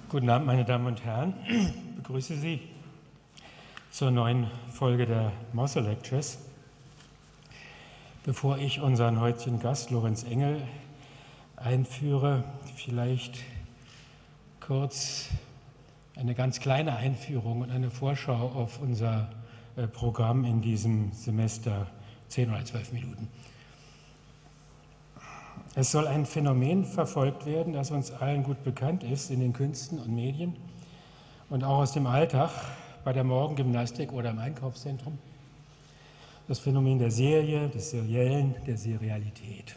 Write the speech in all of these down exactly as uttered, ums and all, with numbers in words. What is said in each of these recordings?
Guten Abend, meine Damen und Herren. Ich begrüße Sie zur neuen Folge der Mosse Lectures. Bevor ich unseren heutigen Gast, Lorenz Engel, einführe, vielleicht kurz eine ganz kleine Einführung und eine Vorschau auf unser Programm in diesem Semester, zehn oder zwölf Minuten. Es soll ein Phänomen verfolgt werden, das uns allen gut bekannt ist in den Künsten und Medien und auch aus dem Alltag bei der Morgengymnastik oder im Einkaufszentrum. Das Phänomen der Serie, des Seriellen, der Serialität.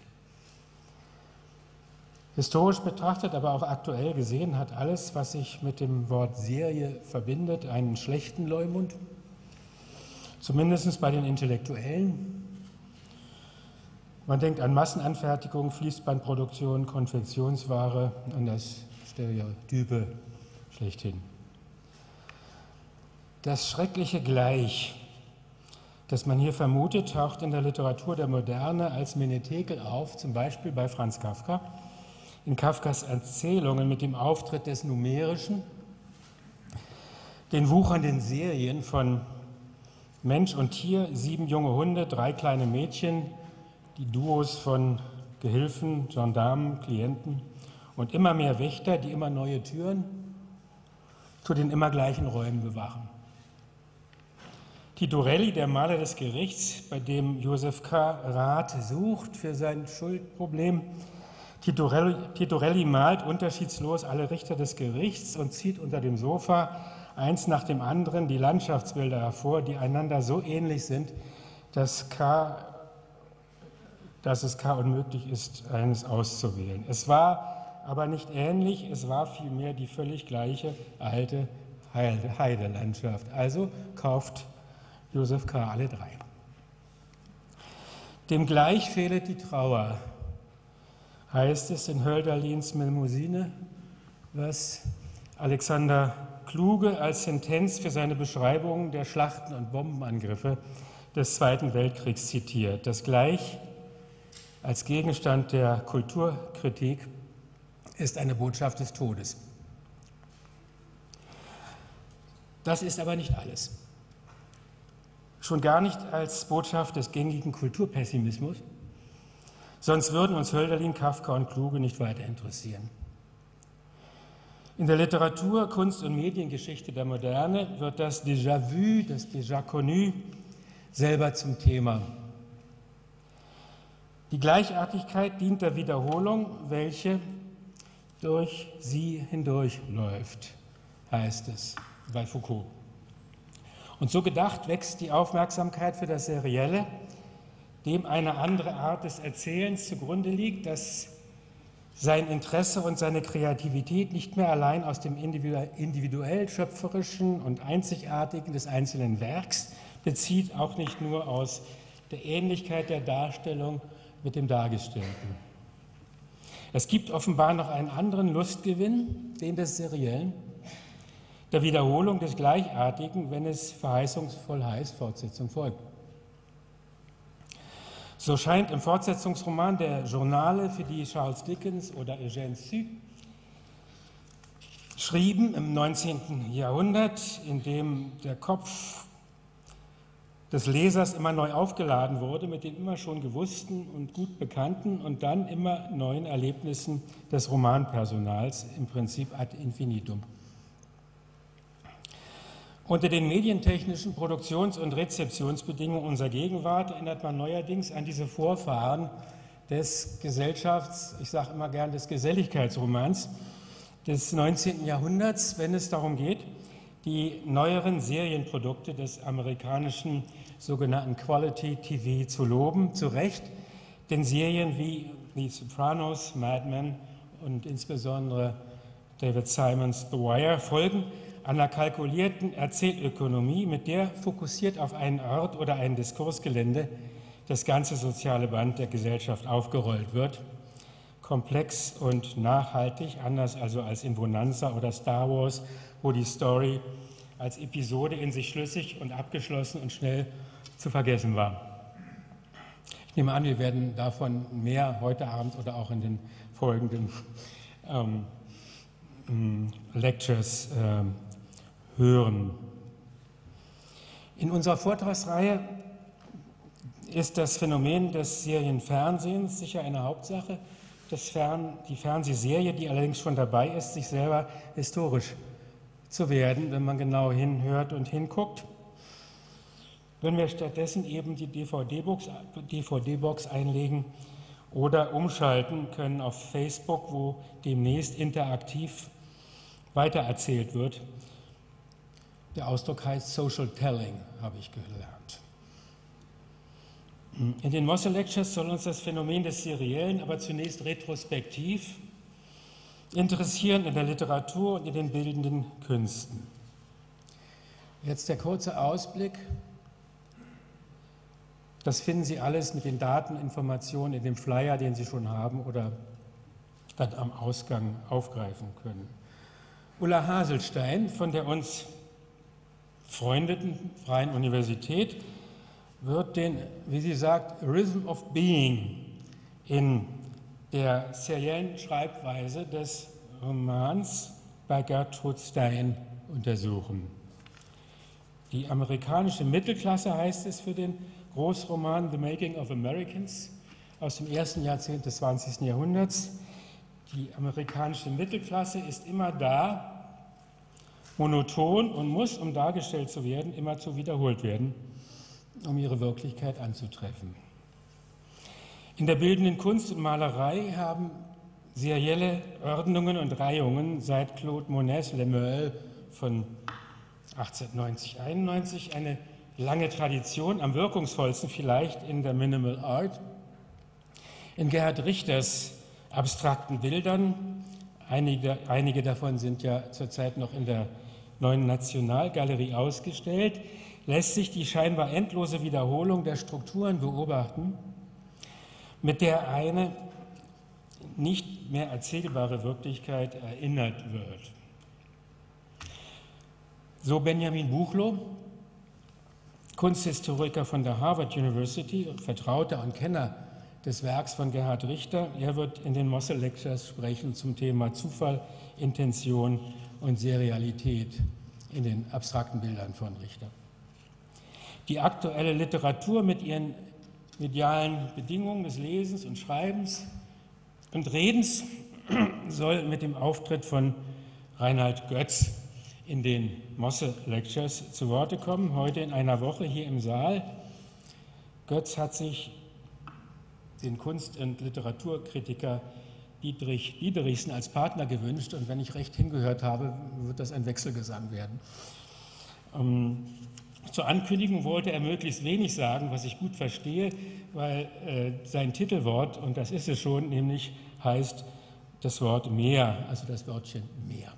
Historisch betrachtet, aber auch aktuell gesehen, hat alles, was sich mit dem Wort Serie verbindet, einen schlechten Leumund, zumindest bei den Intellektuellen. Man denkt an Massenanfertigung, Fließbandproduktion, Konfektionsware, an das Stereotype schlechthin. Das schreckliche Gleich, das man hier vermutet, taucht in der Literatur der Moderne als Menetekel auf, zum Beispiel bei Franz Kafka, in Kafkas Erzählungen mit dem Auftritt des Numerischen, den wuchernden Serien von Mensch und Tier, sieben junge Hunde, drei kleine Mädchen, die Duos von Gehilfen, Gendarmen, Klienten und immer mehr Wächter, die immer neue Türen zu den immer gleichen Räumen bewachen. Titorelli, der Maler des Gerichts, bei dem Joseph K. Rat sucht für sein Schuldproblem. Titorelli, Titorelli malt unterschiedslos alle Richter des Gerichts und zieht unter dem Sofa eins nach dem anderen die Landschaftsbilder hervor, die einander so ähnlich sind, dass K. dass es K. unmöglich ist, eines auszuwählen. Es war aber nicht ähnlich, es war vielmehr die völlig gleiche alte Heidelandschaft. Also kauft Joseph K. alle drei. Dem gleich fehlet die Trauer, heißt es in Hölderlins Mnemosyne, was Alexander Kluge als Sentenz für seine Beschreibung der Schlachten und Bombenangriffe des Zweiten Weltkriegs zitiert. Das Gleich als Gegenstand der Kulturkritik ist eine Botschaft des Todes. Das ist aber nicht alles. Schon gar nicht als Botschaft des gängigen Kulturpessimismus, sonst würden uns Hölderlin, Kafka und Kluge nicht weiter interessieren. In der Literatur, Kunst- und Mediengeschichte der Moderne wird das Déjà-vu, das Déjà-connu selber zum Thema. Die Gleichartigkeit dient der Wiederholung, welche durch sie hindurchläuft, heißt es bei Foucault. Und so gedacht wächst die Aufmerksamkeit für das Serielle, dem eine andere Art des Erzählens zugrunde liegt, das sein Interesse und seine Kreativität nicht mehr allein aus dem individuell schöpferischen und einzigartigen des einzelnen Werks bezieht, auch nicht nur aus der Ähnlichkeit der Darstellung mit dem Dargestellten. Es gibt offenbar noch einen anderen Lustgewinn, den des Seriellen, der Wiederholung des Gleichartigen, wenn es verheißungsvoll heißt, Fortsetzung folgt. So scheint im Fortsetzungsroman der Journale, für die Charles Dickens oder Eugène Sue schrieben im neunzehnten Jahrhundert, in dem der Kopf des Lesers immer neu aufgeladen wurde mit den immer schon gewussten und gut bekannten und dann immer neuen Erlebnissen des Romanpersonals, im Prinzip ad infinitum. Unter den medientechnischen Produktions- und Rezeptionsbedingungen unserer Gegenwart erinnert man neuerdings an diese Vorfahren des Gesellschafts-, ich sage immer gern des Geselligkeitsromans des neunzehnten Jahrhunderts, wenn es darum geht, die neueren Serienprodukte des amerikanischen sogenannten Quality T V zu loben, zu Recht, denn Serien wie The Sopranos, Mad Men und insbesondere David Simons The Wire folgen einer kalkulierten Erzählökonomie, mit der fokussiert auf einen Ort oder ein Diskursgelände das ganze soziale Band der Gesellschaft aufgerollt wird. Komplex und nachhaltig, anders also als in Bonanza oder Star Wars, wo die Story als Episode in sich schlüssig und abgeschlossen und schnell zu vergessen war. Ich nehme an, wir werden davon mehr heute Abend oder auch in den folgenden ähm, äh, Lectures äh, hören. In unserer Vortragsreihe ist das Phänomen des Serienfernsehens sicher eine Hauptsache. Das Fern, die Fernsehserie, die allerdings schon dabei ist, sich selber historisch zu werden, wenn man genau hinhört und hinguckt. Wenn wir stattdessen eben die D V D-Box D V D-Box einlegen oder umschalten können auf Facebook, wo demnächst interaktiv weitererzählt wird. Der Ausdruck heißt Social Telling, habe ich gelernt. In den Mosse Lectures soll uns das Phänomen des Seriellen aber zunächst retrospektiv interessieren in der Literatur und in den bildenden Künsten. Jetzt der kurze Ausblick. Das finden Sie alles mit den Daten, Informationen in dem Flyer, den Sie schon haben oder dann am Ausgang aufgreifen können. Ulla Haselstein von der uns freundeten Freien Universität wird den, wie sie sagt, Rhythm of Being in der seriellen Schreibweise des Romans bei Gertrude Stein untersuchen. Die amerikanische Mittelklasse heißt es für den Großroman The Making of Americans aus dem ersten Jahrzehnt des zwanzigsten Jahrhunderts. Die amerikanische Mittelklasse ist immer da, monoton und muss, um dargestellt zu werden, immerzu wiederholt werden, um ihre Wirklichkeit anzutreffen. In der bildenden Kunst und Malerei haben serielle Ordnungen und Reihungen seit Claude Monets Le Meul von achtzehnhundertneunzig einundneunzig eine lange Tradition, am wirkungsvollsten vielleicht in der Minimal Art. In Gerhard Richters abstrakten Bildern, einige, einige davon sind ja zurzeit noch in der Neuen Nationalgalerie ausgestellt, lässt sich die scheinbar endlose Wiederholung der Strukturen beobachten, mit der eine nicht mehr erzählbare Wirklichkeit erinnert wird. So Benjamin Buchloh, Kunsthistoriker von der Harvard University, Vertrauter und Kenner des Werks von Gerhard Richter. Er wird in den Mosse Lectures sprechen zum Thema Zufall, Intention und Serialität in den abstrakten Bildern von Richter. Die aktuelle Literatur mit ihren medialen Bedingungen des Lesens und Schreibens und Redens soll mit dem Auftritt von Reinhard Götz in den Mosse Lectures zu Worte kommen, heute in einer Woche hier im Saal. Götz hat sich den Kunst- und Literaturkritiker Dietrich Diederichsen als Partner gewünscht und wenn ich recht hingehört habe, wird das ein Wechselgesang werden. Ähm, zur Ankündigung wollte er möglichst wenig sagen, was ich gut verstehe, weil äh, sein Titelwort, und das ist es schon, nämlich heißt das Wort Meer, also das Wörtchen Meer.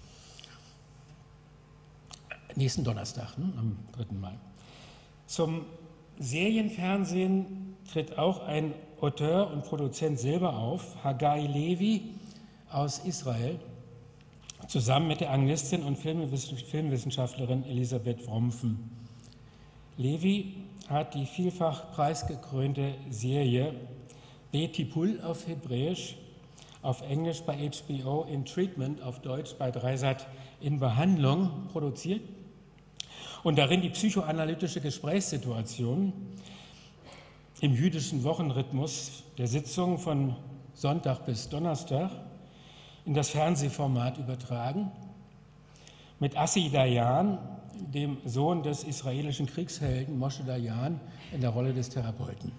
Nächsten Donnerstag, ne, am dritten Mai. Zum Serienfernsehen tritt auch ein Auteur und Produzent selber auf, Hagai Levi aus Israel, zusammen mit der Anglistin und Filmwissenschaftlerin Elisabeth Vrompfen. Levi hat die vielfach preisgekrönte Serie Betipul auf Hebräisch, auf Englisch bei H B O in Treatment, auf Deutsch bei Dreisat in Behandlung produziert und darin die psychoanalytische Gesprächssituation im jüdischen Wochenrhythmus der Sitzung von Sonntag bis Donnerstag in das Fernsehformat übertragen, mit Assi Dayan, dem Sohn des israelischen Kriegshelden Moshe Dayan, in der Rolle des Therapeuten.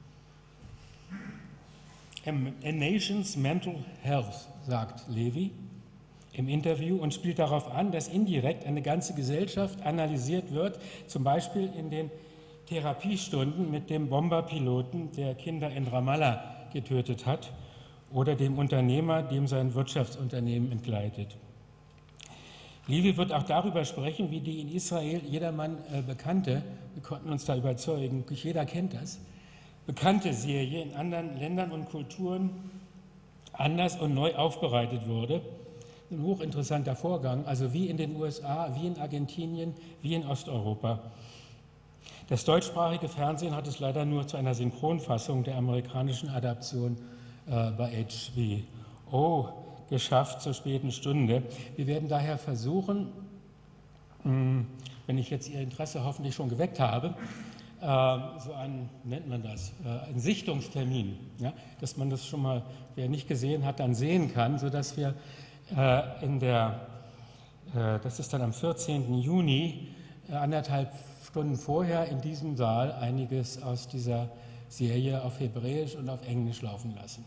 A Nation's Mental Health, sagt Levi im Interview und spielt darauf an, dass indirekt eine ganze Gesellschaft analysiert wird, zum Beispiel in den Therapiestunden mit dem Bomberpiloten, der Kinder in Ramallah getötet hat, oder dem Unternehmer, dem sein Wirtschaftsunternehmen entgleitet. Levi wird auch darüber sprechen, wie die in Israel jedermann äh, bekannte, wir konnten uns da überzeugen, jeder kennt das, bekannte Serie in anderen Ländern und Kulturen anders und neu aufbereitet wurde. Ein hochinteressanter Vorgang, also wie in den U S A, wie in Argentinien, wie in Osteuropa. Das deutschsprachige Fernsehen hat es leider nur zu einer Synchronfassung der amerikanischen Adaption äh, bei H B O geschafft zur späten Stunde. Wir werden daher versuchen, wenn ich jetzt Ihr Interesse hoffentlich schon geweckt habe, so einen, nennt man das, einen Sichtungstermin, ja, dass man das schon mal, wer nicht gesehen hat, dann sehen kann, sodass wir in der, das ist dann am vierzehnten Juni, anderthalb Stunden vorher in diesem Saal einiges aus dieser Serie auf Hebräisch und auf Englisch laufen lassen.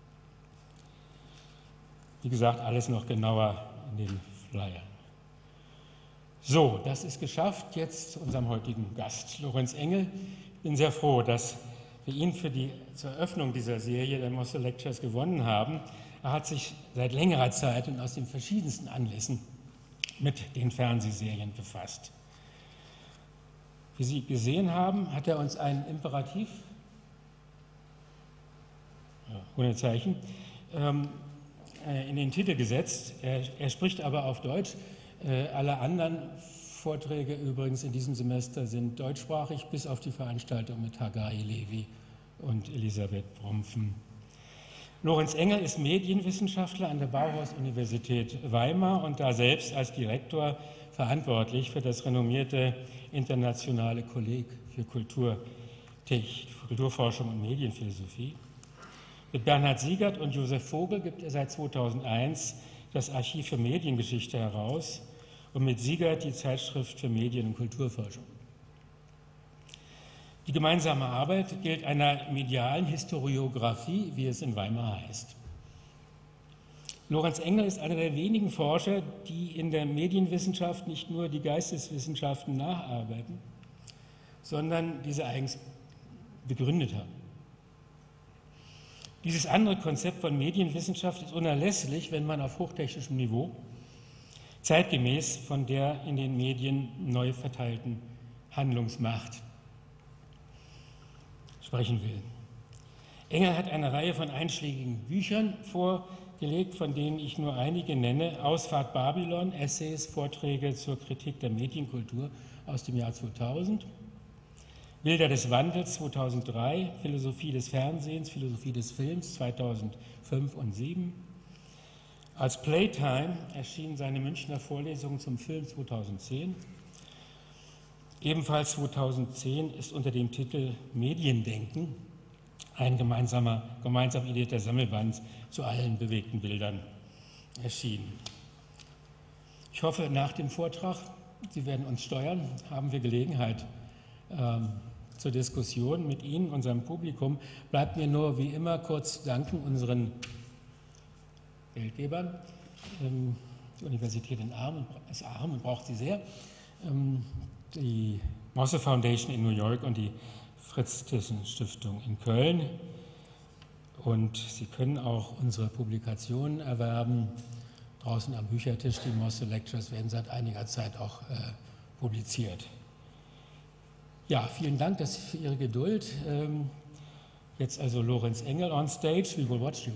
Wie gesagt, alles noch genauer in den Flyern. So, das ist geschafft. Jetzt zu unserem heutigen Gast, Lorenz Engel. Ich bin sehr froh, dass wir ihn für die zur Eröffnung dieser Serie der Mosse Lectures gewonnen haben. Er hat sich seit längerer Zeit und aus den verschiedensten Anlässen mit den Fernsehserien befasst. Wie Sie gesehen haben, hat er uns einen Imperativ, ja, ohne Zeichen, ähm, in den Titel gesetzt. Er, er spricht aber auf Deutsch. Äh, alle anderen Vorträge übrigens in diesem Semester sind deutschsprachig, bis auf die Veranstaltung mit Hagai Levi und Elisabeth Brumpfen. Lorenz Engel ist Medienwissenschaftler an der Bauhaus-Universität Weimar und da selbst als Direktor verantwortlich für das renommierte internationale Kolleg für Kulturforschung und Medienphilosophie. Mit Bernhard Siegert und Josef Vogel gibt er seit zweitausendeins das Archiv für Mediengeschichte heraus und mit Siegert die Zeitschrift für Medien- und Kulturforschung. Die gemeinsame Arbeit gilt einer medialen Historiographie, wie es in Weimar heißt. Lorenz Engel ist einer der wenigen Forscher, die in der Medienwissenschaft nicht nur die Geisteswissenschaften nacharbeiten, sondern diese eigens begründet haben. Dieses andere Konzept von Medienwissenschaft ist unerlässlich, wenn man auf hochtechnischem Niveau zeitgemäß von der in den Medien neu verteilten Handlungsmacht sprechen will. Engel hat eine Reihe von einschlägigen Büchern vorgelegt, von denen ich nur einige nenne. Ausfahrt Babylon, Essays, Vorträge zur Kritik der Medienkultur aus dem Jahr zweitausend. Bilder des Wandels zweitausenddrei, Philosophie des Fernsehens, Philosophie des Films zweitausendfünf und zweitausendsieben. Als Playtime erschienen seine Münchner Vorlesungen zum Film zweitausendzehn. Ebenfalls zweitausendzehn ist unter dem Titel Mediendenken ein gemeinsamer, gemeinsam ideierter Sammelband zu allen bewegten Bildern erschienen. Ich hoffe, nach dem Vortrag, Sie werden uns steuern, haben wir Gelegenheit ähm, zur Diskussion mit Ihnen, unserem Publikum. Bleibt mir nur wie immer kurz danken unseren Geldgebern. Ähm, die Universität in Arm ist arm und braucht sie sehr. Ähm, die Mosse Foundation in New York und die Fritz-Thyssen-Stiftung in Köln. Und Sie können auch unsere Publikationen erwerben. Draußen am Büchertisch, die Mosse Lectures werden seit einiger Zeit auch äh, publiziert. Ja, vielen Dank das für Ihre Geduld. Ähm, jetzt also Lorenz Engel on stage. We will watch you.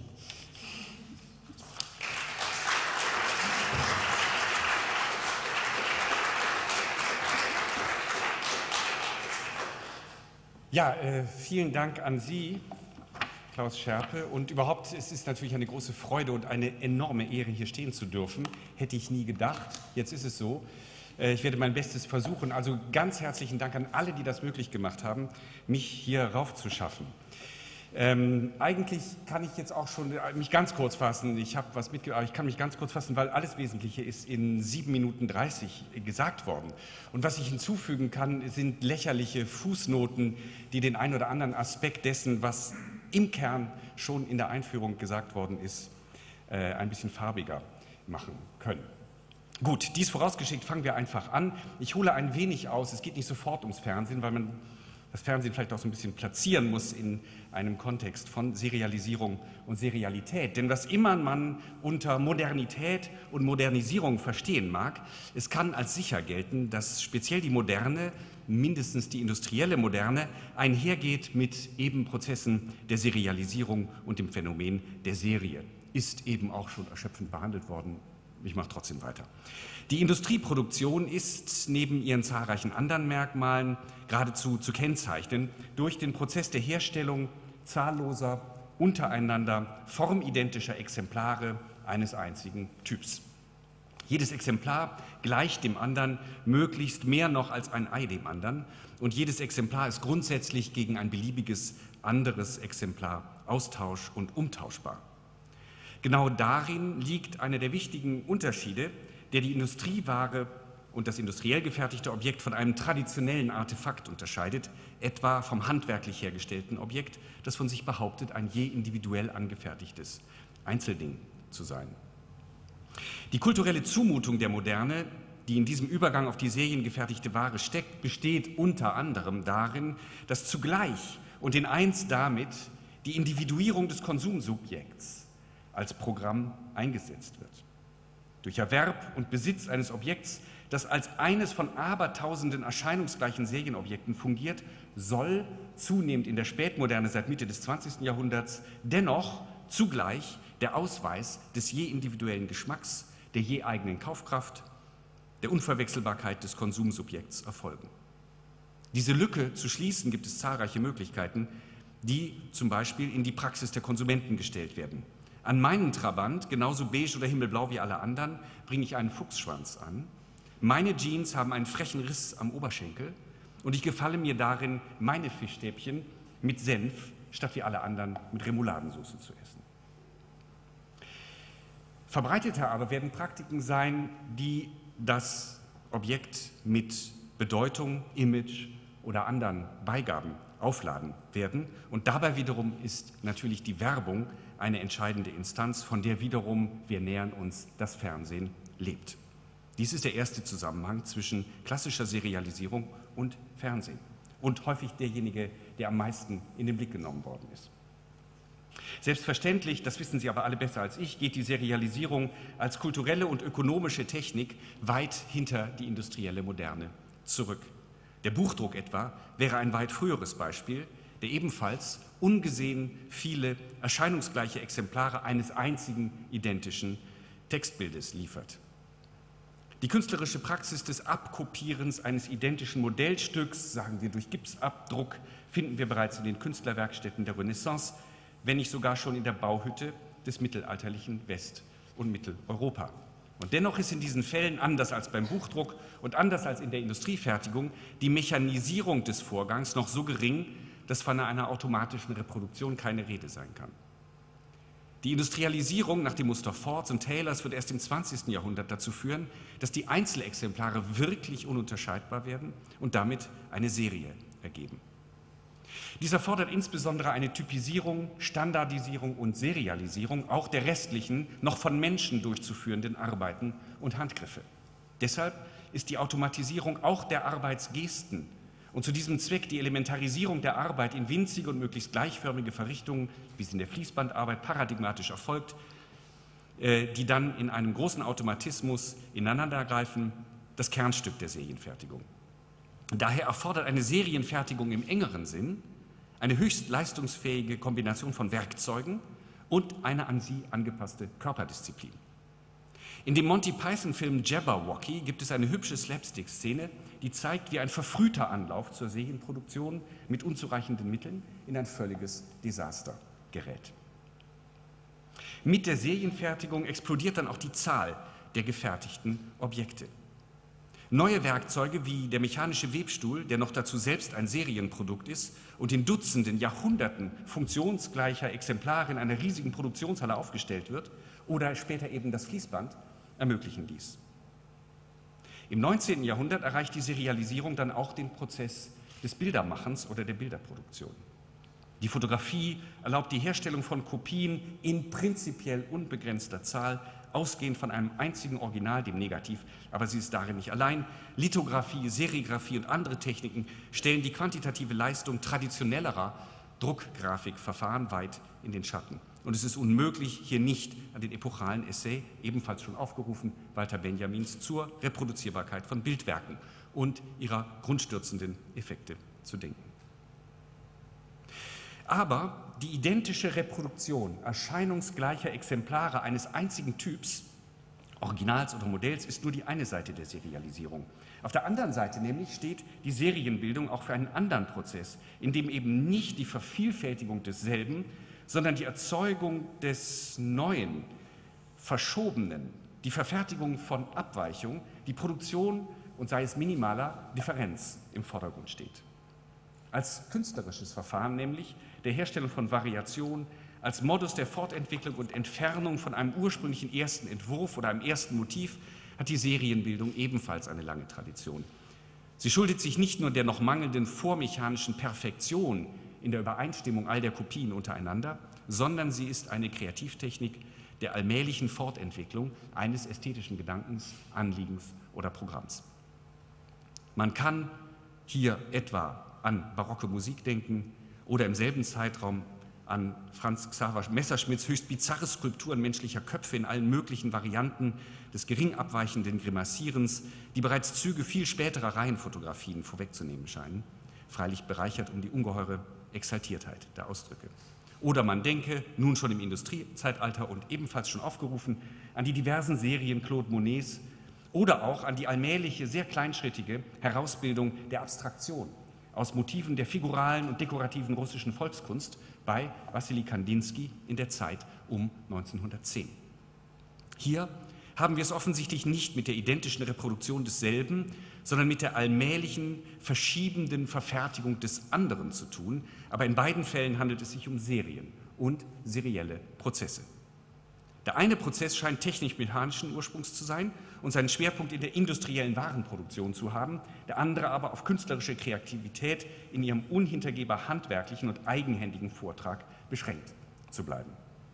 Ja, äh, vielen Dank an Sie, Klaus Scherpe. Und überhaupt, es ist natürlich eine große Freude und eine enorme Ehre, hier stehen zu dürfen. Hätte ich nie gedacht. Jetzt ist es so. Äh, ich werde mein Bestes versuchen. Also ganz herzlichen Dank an alle, die das möglich gemacht haben, mich hier raufzuschaffen. Ähm, eigentlich kann ich jetzt auch schon mich ganz kurz fassen. Ich habe was mitgebracht, aber ich kann mich ganz kurz fassen, weil alles Wesentliche ist in sieben Minuten dreißig gesagt worden. Und was ich hinzufügen kann, sind lächerliche Fußnoten, die den einen oder anderen Aspekt dessen, was im Kern schon in der Einführung gesagt worden ist, äh, ein bisschen farbiger machen können. Gut, dies vorausgeschickt, fangen wir einfach an. Ich hole ein wenig aus. Es geht nicht sofort ums Fernsehen, weil man das Fernsehen vielleicht auch so ein bisschen platzieren muss in einem Kontext von Serialisierung und Serialität. Denn was immer man unter Modernität und Modernisierung verstehen mag, es kann als sicher gelten, dass speziell die Moderne, mindestens die industrielle Moderne, einhergeht mit eben Prozessen der Serialisierung und dem Phänomen der Serie. Ist eben auch schon erschöpfend behandelt worden. Ich mache trotzdem weiter. Die Industrieproduktion ist neben ihren zahlreichen anderen Merkmalen geradezu zu kennzeichnen durch den Prozess der Herstellung zahlloser, untereinander formidentischer Exemplare eines einzigen Typs. Jedes Exemplar gleicht dem anderen, möglichst mehr noch als ein Ei dem anderen. Und jedes Exemplar ist grundsätzlich gegen ein beliebiges anderes Exemplar austausch- und umtauschbar. Genau darin liegt einer der wichtigen Unterschiede, der die Industrieware und das industriell gefertigte Objekt von einem traditionellen Artefakt unterscheidet, etwa vom handwerklich hergestellten Objekt, das von sich behauptet, ein je individuell angefertigtes Einzelding zu sein. Die kulturelle Zumutung der Moderne, die in diesem Übergang auf die seriengefertigte Ware steckt, besteht unter anderem darin, dass zugleich und in eins damit die Individuierung des Konsumsubjekts als Programm eingesetzt wird. Durch Erwerb und Besitz eines Objekts, das als eines von abertausenden erscheinungsgleichen Serienobjekten fungiert, soll zunehmend in der Spätmoderne seit Mitte des zwanzigsten Jahrhunderts dennoch zugleich der Ausweis des je individuellen Geschmacks, der je eigenen Kaufkraft, der Unverwechselbarkeit des Konsumsubjekts erfolgen. Diese Lücke zu schließen gibt es zahlreiche Möglichkeiten, die zum Beispiel in die Praxis der Konsumenten gestellt werden. An meinen Trabant, genauso beige oder himmelblau wie alle anderen, bringe ich einen Fuchsschwanz an. Meine Jeans haben einen frechen Riss am Oberschenkel und ich gefalle mir darin, meine Fischstäbchen mit Senf statt wie alle anderen mit Remouladensauce zu essen. Verbreiteter aber werden Praktiken sein, die das Objekt mit Bedeutung, Image oder anderen Beigaben aufladen werden. Und dabei wiederum ist natürlich die Werbung eine entscheidende Instanz, von der wiederum, wir nähern uns, das Fernsehen lebt. Dies ist der erste Zusammenhang zwischen klassischer Serialisierung und Fernsehen und häufig derjenige, der am meisten in den Blick genommen worden ist. Selbstverständlich, das wissen Sie aber alle besser als ich, geht die Serialisierung als kulturelle und ökonomische Technik weit hinter die industrielle Moderne zurück. Der Buchdruck etwa wäre ein weit früheres Beispiel, der ebenfalls ungesehen viele erscheinungsgleiche Exemplare eines einzigen identischen Textbildes liefert. Die künstlerische Praxis des Abkopierens eines identischen Modellstücks, sagen wir durch Gipsabdruck, finden wir bereits in den Künstlerwerkstätten der Renaissance, wenn nicht sogar schon in der Bauhütte des mittelalterlichen West- und Mitteleuropa. Und dennoch ist in diesen Fällen, anders als beim Buchdruck und anders als in der Industriefertigung, die Mechanisierung des Vorgangs noch so gering, dass von einer automatischen Reproduktion keine Rede sein kann. Die Industrialisierung nach dem Muster Fords und Taylors wird erst im zwanzigsten Jahrhundert dazu führen, dass die Einzelexemplare wirklich ununterscheidbar werden und damit eine Serie ergeben. Dies erfordert insbesondere eine Typisierung, Standardisierung und Serialisierung auch der restlichen, noch von Menschen durchzuführenden Arbeiten und Handgriffe. Deshalb ist die Automatisierung auch der Arbeitsgesten und zu diesem Zweck die Elementarisierung der Arbeit in winzige und möglichst gleichförmige Verrichtungen, wie es in der Fließbandarbeit paradigmatisch erfolgt, die dann in einem großen Automatismus ineinandergreifen, das Kernstück der Serienfertigung. Daher erfordert eine Serienfertigung im engeren Sinn eine höchst leistungsfähige Kombination von Werkzeugen und eine an sie angepasste Körperdisziplin. In dem Monty Python-Film Jabberwocky gibt es eine hübsche Slapstick-Szene, die zeigt, wie ein verfrühter Anlauf zur Serienproduktion mit unzureichenden Mitteln in ein völliges Desaster gerät. Mit der Serienfertigung explodiert dann auch die Zahl der gefertigten Objekte. Neue Werkzeuge wie der mechanische Webstuhl, der noch dazu selbst ein Serienprodukt ist und in Dutzenden, Jahrhunderten funktionsgleicher Exemplare in einer riesigen Produktionshalle aufgestellt wird, oder später eben das Fließband, ermöglichen dies. Im neunzehnten Jahrhundert erreicht die Serialisierung dann auch den Prozess des Bildermachens oder der Bilderproduktion. Die Fotografie erlaubt die Herstellung von Kopien in prinzipiell unbegrenzter Zahl, ausgehend von einem einzigen Original, dem Negativ, aber sie ist darin nicht allein. Lithografie, Serigraphie und andere Techniken stellen die quantitative Leistung traditionellerer Druckgrafikverfahren weit in den Schatten. Und es ist unmöglich, hier nicht an den epochalen Essay, ebenfalls schon aufgerufen, Walter Benjamins, zur Reproduzierbarkeit von Bildwerken und ihrer grundstürzenden Effekte zu denken. Aber die identische Reproduktion erscheinungsgleicher Exemplare eines einzigen Typs, Originals oder Modells, ist nur die eine Seite der Serialisierung. Auf der anderen Seite nämlich steht die Serienbildung auch für einen anderen Prozess, in dem eben nicht die Vervielfältigung desselben, sondern die Erzeugung des Neuen verschobenen, die Verfertigung von Abweichung, die Produktion und sei es minimaler Differenz im Vordergrund steht. Als künstlerisches Verfahren nämlich der Herstellung von Variation, als Modus der Fortentwicklung und Entfernung von einem ursprünglichen ersten Entwurf oder einem ersten Motiv hat die Serienbildung ebenfalls eine lange Tradition. Sie schuldet sich nicht nur der noch mangelnden vormechanischen Perfektion in der Übereinstimmung all der Kopien untereinander, sondern sie ist eine Kreativtechnik der allmählichen Fortentwicklung eines ästhetischen Gedankens, Anliegens oder Programms. Man kann hier etwa an barocke Musik denken oder im selben Zeitraum an Franz Xaver Messerschmitts höchst bizarre Skulpturen menschlicher Köpfe in allen möglichen Varianten des gering abweichenden Grimassierens, die bereits Züge viel späterer Reihenfotografien vorwegzunehmen scheinen, freilich bereichert um die ungeheure Exaltiertheit der Ausdrücke. Oder man denke, nun schon im Industriezeitalter und ebenfalls schon aufgerufen, an die diversen Serien Claude Monets oder auch an die allmähliche, sehr kleinschrittige Herausbildung der Abstraktion aus Motiven der figuralen und dekorativen russischen Volkskunst bei Wassili Kandinsky in der Zeit um neunzehnhundertzehn. Hier haben wir es offensichtlich nicht mit der identischen Reproduktion desselben, sondern mit der allmählichen, verschiebenden Verfertigung des anderen zu tun, aber in beiden Fällen handelt es sich um Serien und serielle Prozesse. Der eine Prozess scheint technisch-mechanischen Ursprungs zu sein und seinen Schwerpunkt in der industriellen Warenproduktion zu haben, der andere aber auf künstlerische Kreativität in ihrem unhintergehbar handwerklichen und eigenhändigen Vortrag beschränkt zu bleiben.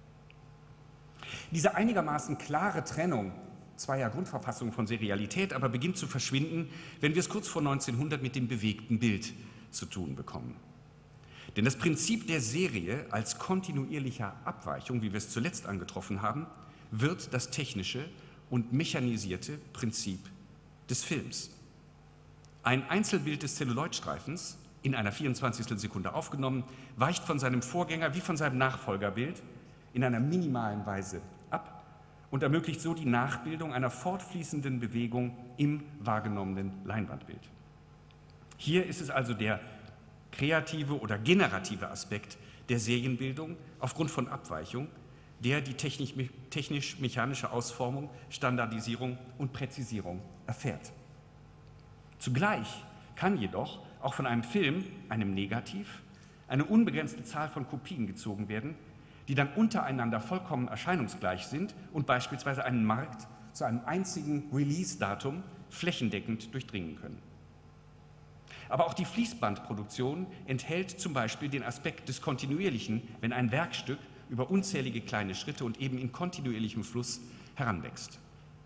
Diese einigermaßen klare Trennung zweier Grundverfassungen von Serialität aber beginnt zu verschwinden, wenn wir es kurz vor neunzehnhundert mit dem bewegten Bild zu tun bekommen. Denn das Prinzip der Serie als kontinuierlicher Abweichung, wie wir es zuletzt angetroffen haben, wird das technische und mechanisierte Prinzip des Films. Ein Einzelbild des Zelluloidstreifens, in einer vierundzwanzigstel Sekunde aufgenommen, weicht von seinem Vorgänger wie von seinem Nachfolgerbild in einer minimalen Weise ab und ermöglicht so die Nachbildung einer fortfließenden Bewegung im wahrgenommenen Leinwandbild. Hier ist es also der kreative oder generative Aspekt der Serienbildung aufgrund von Abweichung, der die technisch-mechanische Ausformung, Standardisierung und Präzisierung erfährt. Zugleich kann jedoch auch von einem Film, einem Negativ, eine unbegrenzte Zahl von Kopien gezogen werden, die dann untereinander vollkommen erscheinungsgleich sind und beispielsweise einen Markt zu einem einzigen Release-Datum flächendeckend durchdringen können. Aber auch die Fließbandproduktion enthält zum Beispiel den Aspekt des Kontinuierlichen, wenn ein Werkstück über unzählige kleine Schritte und eben in kontinuierlichem Fluss heranwächst.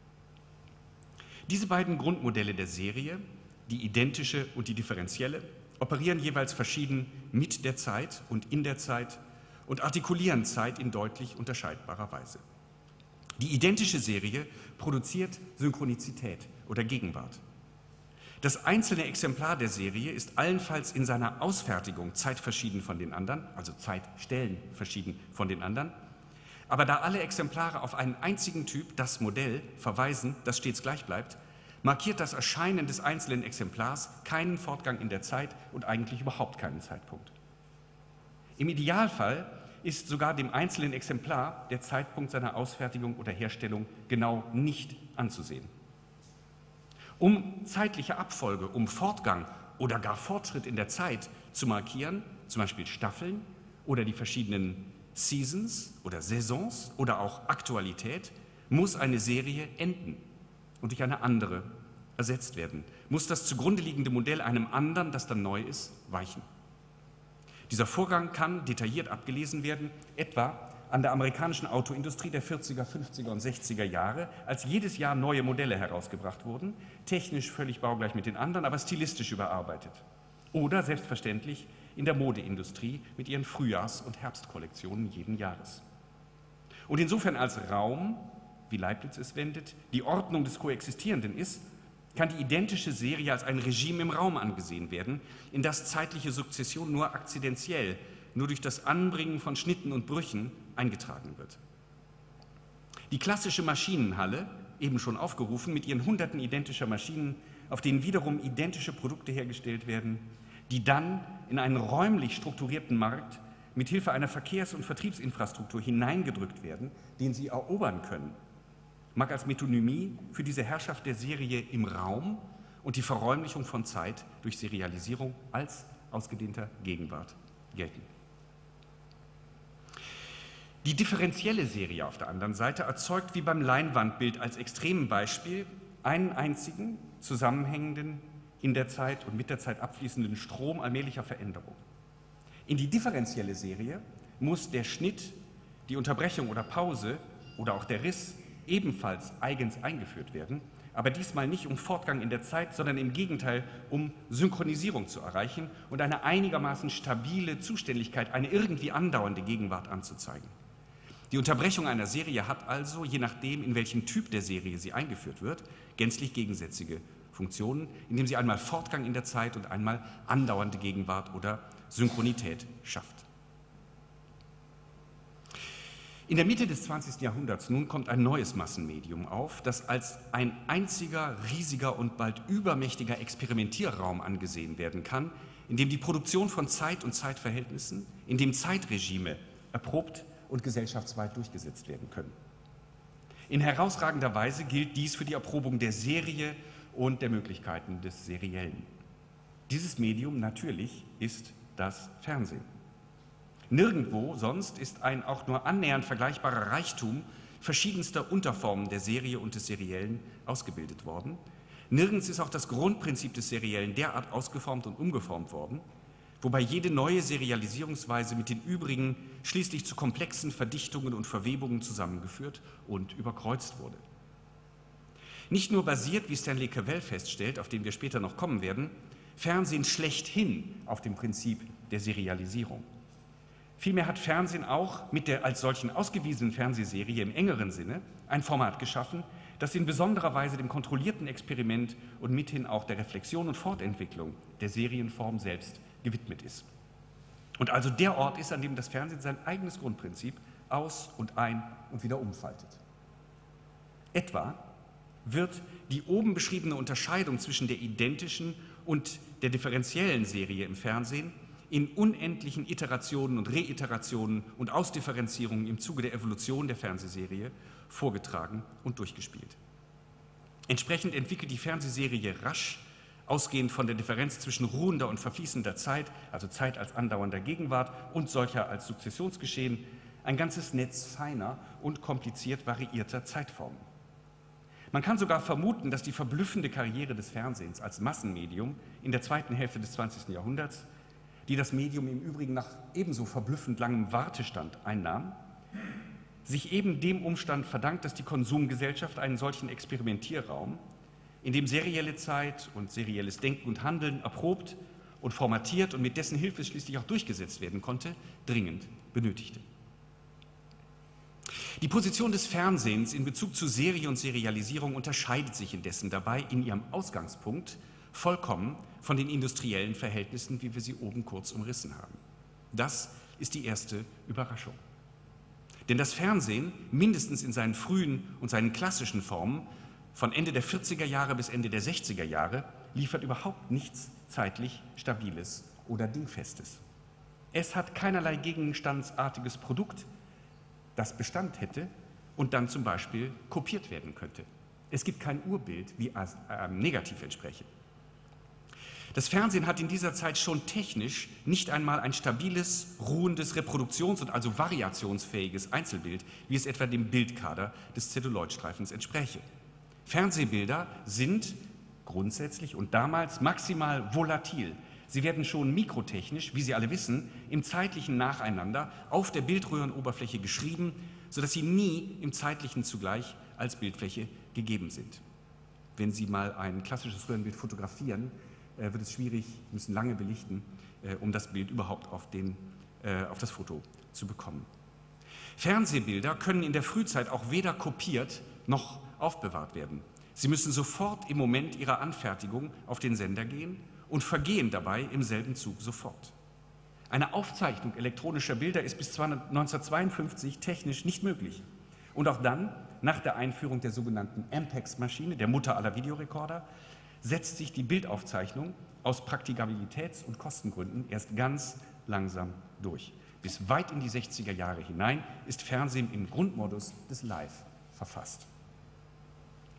Diese beiden Grundmodelle der Serie, die identische und die differenzielle, operieren jeweils verschieden mit der Zeit und in der Zeit und artikulieren Zeit in deutlich unterscheidbarer Weise. Die identische Serie produziert Synchronizität oder Gegenwart. Das einzelne Exemplar der Serie ist allenfalls in seiner Ausfertigung zeitverschieden von den anderen, also Zeitstellen verschieden von den anderen. Aber da alle Exemplare auf einen einzigen Typ, das Modell, verweisen, das stets gleich bleibt, markiert das Erscheinen des einzelnen Exemplars keinen Fortgang in der Zeit und eigentlich überhaupt keinen Zeitpunkt. Im Idealfall ist sogar dem einzelnen Exemplar der Zeitpunkt seiner Ausfertigung oder Herstellung genau nicht anzusehen. Um zeitliche Abfolge, um Fortgang oder gar Fortschritt in der Zeit zu markieren, zum Beispiel Staffeln oder die verschiedenen Seasons oder Saisons oder auch Aktualität, muss eine Serie enden und durch eine andere ersetzt werden, muss das zugrunde liegende Modell einem anderen, das dann neu ist, weichen. Dieser Vorgang kann detailliert abgelesen werden, etwa an der amerikanischen Autoindustrie der vierziger, fünfziger und sechziger Jahre, als jedes Jahr neue Modelle herausgebracht wurden, technisch völlig baugleich mit den anderen, aber stilistisch überarbeitet. Oder selbstverständlich in der Modeindustrie mit ihren Frühjahrs- und Herbstkollektionen jeden Jahres. Und insofern als Raum, wie Leibniz es wendet, die Ordnung des Koexistierenden ist, kann die identische Serie als ein Regime im Raum angesehen werden, in das zeitliche Sukzession nur akzidentiell, nur durch das Anbringen von Schnitten und Brüchen eingetragen wird. Die klassische Maschinenhalle, eben schon aufgerufen, mit ihren hunderten identischer Maschinen, auf denen wiederum identische Produkte hergestellt werden, die dann in einen räumlich strukturierten Markt mit Hilfe einer Verkehrs- und Vertriebsinfrastruktur hineingedrückt werden, den sie erobern können, mag als Metonymie für diese Herrschaft der Serie im Raum und die Verräumlichung von Zeit durch Serialisierung als ausgedehnter Gegenwart gelten. Die differenzielle Serie auf der anderen Seite erzeugt wie beim Leinwandbild als extremen Beispiel einen einzigen, zusammenhängenden, in der Zeit und mit der Zeit abfließenden Strom allmählicher Veränderung. In die differenzielle Serie muss der Schnitt, die Unterbrechung oder Pause oder auch der Riss ebenfalls eigens eingeführt werden, aber diesmal nicht um Fortgang in der Zeit, sondern im Gegenteil um Synchronisierung zu erreichen und eine einigermaßen stabile Zuständigkeit, eine irgendwie andauernde Gegenwart anzuzeigen. Die Unterbrechung einer Serie hat also, je nachdem, in welchem Typ der Serie sie eingeführt wird, gänzlich gegensätzliche Funktionen, indem sie einmal Fortgang in der Zeit und einmal andauernde Gegenwart oder Synchronität schafft. In der Mitte des zwanzigsten Jahrhunderts nun kommt ein neues Massenmedium auf, das als ein einziger, riesiger und bald übermächtiger Experimentierraum angesehen werden kann, in dem die Produktion von Zeit und Zeitverhältnissen, in dem Zeitregime erprobt und gesellschaftsweit durchgesetzt werden können. In herausragender Weise gilt dies für die Erprobung der Serie und der Möglichkeiten des Seriellen. Dieses Medium natürlich ist das Fernsehen. Nirgendwo sonst ist ein auch nur annähernd vergleichbarer Reichtum verschiedenster Unterformen der Serie und des Seriellen ausgebildet worden. Nirgends ist auch das Grundprinzip des Seriellen derart ausgeformt und umgeformt worden, wobei jede neue Serialisierungsweise mit den übrigen schließlich zu komplexen Verdichtungen und Verwebungen zusammengeführt und überkreuzt wurde. Nicht nur basiert, wie Stanley Cavell feststellt, auf den wir später noch kommen werden, Fernsehen schlechthin auf dem Prinzip der Serialisierung. Vielmehr hat Fernsehen auch mit der als solchen ausgewiesenen Fernsehserie im engeren Sinne ein Format geschaffen, das in besonderer Weise dem kontrollierten Experiment und mithin auch der Reflexion und Fortentwicklung der Serienform selbst gewidmet ist. Und also der Ort ist, an dem das Fernsehen sein eigenes Grundprinzip aus- und ein- und wieder umfaltet. Etwa wird die oben beschriebene Unterscheidung zwischen der identischen und der differenziellen Serie im Fernsehen in unendlichen Iterationen und Reiterationen und Ausdifferenzierungen im Zuge der Evolution der Fernsehserie vorgetragen und durchgespielt. Entsprechend entwickelt die Fernsehserie rasch, ausgehend von der Differenz zwischen ruhender und verfließender Zeit, also Zeit als andauernder Gegenwart und solcher als Sukzessionsgeschehen, ein ganzes Netz feiner und kompliziert variierter Zeitformen. Man kann sogar vermuten, dass die verblüffende Karriere des Fernsehens als Massenmedium in der zweiten Hälfte des zwanzigsten Jahrhunderts, die das Medium im Übrigen nach ebenso verblüffend langem Wartestand einnahm, sich eben dem Umstand verdankt, dass die Konsumgesellschaft einen solchen Experimentierraum, in dem serielle Zeit und serielles Denken und Handeln erprobt und formatiert und mit dessen Hilfe schließlich auch durchgesetzt werden konnte, dringend benötigte. Die Position des Fernsehens in Bezug zu Serie und Serialisierung unterscheidet sich indessen dabei in ihrem Ausgangspunkt vollkommen von den industriellen Verhältnissen, wie wir sie oben kurz umrissen haben. Das ist die erste Überraschung. Denn das Fernsehen, mindestens in seinen frühen und seinen klassischen Formen, von Ende der vierziger Jahre bis Ende der sechziger Jahre, liefert überhaupt nichts zeitlich Stabiles oder Dingfestes. Es hat keinerlei gegenstandsartiges Produkt, das Bestand hätte und dann zum Beispiel kopiert werden könnte. Es gibt kein Urbild, wie als, äh, negativ entspräche. Das Fernsehen hat in dieser Zeit schon technisch nicht einmal ein stabiles, ruhendes, reproduktions- und also variationsfähiges Einzelbild, wie es etwa dem Bildkader des Zelluloidstreifens entspräche. Fernsehbilder sind grundsätzlich und damals maximal volatil. Sie werden schon mikrotechnisch, wie Sie alle wissen, im zeitlichen Nacheinander auf der Bildröhrenoberfläche geschrieben, sodass sie nie im zeitlichen zugleich als Bildfläche gegeben sind. Wenn Sie mal ein klassisches Röhrenbild fotografieren, wird es schwierig, müssen lange belichten, um das Bild überhaupt auf, den, auf das Foto zu bekommen. Fernsehbilder können in der Frühzeit auch weder kopiert noch aufbewahrt werden. Sie müssen sofort im Moment ihrer Anfertigung auf den Sender gehen und vergehen dabei im selben Zug sofort. Eine Aufzeichnung elektronischer Bilder ist bis neunzehnhundertzweiundfünfzig technisch nicht möglich. Und auch dann, nach der Einführung der sogenannten Ampex-Maschine, der Mutter aller Videorekorder, setzt sich die Bildaufzeichnung aus Praktikabilitäts- und Kostengründen erst ganz langsam durch. Bis weit in die sechziger Jahre hinein ist Fernsehen im Grundmodus des Live verfasst.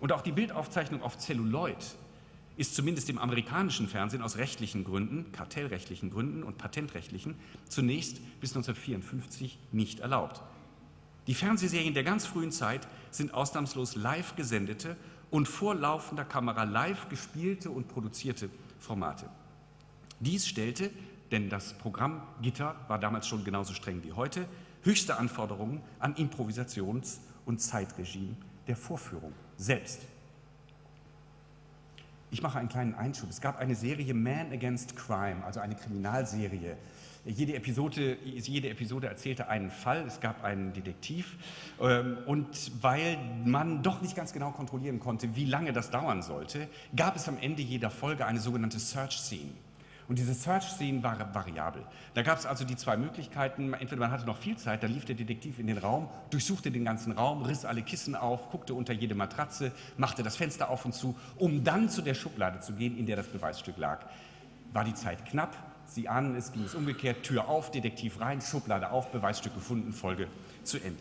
Und auch die Bildaufzeichnung auf Celluloid ist zumindest im amerikanischen Fernsehen aus rechtlichen Gründen, kartellrechtlichen Gründen und patentrechtlichen, zunächst bis neunzehnhundertvierundfünfzig nicht erlaubt. Die Fernsehserien der ganz frühen Zeit sind ausnahmslos live gesendete und vor laufender Kamera live gespielte und produzierte Formate. Dies stellte, denn das Programmgitter war damals schon genauso streng wie heute, höchste Anforderungen an Improvisations- und Zeitregime der Vorführung selbst. Ich mache einen kleinen Einschub. Es gab eine Serie Man Against Crime, also eine Kriminalserie. Jede Episode, jede Episode erzählte einen Fall, es gab einen Detektiv und weil man doch nicht ganz genau kontrollieren konnte, wie lange das dauern sollte, gab es am Ende jeder Folge eine sogenannte Search Scene. Und diese Search Scene war variabel. Da gab es also die zwei Möglichkeiten, entweder man hatte noch viel Zeit, da lief der Detektiv in den Raum, durchsuchte den ganzen Raum, riss alle Kissen auf, guckte unter jede Matratze, machte das Fenster auf und zu, um dann zu der Schublade zu gehen, in der das Beweisstück lag. War die Zeit knapp, Sie ahnen es, ging es umgekehrt, Tür auf, Detektiv rein, Schublade auf, Beweisstück gefunden, Folge zu Ende.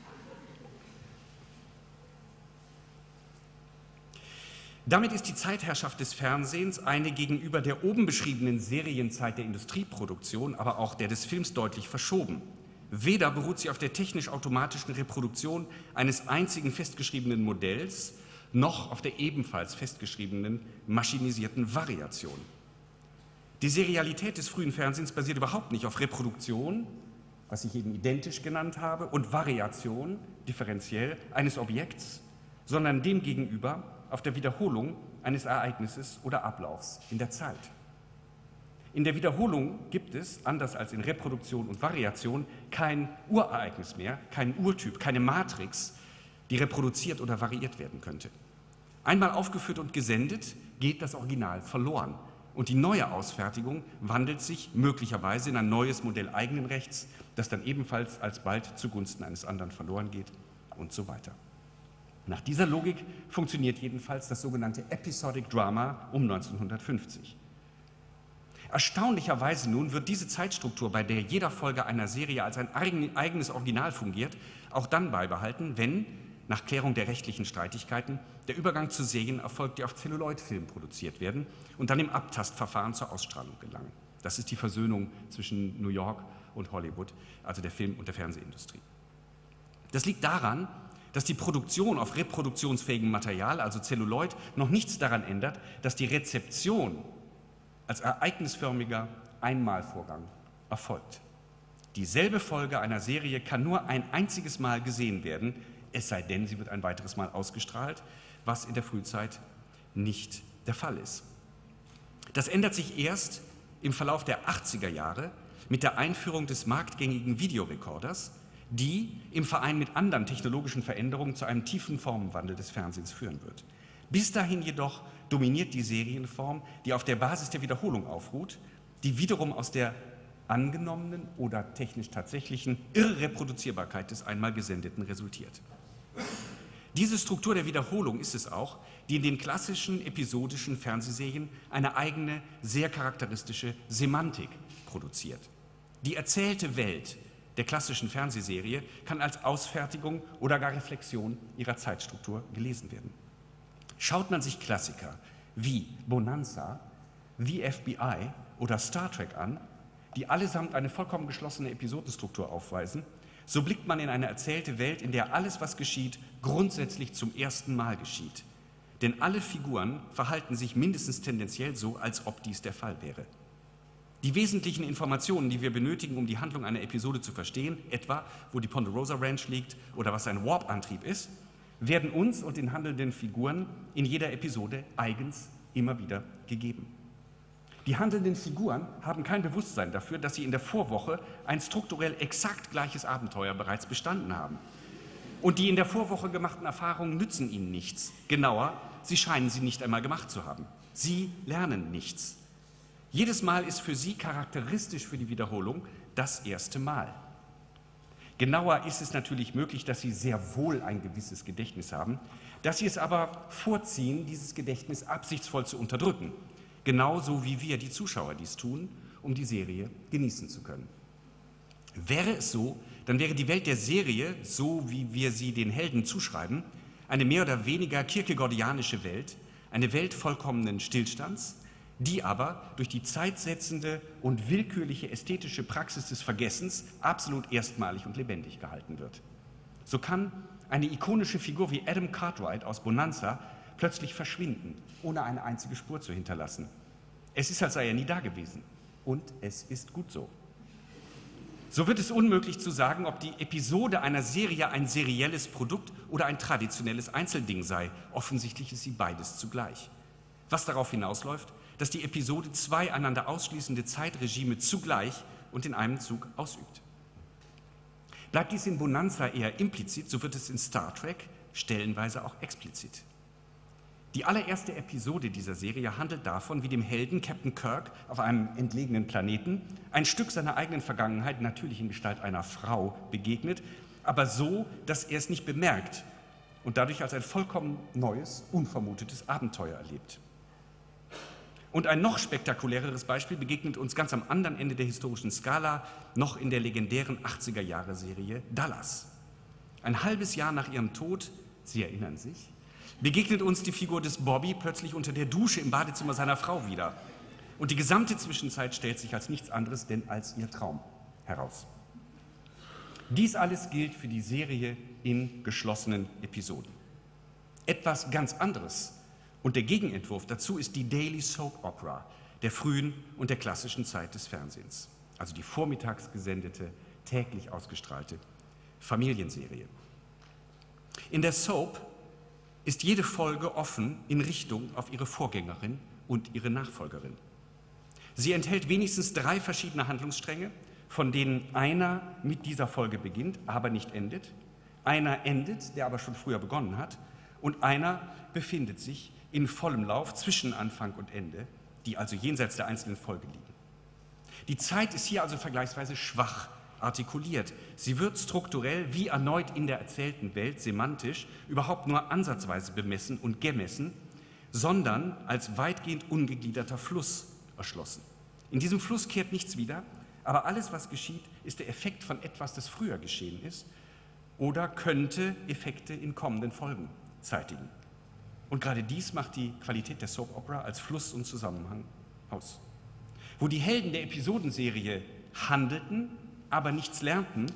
Damit ist die Zeitherrschaft des Fernsehens eine gegenüber der oben beschriebenen Serienzeit der Industrieproduktion, aber auch der des Films deutlich verschoben. Weder beruht sie auf der technisch-automatischen Reproduktion eines einzigen festgeschriebenen Modells, noch auf der ebenfalls festgeschriebenen maschinisierten Variation. Die Serialität des frühen Fernsehens basiert überhaupt nicht auf Reproduktion, was ich eben identisch genannt habe, und Variation, differenziell, eines Objekts, sondern demgegenüber auf der Wiederholung eines Ereignisses oder Ablaufs in der Zeit. In der Wiederholung gibt es, anders als in Reproduktion und Variation, kein Urereignis mehr, kein Urtyp, keine Matrix, die reproduziert oder variiert werden könnte. Einmal aufgeführt und gesendet, geht das Original verloren. Und die neue Ausfertigung wandelt sich möglicherweise in ein neues Modell eigenen Rechts, das dann ebenfalls alsbald zugunsten eines anderen verloren geht und so weiter. Nach dieser Logik funktioniert jedenfalls das sogenannte Episodic Drama um neunzehnhundertfünfzig. Erstaunlicherweise nun wird diese Zeitstruktur, bei der jeder Folge einer Serie als ein eigenes Original fungiert, auch dann beibehalten, wenn, nach Klärung der rechtlichen Streitigkeiten, der Übergang zu Serien erfolgt, die auf Celluloid-Film produziert werden und dann im Abtastverfahren zur Ausstrahlung gelangen. Das ist die Versöhnung zwischen New York und Hollywood, also der Film- und der Fernsehindustrie. Das liegt daran, dass die Produktion auf reproduktionsfähigem Material, also Celluloid, noch nichts daran ändert, dass die Rezeption als ereignisförmiger Einmalvorgang erfolgt. Dieselbe Folge einer Serie kann nur ein einziges Mal gesehen werden, es sei denn, sie wird ein weiteres Mal ausgestrahlt, was in der Frühzeit nicht der Fall ist. Das ändert sich erst im Verlauf der achtziger Jahre mit der Einführung des marktgängigen Videorekorders, die im Verein mit anderen technologischen Veränderungen zu einem tiefen Formenwandel des Fernsehens führen wird. Bis dahin jedoch dominiert die Serienform, die auf der Basis der Wiederholung aufruht, die wiederum aus der angenommenen oder technisch tatsächlichen Irreproduzierbarkeit des einmal Gesendeten resultiert. Diese Struktur der Wiederholung ist es auch, die in den klassischen episodischen Fernsehserien eine eigene, sehr charakteristische Semantik produziert. Die erzählte Welt der klassischen Fernsehserie kann als Ausfertigung oder gar Reflexion ihrer Zeitstruktur gelesen werden. Schaut man sich Klassiker wie Bonanza, The F B I oder Star Trek an, die allesamt eine vollkommen geschlossene Episodenstruktur aufweisen, so blickt man in eine erzählte Welt, in der alles, was geschieht, grundsätzlich zum ersten Mal geschieht. Denn alle Figuren verhalten sich mindestens tendenziell so, als ob dies der Fall wäre. Die wesentlichen Informationen, die wir benötigen, um die Handlung einer Episode zu verstehen, etwa wo die Ponderosa Ranch liegt oder was ein Warp-Antrieb ist, werden uns und den handelnden Figuren in jeder Episode eigens immer wieder gegeben. Die handelnden Figuren haben kein Bewusstsein dafür, dass sie in der Vorwoche ein strukturell exakt gleiches Abenteuer bereits bestanden haben. Und die in der Vorwoche gemachten Erfahrungen nützen ihnen nichts. Genauer, sie scheinen sie nicht einmal gemacht zu haben. Sie lernen nichts. Jedes Mal ist für sie charakteristisch für die Wiederholung das erste Mal. Genauer ist es natürlich möglich, dass sie sehr wohl ein gewisses Gedächtnis haben, dass sie es aber vorziehen, dieses Gedächtnis absichtsvoll zu unterdrücken. Genauso wie wir, die Zuschauer, dies tun, um die Serie genießen zu können. Wäre es so, dann wäre die Welt der Serie, so wie wir sie den Helden zuschreiben, eine mehr oder weniger kierkegaardianische Welt, eine Welt vollkommenen Stillstands, die aber durch die zeitsetzende und willkürliche ästhetische Praxis des Vergessens absolut erstmalig und lebendig gehalten wird. So kann eine ikonische Figur wie Adam Cartwright aus Bonanza plötzlich verschwinden, ohne eine einzige Spur zu hinterlassen. Es ist, als sei er nie da gewesen. Und es ist gut so. So wird es unmöglich zu sagen, ob die Episode einer Serie ein serielles Produkt oder ein traditionelles Einzelding sei. Offensichtlich ist sie beides zugleich. Was darauf hinausläuft, dass die Episode zwei einander ausschließende Zeitregime zugleich und in einem Zug ausübt. Bleibt dies in Bonanza eher implizit, so wird es in Star Trek stellenweise auch explizit. Die allererste Episode dieser Serie handelt davon, wie dem Helden Captain Kirk auf einem entlegenen Planeten ein Stück seiner eigenen Vergangenheit, natürlich in Gestalt einer Frau, begegnet, aber so, dass er es nicht bemerkt und dadurch als ein vollkommen neues, unvermutetes Abenteuer erlebt. Und ein noch spektakuläreres Beispiel begegnet uns ganz am anderen Ende der historischen Skala, noch in der legendären achtziger-Jahre-Serie Dallas. Ein halbes Jahr nach ihrem Tod, Sie erinnern sich, begegnet uns die Figur des Bobby plötzlich unter der Dusche im Badezimmer seiner Frau wieder. Und die gesamte Zwischenzeit stellt sich als nichts anderes denn als ihr Traum heraus. Dies alles gilt für die Serie in geschlossenen Episoden. Etwas ganz anderes und der Gegenentwurf dazu ist die Daily Soap Opera der frühen und der klassischen Zeit des Fernsehens. Also die vormittags gesendete, täglich ausgestrahlte Familienserie. In der Soap ist jede Folge offen in Richtung auf ihre Vorgängerin und ihre Nachfolgerin. Sie enthält wenigstens drei verschiedene Handlungsstränge, von denen einer mit dieser Folge beginnt, aber nicht endet, einer endet, der aber schon früher begonnen hat, und einer befindet sich in vollem Lauf zwischen Anfang und Ende, die also jenseits der einzelnen Folge liegen. Die Zeit ist hier also vergleichsweise schwach artikuliert. Sie wird strukturell wie erneut in der erzählten Welt semantisch überhaupt nur ansatzweise bemessen und gemessen, sondern als weitgehend ungegliederter Fluss erschlossen. In diesem Fluss kehrt nichts wieder, aber alles, was geschieht, ist der Effekt von etwas, das früher geschehen ist oder könnte Effekte in kommenden Folgen zeitigen. Und gerade dies macht die Qualität der Soap Opera als Fluss und Zusammenhang aus. Wo die Helden der Episodenserie handelten, aber nichts lernten,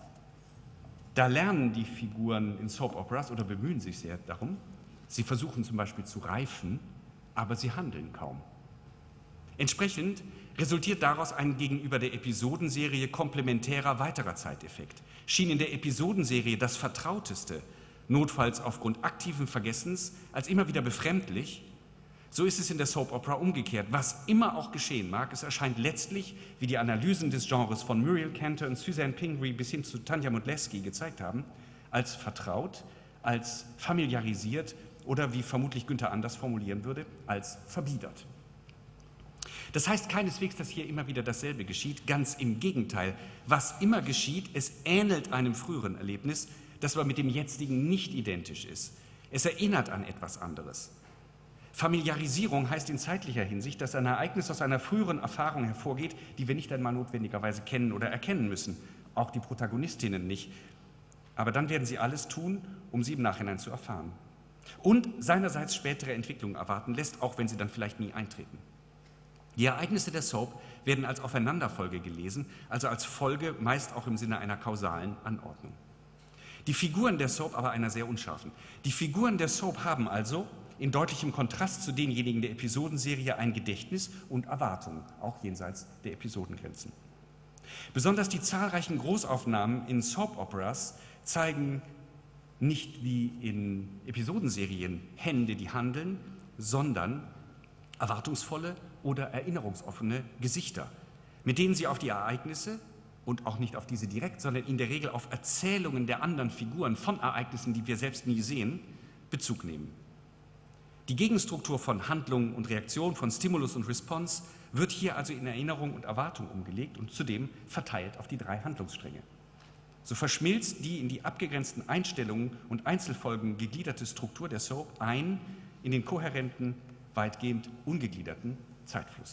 da lernen die Figuren in Soap Operas oder bemühen sich sehr darum. Sie versuchen zum Beispiel zu reifen, aber sie handeln kaum. Entsprechend resultiert daraus ein gegenüber der Episodenserie komplementärer weiterer Zeiteffekt. Schien in der Episodenserie das Vertrauteste, notfalls aufgrund aktiven Vergessens, als immer wieder befremdlich, so ist es in der Soap Opera umgekehrt. Was immer auch geschehen mag, es erscheint letztlich, wie die Analysen des Genres von Muriel Cantor und Suzanne Pingree bis hin zu Tanja Modlewski gezeigt haben, als vertraut, als familiarisiert oder, wie vermutlich Günther Anders formulieren würde, als verbiedert. Das heißt keineswegs, dass hier immer wieder dasselbe geschieht, ganz im Gegenteil. Was immer geschieht, es ähnelt einem früheren Erlebnis, das aber mit dem jetzigen nicht identisch ist. Es erinnert an etwas anderes. Familiarisierung heißt in zeitlicher Hinsicht, dass ein Ereignis aus einer früheren Erfahrung hervorgeht, die wir nicht einmal notwendigerweise kennen oder erkennen müssen, auch die Protagonistinnen nicht. Aber dann werden sie alles tun, um sie im Nachhinein zu erfahren. Und seinerseits spätere Entwicklungen erwarten lässt, auch wenn sie dann vielleicht nie eintreten. Die Ereignisse der Soap werden als Aufeinanderfolge gelesen, also als Folge, meist auch im Sinne einer kausalen Anordnung. Die Figuren der Soap aber einer sehr unscharfen. Die Figuren der Soap haben also in deutlichem Kontrast zu denjenigen der Episodenserie ein Gedächtnis und Erwartungen, auch jenseits der Episodengrenzen. Besonders die zahlreichen Großaufnahmen in Soap-Operas zeigen nicht wie in Episodenserien Hände, die handeln, sondern erwartungsvolle oder erinnerungsoffene Gesichter, mit denen sie auf die Ereignisse und auch nicht auf diese direkt, sondern in der Regel auf Erzählungen der anderen Figuren von Ereignissen, die wir selbst nie sehen, Bezug nehmen. Die Gegenstruktur von Handlung und Reaktion, von Stimulus und Response wird hier also in Erinnerung und Erwartung umgelegt und zudem verteilt auf die drei Handlungsstränge. So verschmilzt die in die abgegrenzten Einstellungen und Einzelfolgen gegliederte Struktur der Soap ein in den kohärenten, weitgehend ungegliederten Zeitfluss.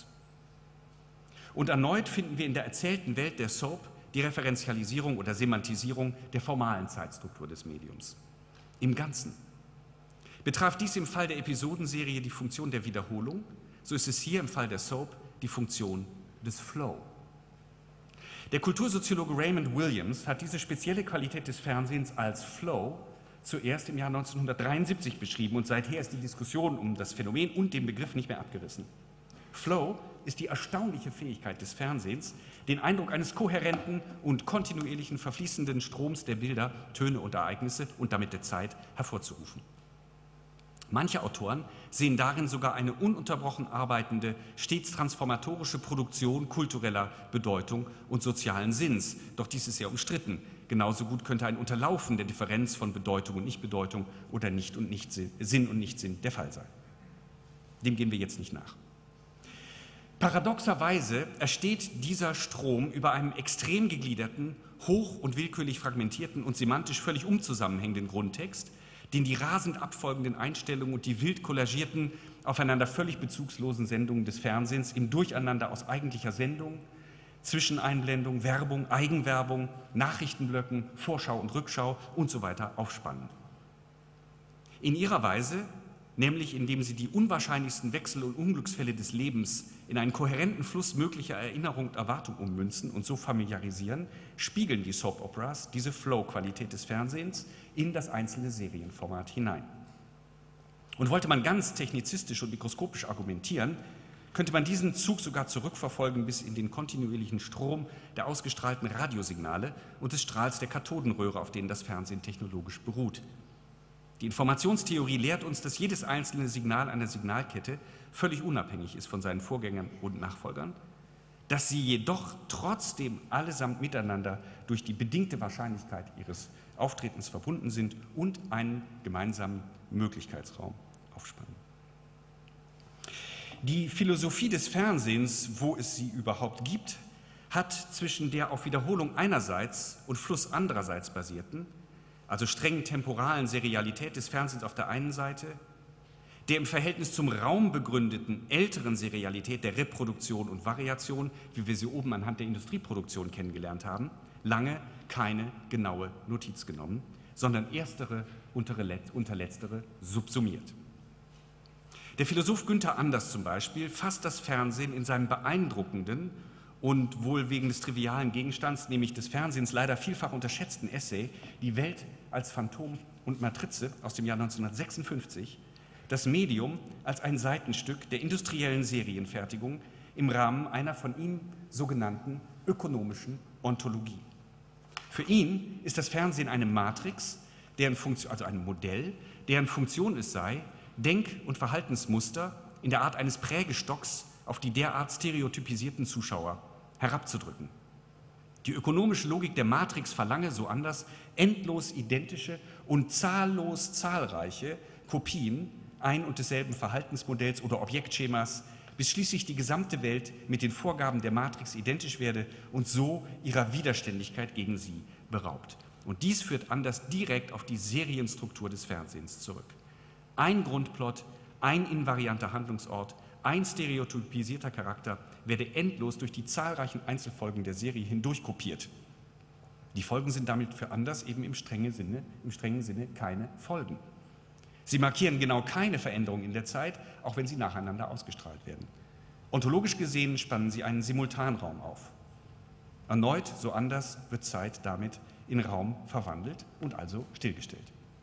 Und erneut finden wir in der erzählten Welt der Soap die Referenzialisierung oder Semantisierung der formalen Zeitstruktur des Mediums. Im Ganzen, Betraf dies im Fall der Episodenserie die Funktion der Wiederholung, so ist es hier im Fall der Soap die Funktion des Flow. Der Kultursoziologe Raymond Williams hat diese spezielle Qualität des Fernsehens als Flow zuerst im Jahr neunzehnhundertdreiundsiebzig beschrieben und seither ist die Diskussion um das Phänomen und den Begriff nicht mehr abgerissen. Flow ist die erstaunliche Fähigkeit des Fernsehens, den Eindruck eines kohärenten und kontinuierlichen verfließenden Stroms der Bilder, Töne und Ereignisse und damit der Zeit hervorzurufen. Manche Autoren sehen darin sogar eine ununterbrochen arbeitende, stets transformatorische Produktion kultureller Bedeutung und sozialen Sinns. Doch dies ist sehr umstritten. Genauso gut könnte ein Unterlaufen der Differenz von Bedeutung und Nichtbedeutung oder Nicht und Nichtsinn, Sinn und Nichtsinn der Fall sein. Dem gehen wir jetzt nicht nach. Paradoxerweise entsteht dieser Strom über einem extrem gegliederten, hoch- und willkürlich fragmentierten und semantisch völlig unzusammenhängenden Grundtext, den die rasend abfolgenden Einstellungen und die wild kollagierten, aufeinander völlig bezugslosen Sendungen des Fernsehens im Durcheinander aus eigentlicher Sendung, Zwischeneinblendung, Werbung, Eigenwerbung, Nachrichtenblöcken, Vorschau und Rückschau und so weiter aufspannen. In ihrer Weise, nämlich indem sie die unwahrscheinlichsten Wechsel und Unglücksfälle des Lebens in einen kohärenten Fluss möglicher Erinnerung und Erwartung ummünzen und so familiarisieren, spiegeln die Soap Operas diese Flow-Qualität des Fernsehens in das einzelne Serienformat hinein. Und wollte man ganz technizistisch und mikroskopisch argumentieren, könnte man diesen Zug sogar zurückverfolgen bis in den kontinuierlichen Strom der ausgestrahlten Radiosignale und des Strahls der Kathodenröhre, auf denen das Fernsehen technologisch beruht. Die Informationstheorie lehrt uns, dass jedes einzelne Signal einer Signalkette völlig unabhängig ist von seinen Vorgängern und Nachfolgern, dass sie jedoch trotzdem allesamt miteinander durch die bedingte Wahrscheinlichkeit ihres Auftretens verbunden sind und einen gemeinsamen Möglichkeitsraum aufspannen. Die Philosophie des Fernsehens, wo es sie überhaupt gibt, hat zwischen der auf Wiederholung einerseits und Fluss andererseits basierten, also strengen temporalen Serialität des Fernsehens auf der einen Seite, der im Verhältnis zum Raum begründeten älteren Serialität der Reproduktion und Variation, wie wir sie oben anhand der Industrieproduktion kennengelernt haben, lange keine genaue Notiz genommen, sondern erstere unter letztere subsumiert. Der Philosoph Günther Anders zum Beispiel fasst das Fernsehen in seinem beeindruckenden und wohl wegen des trivialen Gegenstands, nämlich des Fernsehens, leider vielfach unterschätzten Essay Die Welt als Phantom und Matrize aus dem Jahr neunzehnhundertsechsundfünfzig, das Medium als ein Seitenstück der industriellen Serienfertigung im Rahmen einer von ihm sogenannten ökonomischen Ontologie. Für ihn ist das Fernsehen eine Matrix, deren Funktion, also ein Modell, deren Funktion es sei, Denk- und Verhaltensmuster in der Art eines Prägestocks auf die derart stereotypisierten Zuschauer herabzudrücken. Die ökonomische Logik der Matrix verlange, so Anders, endlos identische und zahllos zahlreiche Kopien ein und desselben Verhaltensmodells oder Objektschemas, bis schließlich die gesamte Welt mit den Vorgaben der Matrix identisch werde und so ihrer Widerständigkeit gegen sie beraubt. Und dies führt Anders direkt auf die Serienstruktur des Fernsehens zurück. Ein Grundplot, ein invarianter Handlungsort, ein stereotypisierter Charakter werde endlos durch die zahlreichen Einzelfolgen der Serie hindurch kopiert. Die Folgen sind damit für Anders eben im strengen Sinne, im strengen Sinne keine Folgen. Sie markieren genau keine Veränderung in der Zeit, auch wenn sie nacheinander ausgestrahlt werden. Ontologisch gesehen spannen sie einen Simultanraum auf. Erneut, so Anders, wird Zeit damit in Raum verwandelt und also stillgestellt.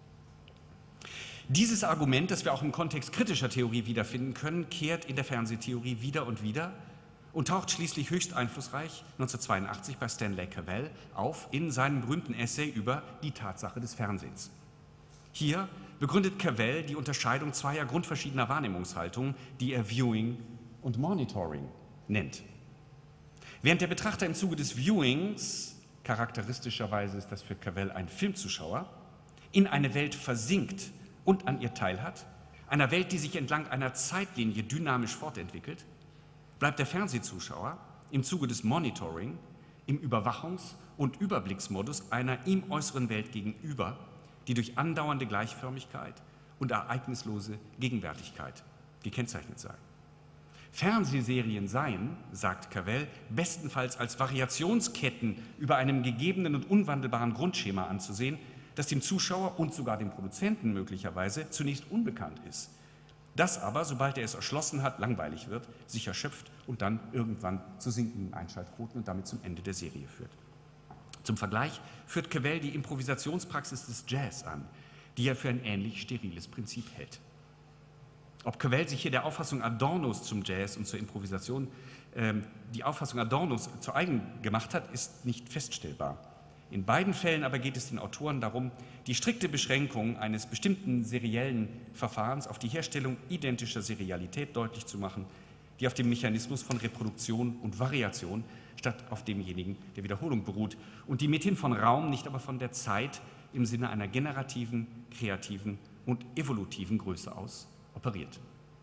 Dieses Argument, das wir auch im Kontext kritischer Theorie wiederfinden können, kehrt in der Fernsehtheorie wieder und wieder und taucht schließlich höchst einflussreich neunzehnhundertzweiundachtzig bei Stanley Cavell auf in seinem berühmten Essay über die Tatsache des Fernsehens. Hier begründet Cavell die Unterscheidung zweier grundverschiedener Wahrnehmungshaltungen, die er Viewing und Monitoring nennt. Während der Betrachter im Zuge des Viewings, charakteristischerweise ist das für Cavell ein Filmzuschauer, in eine Welt versinkt und an ihr teilhat, einer Welt, die sich entlang einer Zeitlinie dynamisch fortentwickelt, bleibt der Fernsehzuschauer im Zuge des Monitoring im Überwachungs- und Überblicksmodus einer ihm äußeren Welt gegenüber, die durch andauernde Gleichförmigkeit und ereignislose Gegenwärtigkeit gekennzeichnet sei. Fernsehserien seien, sagt Cavell, bestenfalls als Variationsketten über einem gegebenen und unwandelbaren Grundschema anzusehen, das dem Zuschauer und sogar dem Produzenten möglicherweise zunächst unbekannt ist, das aber, sobald er es erschlossen hat, langweilig wird, sich erschöpft und dann irgendwann zu sinkenden Einschaltquoten und damit zum Ende der Serie führt. Zum Vergleich führt Cavell die Improvisationspraxis des Jazz an, die er für ein ähnlich steriles Prinzip hält. Ob Cavell sich hier der Auffassung Adornos zum Jazz und zur Improvisation, äh, die Auffassung Adornos zu eigen gemacht hat, ist nicht feststellbar. In beiden Fällen aber geht es den Autoren darum, die strikte Beschränkung eines bestimmten seriellen Verfahrens auf die Herstellung identischer Serialität deutlich zu machen, die auf dem Mechanismus von Reproduktion und Variation statt auf demjenigen der Wiederholung beruht und die mithin von Raum, nicht aber von der Zeit im Sinne einer generativen, kreativen und evolutiven Größe aus operiert.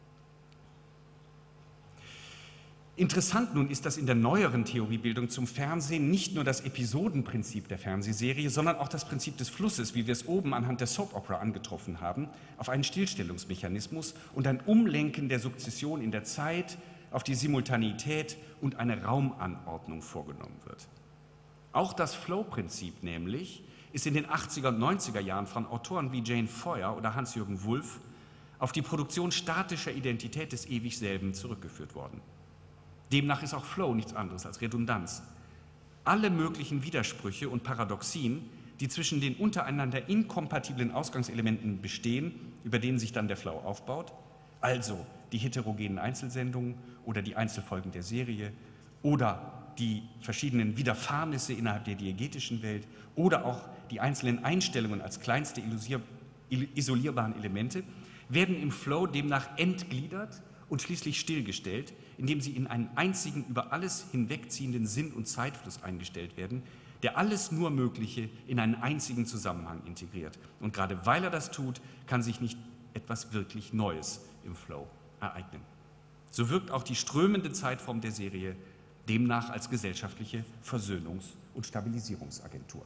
Interessant nun ist, dass in der neueren Theoriebildung zum Fernsehen nicht nur das Episodenprinzip der Fernsehserie, sondern auch das Prinzip des Flusses, wie wir es oben anhand der Soap Opera angetroffen haben, auf einen Stillstellungsmechanismus und ein Umlenken der Sukzession in der Zeit auf die Simultaneität und eine Raumanordnung vorgenommen wird. Auch das Flow-Prinzip nämlich ist in den achtziger und neunziger Jahren von Autoren wie Jane Foyer oder Hans-Jürgen Wulff auf die Produktion statischer Identität des ewig Selben zurückgeführt worden. Demnach ist auch Flow nichts anderes als Redundanz. Alle möglichen Widersprüche und Paradoxien, die zwischen den untereinander inkompatiblen Ausgangselementen bestehen, über denen sich dann der Flow aufbaut, also die heterogenen Einzelsendungen oder die Einzelfolgen der Serie oder die verschiedenen Widerfahrnisse innerhalb der diegetischen Welt oder auch die einzelnen Einstellungen als kleinste isolierbaren Elemente, werden im Flow demnach entgliedert und schließlich stillgestellt, indem sie in einen einzigen, über alles hinwegziehenden Sinn- und Zeitfluss eingestellt werden, der alles nur Mögliche in einen einzigen Zusammenhang integriert. Und gerade weil er das tut, kann sich nicht etwas wirklich Neues im Flow ereignen. So wirkt auch die strömende Zeitform der Serie demnach als gesellschaftliche Versöhnungs- und Stabilisierungsagentur.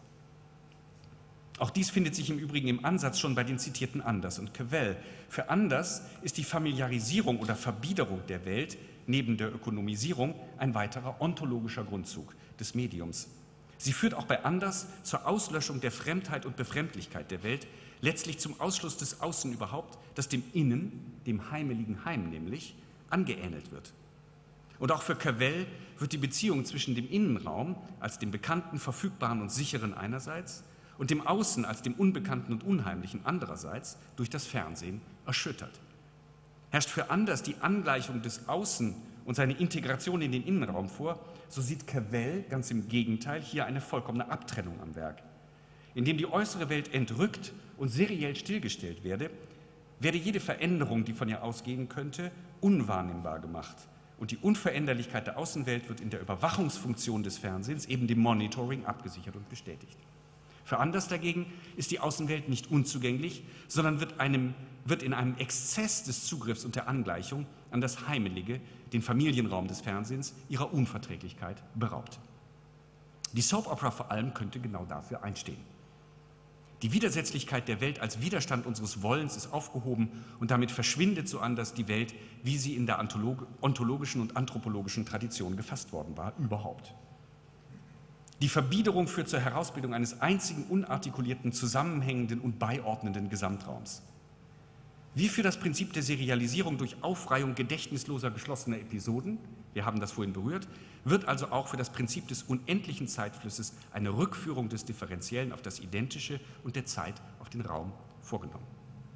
Auch dies findet sich im Übrigen im Ansatz schon bei den zitierten Anders und Cavell. Für Anders ist die Familiarisierung oder Verbiederung der Welt neben der Ökonomisierung ein weiterer ontologischer Grundzug des Mediums. Sie führt auch bei Anders zur Auslöschung der Fremdheit und Befremdlichkeit der Welt, letztlich zum Ausschluss des Außen überhaupt, das dem Innen, dem heimeligen Heim nämlich, angeähnelt wird. Und auch für Cavell wird die Beziehung zwischen dem Innenraum als dem Bekannten, Verfügbaren und Sicheren einerseits und dem Außen als dem Unbekannten und Unheimlichen andererseits durch das Fernsehen erschüttert. Herrscht für Anders die Angleichung des Außen und seine Integration in den Innenraum vor, so sieht Cavell ganz im Gegenteil hier eine vollkommene Abtrennung am Werk. Indem die äußere Welt entrückt und seriell stillgestellt werde, werde jede Veränderung, die von ihr ausgehen könnte, unwahrnehmbar gemacht. Und die Unveränderlichkeit der Außenwelt wird in der Überwachungsfunktion des Fernsehens, eben dem Monitoring, abgesichert und bestätigt. Für Anders dagegen ist die Außenwelt nicht unzugänglich, sondern wird, einem, wird in einem Exzess des Zugriffs und der Angleichung an das Heimelige, den Familienraum des Fernsehens, ihrer Unverträglichkeit beraubt. Die Soap Opera vor allem könnte genau dafür einstehen. Die Widersetzlichkeit der Welt als Widerstand unseres Wollens ist aufgehoben und damit verschwindet so anders die Welt, wie sie in der ontologischen und anthropologischen Tradition gefasst worden war, überhaupt. Die Verbiederung führt zur Herausbildung eines einzigen unartikulierten, zusammenhängenden und beiordnenden Gesamtraums. Wie für das Prinzip der Serialisierung durch Aufreihung gedächtnisloser geschlossener Episoden, wir haben das vorhin berührt, wird also auch für das Prinzip des unendlichen Zeitflusses eine Rückführung des Differenziellen auf das Identische und der Zeit auf den Raum vorgenommen.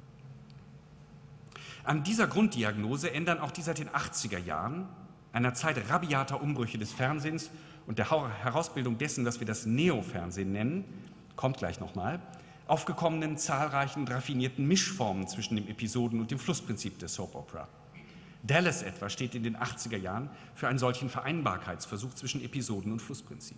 An dieser Grunddiagnose ändern auch die seit den achtziger Jahren, einer Zeit rabiater Umbrüche des Fernsehens und der Herausbildung dessen, was wir das Neo-Fernsehen nennen, kommt gleich nochmal, aufgekommenen zahlreichen raffinierten Mischformen zwischen dem Episoden- und dem Flussprinzip der Soap Opera. Dallas etwa steht in den achtziger Jahren für einen solchen Vereinbarkeitsversuch zwischen Episoden- und Flussprinzip.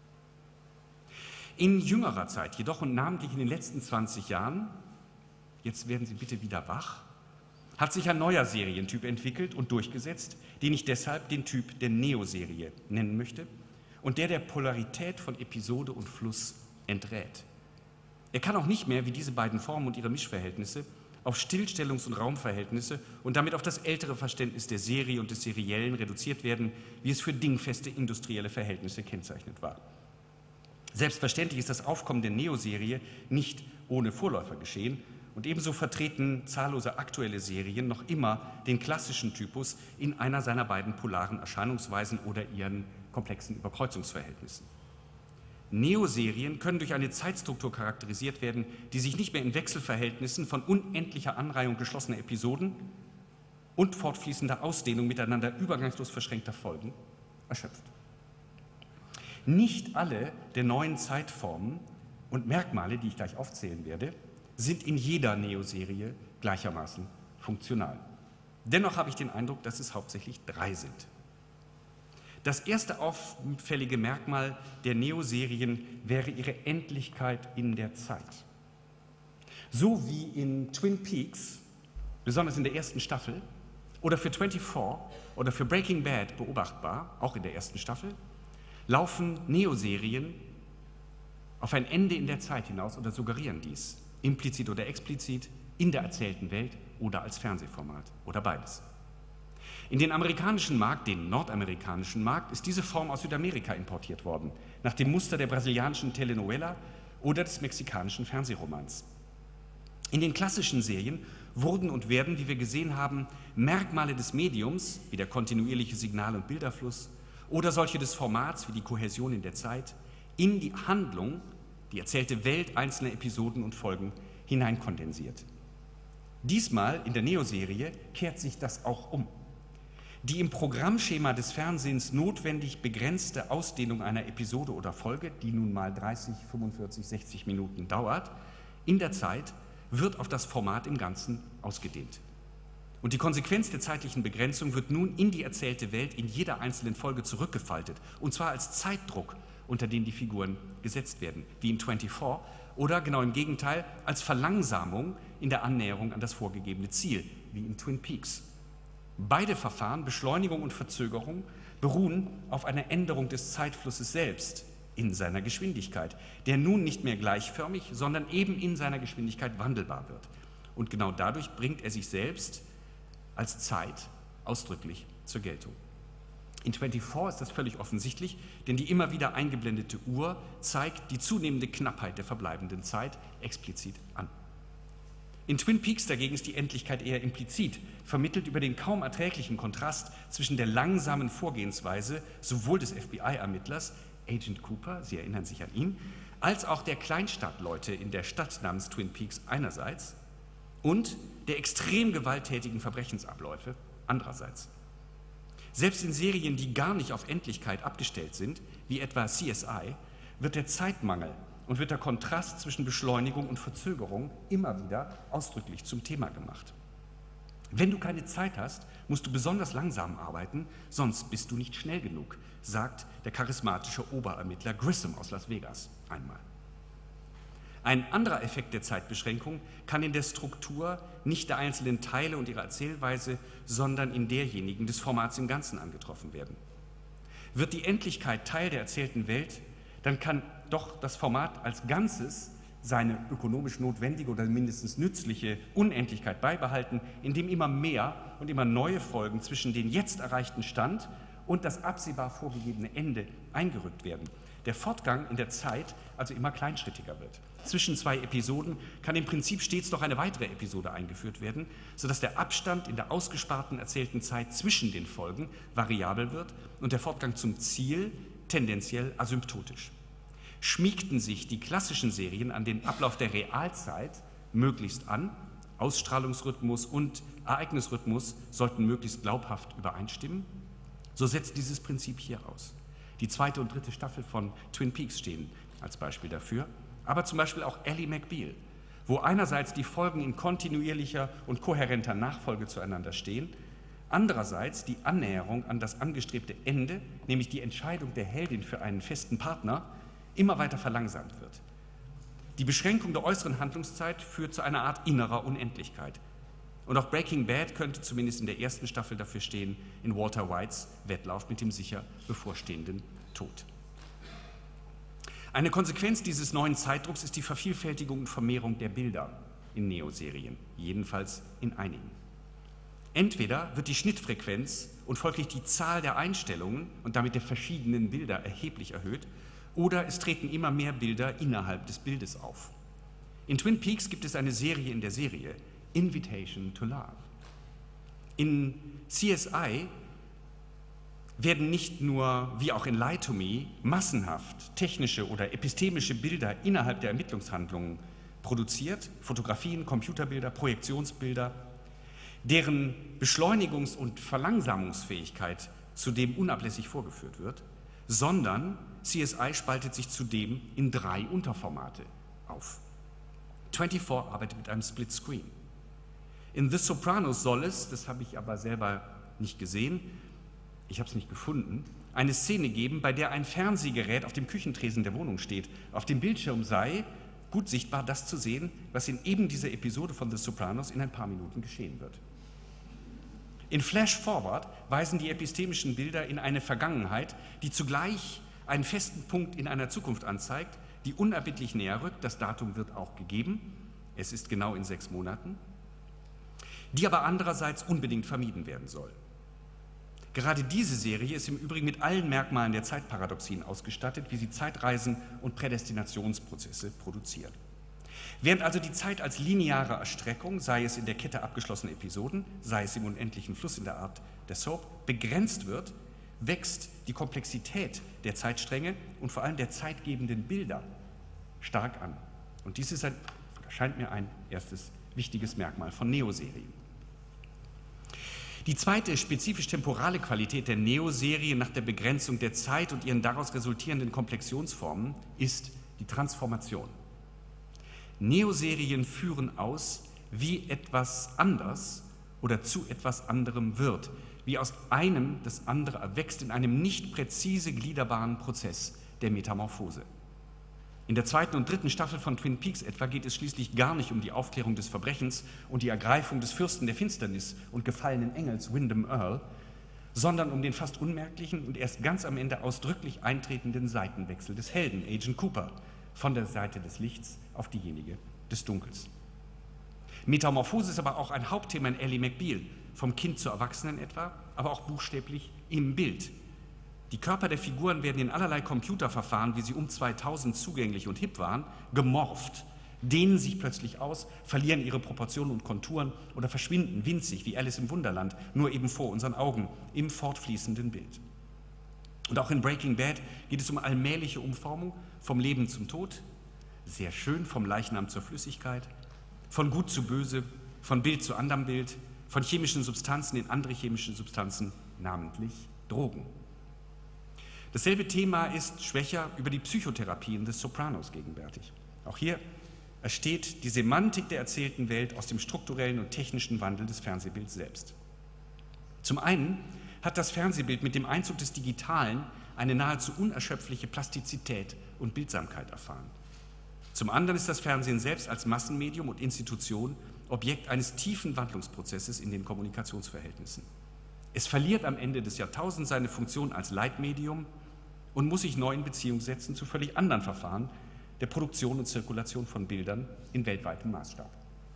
In jüngerer Zeit jedoch und namentlich in den letzten zwanzig Jahren, jetzt werden Sie bitte wieder wach, hat sich ein neuer Serientyp entwickelt und durchgesetzt, den ich deshalb den Typ der Neo-Serie nennen möchte und der der Polarität von Episode und Fluss enträt. Er kann auch nicht mehr, wie diese beiden Formen und ihre Mischverhältnisse, auf Stillstellungs- und Raumverhältnisse und damit auf das ältere Verständnis der Serie und des Seriellen reduziert werden, wie es für dingfeste industrielle Verhältnisse kennzeichnend war. Selbstverständlich ist das Aufkommen der Neo-Serie nicht ohne Vorläufer geschehen und ebenso vertreten zahllose aktuelle Serien noch immer den klassischen Typus in einer seiner beiden polaren Erscheinungsweisen oder ihren komplexen Überkreuzungsverhältnissen. Neo-Serien können durch eine Zeitstruktur charakterisiert werden, die sich nicht mehr in Wechselverhältnissen von unendlicher Anreihung geschlossener Episoden und fortfließender Ausdehnung miteinander übergangslos verschränkter Folgen erschöpft. Nicht alle der neuen Zeitformen und Merkmale, die ich gleich aufzählen werde, sind in jeder Neo-Serie gleichermaßen funktional. Dennoch habe ich den Eindruck, dass es hauptsächlich drei sind. Das erste auffällige Merkmal der Neo-Serien wäre ihre Endlichkeit in der Zeit. So wie in Twin Peaks, besonders in der ersten Staffel, oder für vierundzwanzig oder für Breaking Bad beobachtbar, auch in der ersten Staffel, laufen Neo-Serien auf ein Ende in der Zeit hinaus oder suggerieren dies, implizit oder explizit, in der erzählten Welt oder als Fernsehformat oder beides. In den amerikanischen Markt, den nordamerikanischen Markt, ist diese Form aus Südamerika importiert worden, nach dem Muster der brasilianischen Telenovela oder des mexikanischen Fernsehromans. In den klassischen Serien wurden und werden, wie wir gesehen haben, Merkmale des Mediums, wie der kontinuierliche Signal- und Bilderfluss, oder solche des Formats, wie die Kohäsion in der Zeit, in die Handlung, die erzählte Welt einzelner Episoden und Folgen hineinkondensiert. Diesmal in der Neo-Serie kehrt sich das auch um. Die im Programmschema des Fernsehens notwendig begrenzte Ausdehnung einer Episode oder Folge, die nun mal dreißig, fünfundvierzig, sechzig Minuten dauert, in der Zeit wird auf das Format im Ganzen ausgedehnt. Und die Konsequenz der zeitlichen Begrenzung wird nun in die erzählte Welt in jeder einzelnen Folge zurückgefaltet, und zwar als Zeitdruck, unter den die Figuren gesetzt werden, wie in vierundzwanzig, oder genau im Gegenteil, als Verlangsamung in der Annäherung an das vorgegebene Ziel, wie in Twin Peaks. Beide Verfahren, Beschleunigung und Verzögerung, beruhen auf einer Änderung des Zeitflusses selbst in seiner Geschwindigkeit, der nun nicht mehr gleichförmig, sondern eben in seiner Geschwindigkeit wandelbar wird. Und genau dadurch bringt er sich selbst als Zeit ausdrücklich zur Geltung. In vierundzwanzig ist das völlig offensichtlich, denn die immer wieder eingeblendete Uhr zeigt die zunehmende Knappheit der verbleibenden Zeit explizit an. In Twin Peaks dagegen ist die Endlichkeit eher implizit, vermittelt über den kaum erträglichen Kontrast zwischen der langsamen Vorgehensweise sowohl des F B I-Ermittlers, Agent Cooper, Sie erinnern sich an ihn, als auch der Kleinstadtleute in der Stadt namens Twin Peaks einerseits und der extrem gewalttätigen Verbrechensabläufe andererseits. Selbst in Serien, die gar nicht auf Endlichkeit abgestellt sind, wie etwa C S I, wird der Zeitmangel und wird der Kontrast zwischen Beschleunigung und Verzögerung immer wieder ausdrücklich zum Thema gemacht. Wenn du keine Zeit hast, musst du besonders langsam arbeiten, sonst bist du nicht schnell genug, sagt der charismatische Oberermittler Grissom aus Las Vegas einmal. Ein anderer Effekt der Zeitbeschränkung kann in der Struktur nicht der einzelnen Teile und ihrer Erzählweise, sondern in derjenigen des Formats im Ganzen angetroffen werden. Wird die Endlichkeit Teil der erzählten Welt, dann kann doch das Format als Ganzes seine ökonomisch notwendige oder mindestens nützliche Unendlichkeit beibehalten, indem immer mehr und immer neue Folgen zwischen den jetzt erreichten Stand und das absehbar vorgegebene Ende eingerückt werden. Der Fortgang in der Zeit also immer kleinschrittiger wird. Zwischen zwei Episoden kann im Prinzip stets noch eine weitere Episode eingeführt werden, sodass der Abstand in der ausgesparten erzählten Zeit zwischen den Folgen variabel wird und der Fortgang zum Ziel tendenziell asymptotisch. Schmiegten sich die klassischen Serien an den Ablauf der Realzeit möglichst an, Ausstrahlungsrhythmus und Ereignisrhythmus sollten möglichst glaubhaft übereinstimmen, so setzt dieses Prinzip hier aus. Die zweite und dritte Staffel von Twin Peaks stehen als Beispiel dafür, aber zum Beispiel auch Ally McBeal, wo einerseits die Folgen in kontinuierlicher und kohärenter Nachfolge zueinander stehen, andererseits die Annäherung an das angestrebte Ende, nämlich die Entscheidung der Heldin für einen festen Partner, immer weiter verlangsamt wird. Die Beschränkung der äußeren Handlungszeit führt zu einer Art innerer Unendlichkeit. Und auch Breaking Bad könnte zumindest in der ersten Staffel dafür stehen, in Walter Whites Wettlauf mit dem sicher bevorstehenden Tod. Eine Konsequenz dieses neuen Zeitdrucks ist die Vervielfältigung und Vermehrung der Bilder in Neoserien, jedenfalls in einigen. Entweder wird die Schnittfrequenz und folglich die Zahl der Einstellungen und damit der verschiedenen Bilder erheblich erhöht, oder es treten immer mehr Bilder innerhalb des Bildes auf. In Twin Peaks gibt es eine Serie in der Serie, Invitation to Love. In C S I werden nicht nur, wie auch in Lie to Me, massenhaft technische oder epistemische Bilder innerhalb der Ermittlungshandlungen produziert, Fotografien, Computerbilder, Projektionsbilder, deren Beschleunigungs- und Verlangsamungsfähigkeit zudem unablässig vorgeführt wird, sondern C S I spaltet sich zudem in drei Unterformate auf. vierundzwanzig arbeitet mit einem Split Screen. In The Sopranos soll es, das habe ich aber selber nicht gesehen, ich habe es nicht gefunden, eine Szene geben, bei der ein Fernsehgerät auf dem Küchentresen der Wohnung steht. Auf dem Bildschirm sei gut sichtbar das zu sehen, was in eben dieser Episode von The Sopranos in ein paar Minuten geschehen wird. In Flash Forward weisen die epistemischen Bilder in eine Vergangenheit, die zugleich einen festen Punkt in einer Zukunft anzeigt, die unerbittlich näher rückt. Das Datum wird auch gegeben. Es ist genau in sechs Monaten. Die aber andererseits unbedingt vermieden werden soll. Gerade diese Serie ist im Übrigen mit allen Merkmalen der Zeitparadoxien ausgestattet, wie sie Zeitreisen und Prädestinationsprozesse produziert. Während also die Zeit als lineare Erstreckung, sei es in der Kette abgeschlossener Episoden, sei es im unendlichen Fluss in der Art der Soap, begrenzt wird, wächst die Komplexität der Zeitstränge und vor allem der zeitgebenden Bilder stark an. Und dies ist ein, scheint mir ein erstes wichtiges Merkmal von Neo-Serien. Die zweite spezifisch-temporale Qualität der Neo-Serie nach der Begrenzung der Zeit und ihren daraus resultierenden Komplexionsformen ist die Transformation. Neo-Serien führen aus, wie etwas anders oder zu etwas anderem wird, wie aus einem das andere erwächst in einem nicht präzise gliederbaren Prozess der Metamorphose. In der zweiten und dritten Staffel von Twin Peaks etwa geht es schließlich gar nicht um die Aufklärung des Verbrechens und die Ergreifung des Fürsten der Finsternis und gefallenen Engels Wyndham Earl, sondern um den fast unmerklichen und erst ganz am Ende ausdrücklich eintretenden Seitenwechsel des Helden, Agent Cooper, von der Seite des Lichts auf diejenige des Dunkels. Metamorphose ist aber auch ein Hauptthema in Ally McBeal, vom Kind zur Erwachsenen etwa, aber auch buchstäblich im Bild. Die Körper der Figuren werden in allerlei Computerverfahren, wie sie um zweitausend zugänglich und hip waren, gemorpht, dehnen sich plötzlich aus, verlieren ihre Proportionen und Konturen oder verschwinden winzig wie Alice im Wunderland, nur eben vor unseren Augen, im fortfließenden Bild. Und auch in Breaking Bad geht es um allmähliche Umformung vom Leben zum Tod, sehr schön, vom Leichnam zur Flüssigkeit, von gut zu böse, von Bild zu anderem Bild, von chemischen Substanzen in andere chemische Substanzen, namentlich Drogen. Dasselbe Thema ist schwächer über die Psychotherapien des Sopranos gegenwärtig. Auch hier entsteht die Semantik der erzählten Welt aus dem strukturellen und technischen Wandel des Fernsehbilds selbst. Zum einen hat das Fernsehbild mit dem Einzug des Digitalen eine nahezu unerschöpfliche Plastizität und Bildsamkeit erfahren. Zum anderen ist das Fernsehen selbst als Massenmedium und Institution Objekt eines tiefen Wandlungsprozesses in den Kommunikationsverhältnissen. Es verliert am Ende des Jahrtausends seine Funktion als Leitmedium und muss sich neu in Beziehung setzen zu völlig anderen Verfahren der Produktion und Zirkulation von Bildern in weltweitem Maßstab.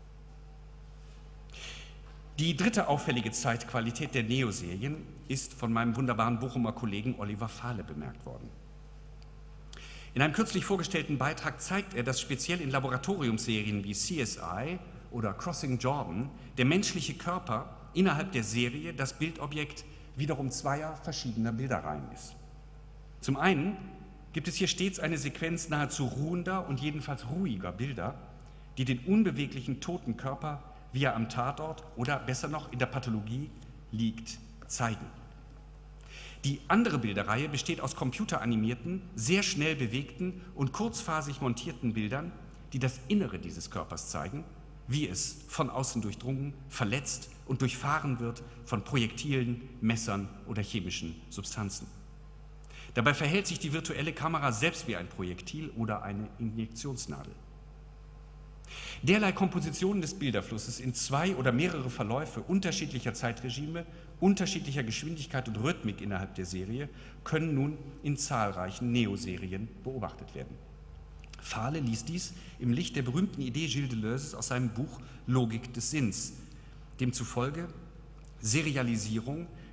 Die dritte auffällige Zeitqualität der Neo-Serien ist von meinem wunderbaren Bochumer Kollegen Oliver Fahle bemerkt worden. In einem kürzlich vorgestellten Beitrag zeigt er, dass speziell in Laboratoriumsserien wie C S I oder Crossing Jordan der menschliche Körper innerhalb der Serie das Bildobjekt wiederum zweier verschiedener Bilderreihen ist. Zum einen gibt es hier stets eine Sequenz nahezu ruhender und jedenfalls ruhiger Bilder, die den unbeweglichen toten Körper, wie er am Tatort oder besser noch in der Pathologie liegt, zeigen. Die andere Bilderreihe besteht aus computeranimierten, sehr schnell bewegten und kurzphasig montierten Bildern, die das Innere dieses Körpers zeigen, wie es von außen durchdrungen, verletzt und durchfahren wird von Projektilen, Messern oder chemischen Substanzen. Dabei verhält sich die virtuelle Kamera selbst wie ein Projektil oder eine Injektionsnadel. Derlei Kompositionen des Bilderflusses in zwei oder mehrere Verläufe unterschiedlicher Zeitregime, unterschiedlicher Geschwindigkeit und Rhythmik innerhalb der Serie können nun in zahlreichen Neo-Serien beobachtet werden. Fahle ließ dies im Licht der berühmten Idee Gilles Deleuze aus seinem Buch Logik des Sinns, demzufolge Serialisierung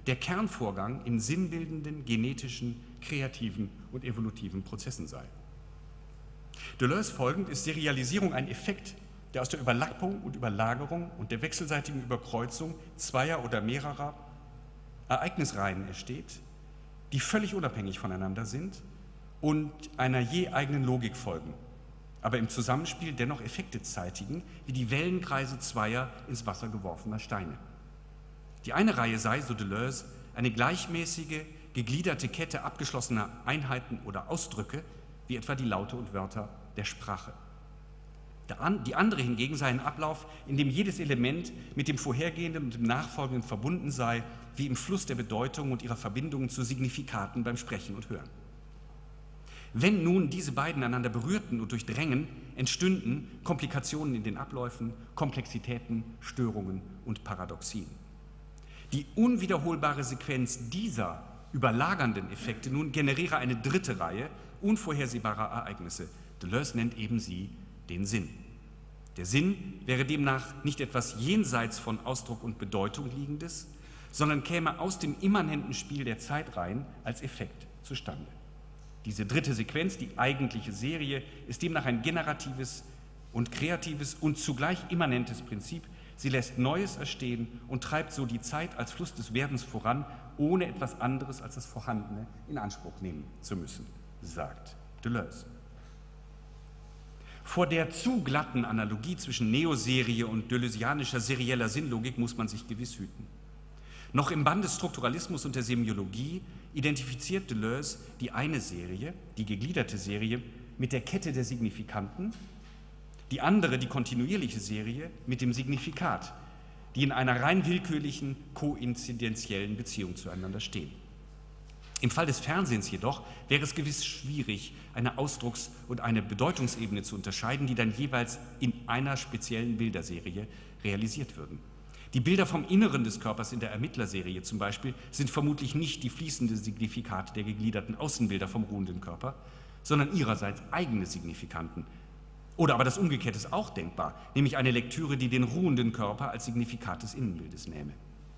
der Kernvorgang in sinnbildenden, genetischen, kreativen und evolutiven Prozessen sei. Deleuze folgend ist Serialisierung ein Effekt, der aus der Überlappung und Überlagerung und der wechselseitigen Überkreuzung zweier oder mehrerer Ereignisreihen entsteht, die völlig unabhängig voneinander sind und einer je eigenen Logik folgen, aber im Zusammenspiel dennoch Effekte zeitigen, wie die Wellenkreise zweier ins Wasser geworfener Steine. Die eine Reihe sei, so Deleuze, eine gleichmäßige, gegliederte Kette abgeschlossener Einheiten oder Ausdrücke, wie etwa die Laute und Wörter der Sprache. Die andere hingegen sei ein Ablauf, in dem jedes Element mit dem vorhergehenden und dem nachfolgenden verbunden sei, wie im Fluss der Bedeutung und ihrer Verbindungen zu Signifikaten beim Sprechen und Hören. Wenn nun diese beiden einander berührten und durchdrängen, entstünden Komplikationen in den Abläufen, Komplexitäten, Störungen und Paradoxien. Die unwiederholbare Sequenz dieser überlagernden Effekte nun generiere eine dritte Reihe unvorhersehbarer Ereignisse. Deleuze nennt eben sie den Sinn. Der Sinn wäre demnach nicht etwas jenseits von Ausdruck und Bedeutung Liegendes, sondern käme aus dem immanenten Spiel der Zeitreihen als Effekt zustande. Diese dritte Sequenz, die eigentliche Serie, ist demnach ein generatives und kreatives und zugleich immanentes Prinzip. Sie lässt Neues erstehen und treibt so die Zeit als Fluss des Werdens voran, ohne etwas anderes als das Vorhandene in Anspruch nehmen zu müssen, sagt Deleuze. Vor der zu glatten Analogie zwischen Neoserie und deleuzianischer serieller Sinnlogik muss man sich gewiss hüten. Noch im Band des Strukturalismus und der Semiologie identifiziert Deleuze die eine Serie, die gegliederte Serie, mit der Kette der Signifikanten, die andere, die kontinuierliche Serie, mit dem Signifikat, die in einer rein willkürlichen, koinzidenziellen Beziehung zueinander stehen. Im Fall des Fernsehens jedoch wäre es gewiss schwierig, eine Ausdrucks- und eine Bedeutungsebene zu unterscheiden, die dann jeweils in einer speziellen Bilderserie realisiert würden. Die Bilder vom Inneren des Körpers in der Ermittlerserie zum Beispiel sind vermutlich nicht die fließenden Signifikate der gegliederten Außenbilder vom ruhenden Körper, sondern ihrerseits eigene Signifikanten. Oder aber das Umgekehrte ist auch denkbar, nämlich eine Lektüre, die den ruhenden Körper als Signifikat des Innenbildes nähme.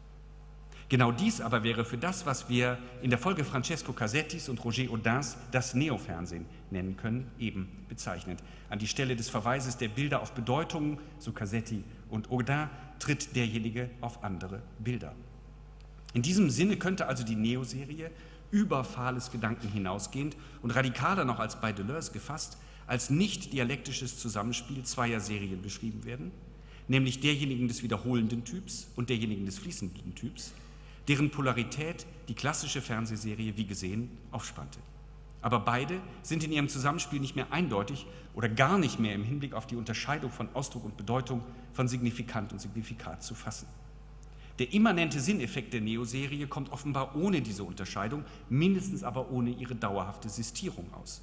Genau dies aber wäre für das, was wir in der Folge Francesco Casettis und Roger Audins das Neofernsehen nennen können, eben bezeichnend. An die Stelle des Verweises der Bilder auf Bedeutungen, so Casetti und Audin, tritt derjenige auf andere Bilder. In diesem Sinne könnte also die Neoserie über fahles Gedanken hinausgehend und radikaler noch als bei Deleuze gefasst, als nicht dialektisches Zusammenspiel zweier Serien beschrieben werden, nämlich derjenigen des wiederholenden Typs und derjenigen des fließenden Typs, deren Polarität die klassische Fernsehserie, wie gesehen, aufspannte. Aber beide sind in ihrem Zusammenspiel nicht mehr eindeutig oder gar nicht mehr im Hinblick auf die Unterscheidung von Ausdruck und Bedeutung, von Signifikant und Signifikat zu fassen. Der immanente Sinneffekt der Neoserie kommt offenbar ohne diese Unterscheidung, mindestens aber ohne ihre dauerhafte Sistierung aus.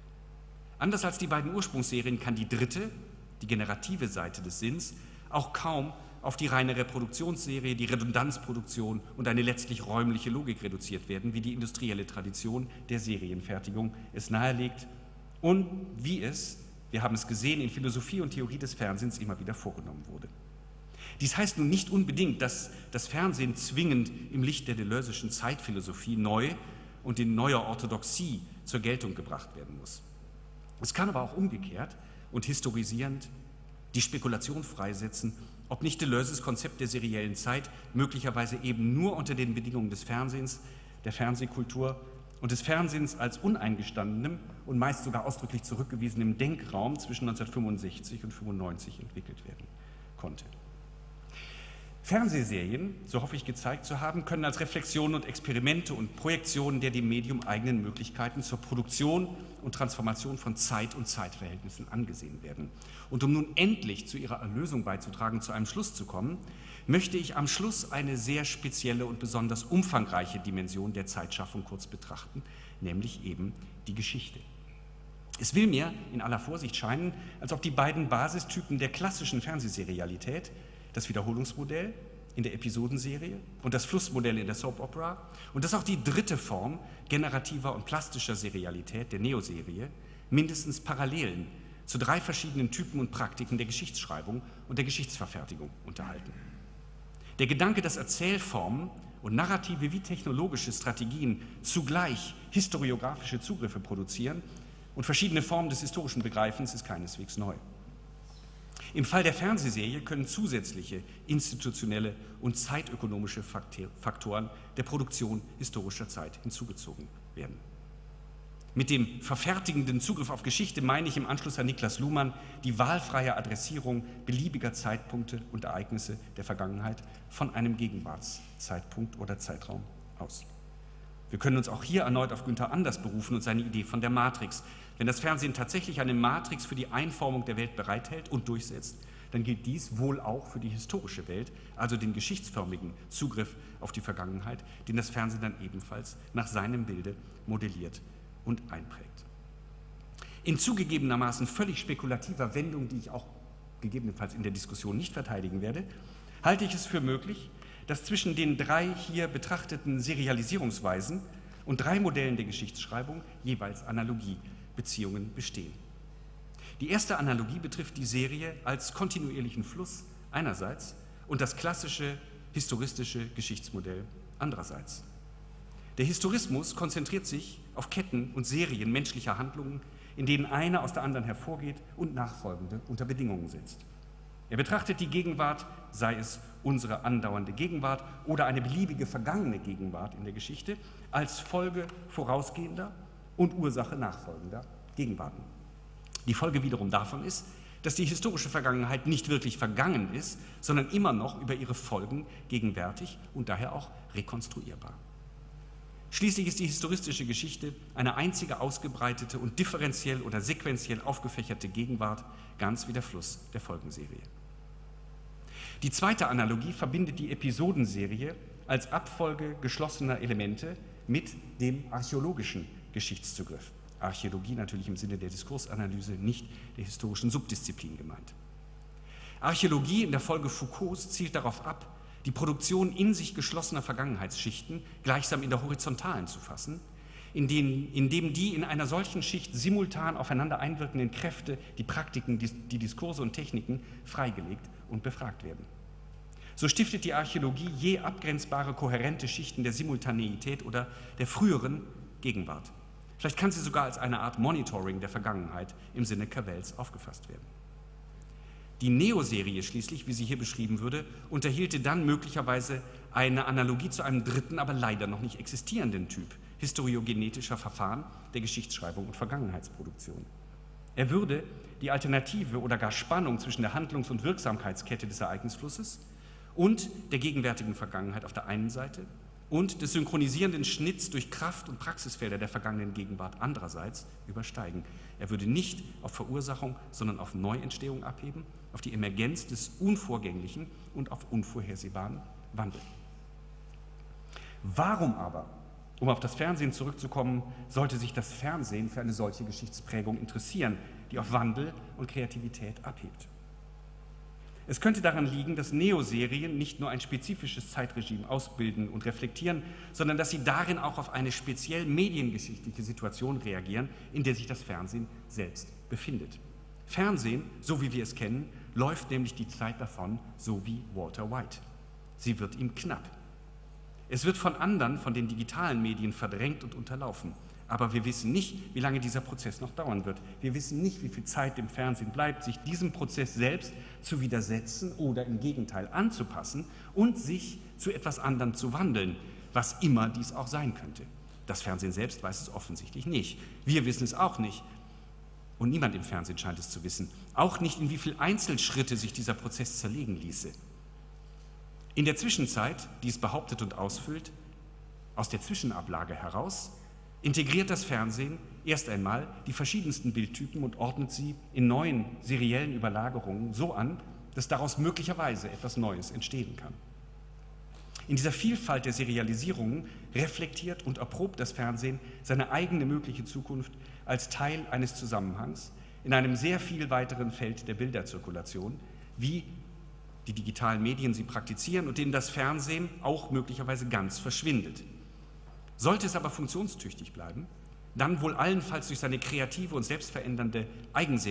Anders als die beiden Ursprungsserien kann die dritte, die generative Seite des Sinns, auch kaum auf die reine Reproduktionsserie, die Redundanzproduktion und eine letztlich räumliche Logik reduziert werden, wie die industrielle Tradition der Serienfertigung es nahelegt und wie es, wir haben es gesehen, in Philosophie und Theorie des Fernsehens immer wieder vorgenommen wurde. Dies heißt nun nicht unbedingt, dass das Fernsehen zwingend im Licht der deleuze'schen Zeitphilosophie neu und in neuer Orthodoxie zur Geltung gebracht werden muss. Es kann aber auch umgekehrt und historisierend die Spekulation freisetzen, ob nicht Deleuze's Konzept der seriellen Zeit möglicherweise eben nur unter den Bedingungen des Fernsehens, der Fernsehkultur und des Fernsehens als uneingestandenem und meist sogar ausdrücklich zurückgewiesenem Denkraum zwischen neunzehnhundertfünfundsechzig und neunzehnhundertfünfundneunzig entwickelt werden konnte. Fernsehserien, so hoffe ich gezeigt zu haben, können als Reflexionen und Experimente und Projektionen der dem Medium eigenen Möglichkeiten zur Produktion und Transformation von Zeit und Zeitverhältnissen angesehen werden. Und um nun endlich zu ihrer Erlösung beizutragen, zu einem Schluss zu kommen, möchte ich am Schluss eine sehr spezielle und besonders umfangreiche Dimension der Zeitschaffung kurz betrachten, nämlich eben die Geschichte. Es will mir in aller Vorsicht scheinen, als ob die beiden Basistypen der klassischen Fernsehserialität, das Wiederholungsmodell in der Episodenserie und das Flussmodell in der Soap Opera und dass auch die dritte Form generativer und plastischer Serialität der Neoserie mindestens Parallelen zu drei verschiedenen Typen und Praktiken der Geschichtsschreibung und der Geschichtsverfertigung unterhalten. Der Gedanke, dass Erzählformen und narrative wie technologische Strategien zugleich historiografische Zugriffe produzieren und verschiedene Formen des historischen Begreifens ist keineswegs neu. Im Fall der Fernsehserie können zusätzliche institutionelle und zeitökonomische Faktoren der Produktion historischer Zeit hinzugezogen werden. Mit dem verfertigenden Zugriff auf Geschichte meine ich im Anschluss an Niklas Luhmann die wahlfreie Adressierung beliebiger Zeitpunkte und Ereignisse der Vergangenheit von einem Gegenwartszeitpunkt oder Zeitraum aus. Wir können uns auch hier erneut auf Günther Anders berufen und seine Idee von der Matrix. Wenn das Fernsehen tatsächlich eine Matrix für die Einformung der Welt bereithält und durchsetzt, dann gilt dies wohl auch für die historische Welt, also den geschichtsförmigen Zugriff auf die Vergangenheit, den das Fernsehen dann ebenfalls nach seinem Bilde modelliert und einprägt. In zugegebenermaßen völlig spekulativer Wendung, die ich auch gegebenenfalls in der Diskussion nicht verteidigen werde, halte ich es für möglich, dass zwischen den drei hier betrachteten Serialisierungsweisen und drei Modellen der Geschichtsschreibung jeweils Analogiebeziehungen bestehen. Die erste Analogie betrifft die Serie als kontinuierlichen Fluss einerseits und das klassische historistische Geschichtsmodell andererseits. Der Historismus konzentriert sich auf Ketten und Serien menschlicher Handlungen, in denen eine aus der anderen hervorgeht und nachfolgende unter Bedingungen setzt. Er betrachtet die Gegenwart, sei es unsere andauernde Gegenwart oder eine beliebige vergangene Gegenwart in der Geschichte, als Folge vorausgehender und Ursache nachfolgender Gegenwarten. Die Folge wiederum davon ist, dass die historische Vergangenheit nicht wirklich vergangen ist, sondern immer noch über ihre Folgen gegenwärtig und daher auch rekonstruierbar. Schließlich ist die historistische Geschichte eine einzige ausgebreitete und differenziell oder sequenziell aufgefächerte Gegenwart, ganz wie der Fluss der Folgenserie. Die zweite Analogie verbindet die Episodenserie als Abfolge geschlossener Elemente mit dem archäologischen Geschichtszugriff. Archäologie natürlich im Sinne der Diskursanalyse, nicht der historischen Subdisziplin gemeint. Archäologie in der Folge Foucaults zielt darauf ab, die Produktion in sich geschlossener Vergangenheitsschichten gleichsam in der Horizontalen zu fassen, indem, indem die in einer solchen Schicht simultan aufeinander einwirkenden Kräfte, die Praktiken, die, die Diskurse und Techniken freigelegt und befragt werden. So stiftet die Archäologie je abgrenzbare, kohärente Schichten der Simultaneität oder der früheren Gegenwart. Vielleicht kann sie sogar als eine Art Monitoring der Vergangenheit im Sinne Cavelles aufgefasst werden. Die Neo-Serie schließlich, wie sie hier beschrieben würde, unterhielte dann möglicherweise eine Analogie zu einem dritten, aber leider noch nicht existierenden Typ historiogenetischer Verfahren der Geschichtsschreibung und Vergangenheitsproduktion. Er würde die Alternative oder gar Spannung zwischen der Handlungs- und Wirksamkeitskette des Ereignisflusses und der gegenwärtigen Vergangenheit auf der einen Seite und des synchronisierenden Schnitts durch Kraft- und Praxisfelder der vergangenen Gegenwart andererseits übersteigen. Er würde nicht auf Verursachung, sondern auf Neuentstehung abheben, auf die Emergenz des Unvorgänglichen und auf unvorhersehbaren Wandel. Warum aber, um auf das Fernsehen zurückzukommen, sollte sich das Fernsehen für eine solche Geschichtsprägung interessieren, die auf Wandel und Kreativität abhebt? Es könnte daran liegen, dass Neoserien nicht nur ein spezifisches Zeitregime ausbilden und reflektieren, sondern dass sie darin auch auf eine speziell mediengeschichtliche Situation reagieren, in der sich das Fernsehen selbst befindet. Fernsehen, so wie wir es kennen, läuft nämlich die Zeit davon, so wie Walter White. Sie wird ihm knapp. Es wird von anderen, von den digitalen Medien verdrängt und unterlaufen. Aber wir wissen nicht, wie lange dieser Prozess noch dauern wird. Wir wissen nicht, wie viel Zeit dem Fernsehen bleibt, sich diesem Prozess selbst zu widersetzen oder im Gegenteil anzupassen und sich zu etwas anderem zu wandeln, was immer dies auch sein könnte. Das Fernsehen selbst weiß es offensichtlich nicht. Wir wissen es auch nicht. Und niemand im Fernsehen scheint es zu wissen. Auch nicht, in wie viele Einzelschritte sich dieser Prozess zerlegen ließe. In der Zwischenzeit, die es behauptet und ausfüllt, aus der Zwischenablage heraus, integriert das Fernsehen erst einmal die verschiedensten Bildtypen und ordnet sie in neuen seriellen Überlagerungen so an, dass daraus möglicherweise etwas Neues entstehen kann. In dieser Vielfalt der Serialisierungen reflektiert und erprobt das Fernsehen seine eigene mögliche Zukunft als Teil eines Zusammenhangs in einem sehr viel weiteren Feld der Bilderzirkulation, wie die digitalen Medien sie praktizieren und denen das Fernsehen auch möglicherweise ganz verschwindet. Sollte es aber funktionstüchtig bleiben, dann wohl allenfalls durch seine kreative und selbstverändernde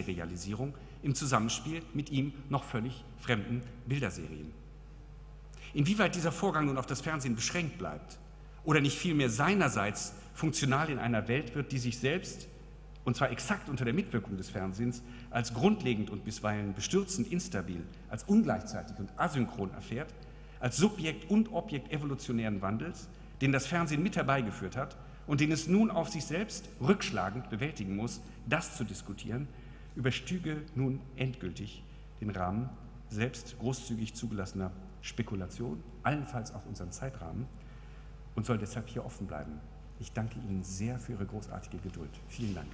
Eigenserialisierung im Zusammenspiel mit ihm noch völlig fremden Bilderserien. Inwieweit dieser Vorgang nun auf das Fernsehen beschränkt bleibt oder nicht vielmehr seinerseits funktional in einer Welt wird, die sich selbst, und zwar exakt unter der Mitwirkung des Fernsehens, als grundlegend und bisweilen bestürzend instabil, als ungleichzeitig und asynchron erfährt, als Subjekt und Objekt evolutionären Wandels, den das Fernsehen mit herbeigeführt hat und den es nun auf sich selbst rückschlagend bewältigen muss, das zu diskutieren, überstüge nun endgültig den Rahmen selbst großzügig zugelassener Spekulation, allenfalls auch unseren Zeitrahmen, und soll deshalb hier offen bleiben. Ich danke Ihnen sehr für Ihre großartige Geduld. Vielen Dank.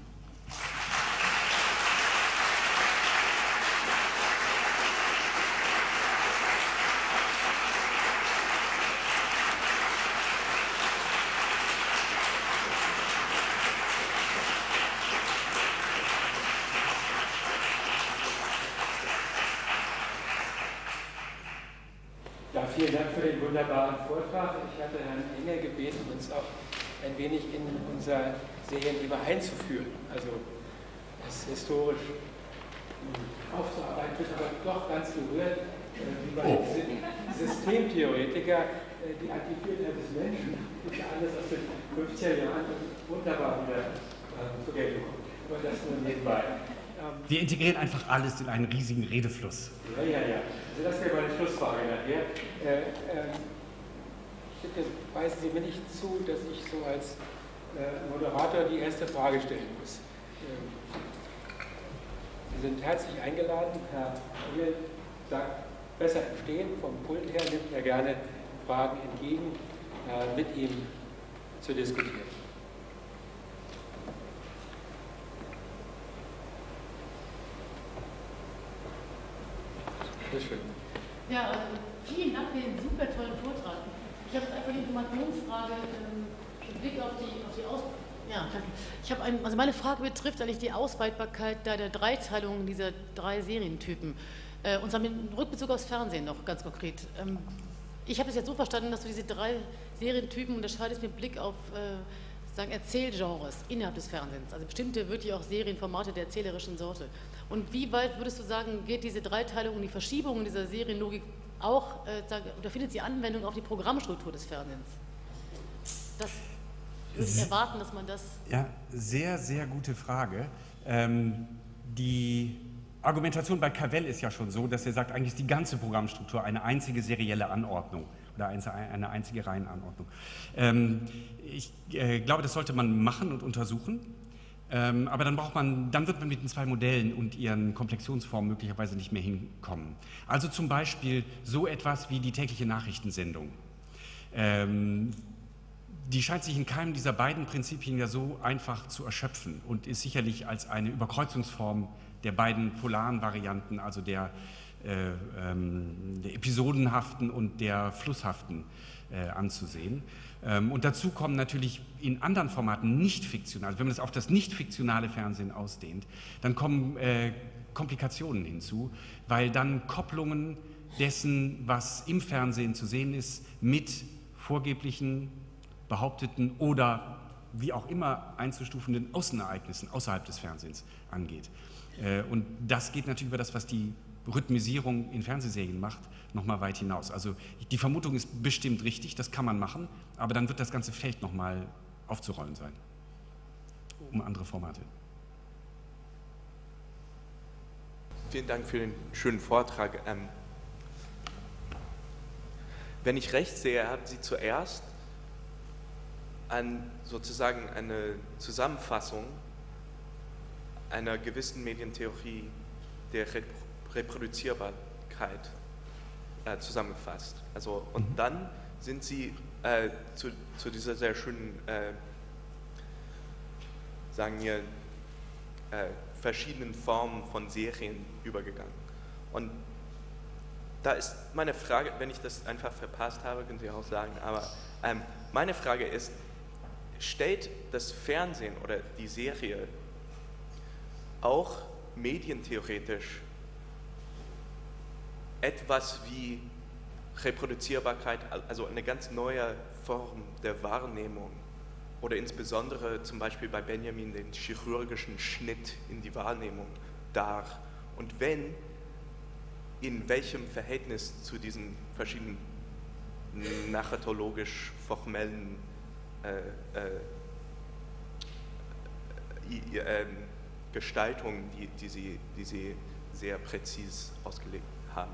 Ja, vielen Dank für den wunderbaren Vortrag. Ich hatte Herrn Engel gebeten, uns auch ein wenig in unser Serienthema einzuführen. Also das historisch aufzuarbeiten, wird aber doch ganz gerührt, wie bei oh. Systemtheoretiker, die Aktivität des Menschen, die alles aus den fünfziger Jahren wunderbar wieder zur Geltung kommt. Aber das nur nebenbei. Wir integrieren einfach alles in einen riesigen Redefluss. Ja, ja, ja. Also das wäre meine Schlussfrage nachher. Äh, äh, bitte weisen Sie mir nicht zu, dass ich so als äh, Moderator die erste Frage stellen muss. Ähm, Sie sind herzlich eingeladen. Herr Engel sagt, besser im Stehen, vom Pult her nimmt er gerne Fragen entgegen, äh, mit ihm zu diskutieren. Sehr schön. Ja, also vielen Dank für den super tollen Vortrag. Ich habe jetzt einfach die Informationsfrage ähm, mit Blick auf die, auf die Aus... Ja, danke. Ich habe ein, also meine Frage betrifft eigentlich die Ausweitbarkeit der, der Dreiteilung dieser drei Serientypen. Äh, und zwar mit Rückbezug aufs Fernsehen noch ganz konkret. Ähm, ich habe es jetzt so verstanden, dass du diese drei Serientypen unterscheidest mit Blick auf äh, sagen Erzählgenres innerhalb des Fernsehens. Also bestimmte wirklich auch Serienformate der erzählerischen Sorte. Und wie weit würdest du sagen, geht diese Dreiteilung und die Verschiebung dieser Serienlogik auch, äh, sagen, oder findet sie Anwendung auf die Programmstruktur des Fernsehens? Das würde ich erwarten, dass man das... Ja, sehr, sehr gute Frage. Ähm, die Argumentation bei Cavell ist ja schon so, dass er sagt, eigentlich ist die ganze Programmstruktur eine einzige serielle Anordnung oder eine einzige Reihenanordnung. Ähm, ich äh, glaube, das sollte man machen und untersuchen. Ähm, aber dann braucht man, dann wird man mit den zwei Modellen und ihren Komplexionsformen möglicherweise nicht mehr hinkommen. Also zum Beispiel so etwas wie die tägliche Nachrichtensendung. Ähm, die scheint sich in keinem dieser beiden Prinzipien ja so einfach zu erschöpfen und ist sicherlich als eine Überkreuzungsform der beiden polaren Varianten, also der, äh, ähm, der episodenhaften und der flusshaften, äh, anzusehen. Ähm, und dazu kommen natürlich in anderen Formaten nicht fiktional, also wenn man das auf das nicht fiktionale Fernsehen ausdehnt, dann kommen äh, Komplikationen hinzu, weil dann Kopplungen dessen, was im Fernsehen zu sehen ist, mit vorgeblichen, behaupteten oder wie auch immer einzustufenden Außenereignissen außerhalb des Fernsehens angeht. Äh, und das geht natürlich über das, was die Rhythmisierung in Fernsehserien macht, nochmal weit hinaus. Also die Vermutung ist bestimmt richtig, das kann man machen, aber dann wird das ganze Feld nochmal aufzurollen sein, um andere Formate. Vielen Dank für den schönen Vortrag. Ähm, wenn ich recht sehe, haben Sie zuerst an sozusagen eine Zusammenfassung einer gewissen Medientheorie der Rep Reproduzierbarkeit äh, zusammengefasst. Also, und mhm. dann sind Sie äh, zu, zu dieser sehr schönen, äh, sagen wir, äh, verschiedenen Formen von Serien übergegangen. Und da ist meine Frage, wenn ich das einfach verpasst habe, können Sie auch sagen, aber ähm, meine Frage ist, stellt das Fernsehen oder die Serie auch medientheoretisch etwas wie Reproduzierbarkeit, also eine ganz neue Form der Wahrnehmung oder insbesondere zum Beispiel bei Benjamin den chirurgischen Schnitt in die Wahrnehmung dar? Und wenn, in welchem Verhältnis zu diesen verschiedenen narratologisch formellen äh, äh, äh, Gestaltung, die, die, Sie, die Sie sehr präzise ausgelegt haben.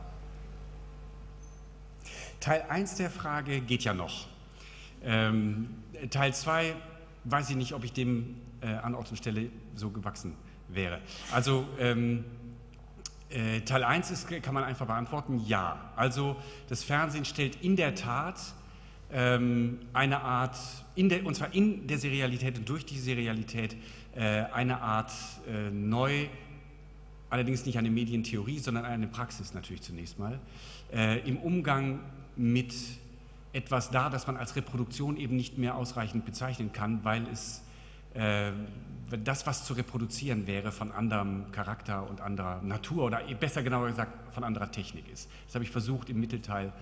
Teil eins der Frage geht ja noch. Ähm, Teil zwei weiß ich nicht, ob ich dem äh, an Ort und Stelle so gewachsen wäre. Also ähm, äh, Teil eins ist, kann man einfach beantworten, ja. Also das Fernsehen stellt in der Tat ähm, eine Art, in der, und zwar in der Serialität und durch die Serialität, äh, eine Art äh, neu, allerdings nicht eine Medientheorie, sondern eine Praxis natürlich zunächst mal, äh, im Umgang mit etwas dar, das man als Reproduktion eben nicht mehr ausreichend bezeichnen kann, weil es äh, das, was zu reproduzieren wäre, von anderem Charakter und anderer Natur oder besser genauer gesagt von anderer Technik ist. Das habe ich versucht im Mittelteil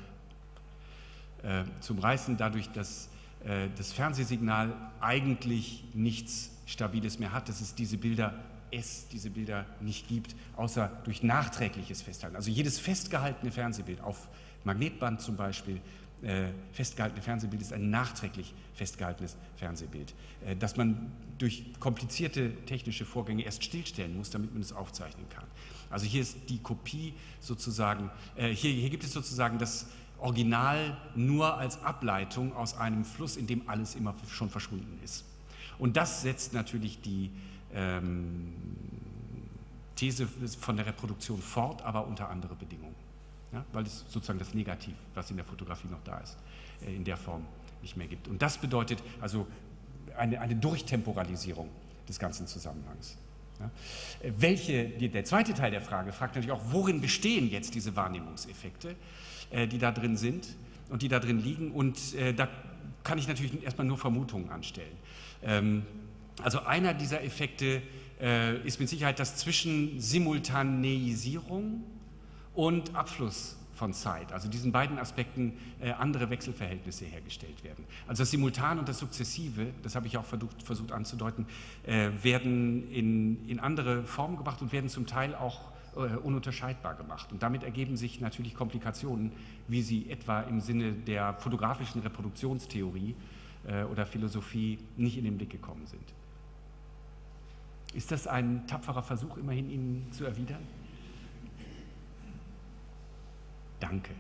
äh, zu umreißen, dadurch, dass äh, das Fernsehsignal eigentlich nichts Stabiles mehr hat, dass es diese Bilder es diese Bilder nicht gibt, außer durch nachträgliches Festhalten. Also jedes festgehaltene Fernsehbild, auf Magnetband zum Beispiel, äh, festgehaltene Fernsehbild ist ein nachträglich festgehaltenes Fernsehbild, äh, das man durch komplizierte technische Vorgänge erst stillstellen muss, damit man es aufzeichnen kann. Also hier ist die Kopie sozusagen, äh, hier, hier gibt es sozusagen das Original nur als Ableitung aus einem Fluss, in dem alles immer schon verschwunden ist. Und das setzt natürlich die ähm, These von der Reproduktion fort, aber unter andere Bedingungen. Ja, weil es sozusagen das Negativ, was in der Fotografie noch da ist, äh, in der Form nicht mehr gibt. Und das bedeutet also eine, eine Durchtemporalisierung des ganzen Zusammenhangs. Ja. Äh, welche, die, der zweite Teil der Frage fragt natürlich auch, worin bestehen jetzt diese Wahrnehmungseffekte, äh, die da drin sind und die da drin liegen. Und äh, da kann ich natürlich erstmal nur Vermutungen anstellen. Ähm, also einer dieser Effekte äh, ist mit Sicherheit das zwischen Simultaneisierung und Abfluss von Zeit, also diesen beiden Aspekten äh, andere Wechselverhältnisse hergestellt werden. Also das Simultan und das Sukzessive, das habe ich auch versucht, versucht anzudeuten, äh, werden in, in andere Formen gebracht und werden zum Teil auch äh, ununterscheidbar gemacht. Und damit ergeben sich natürlich Komplikationen, wie sie etwa im Sinne der fotografischen Reproduktionstheorie äh, oder Philosophie nicht in den Blick gekommen sind. Ist das ein tapferer Versuch, immerhin Ihnen zu erwidern? Danke.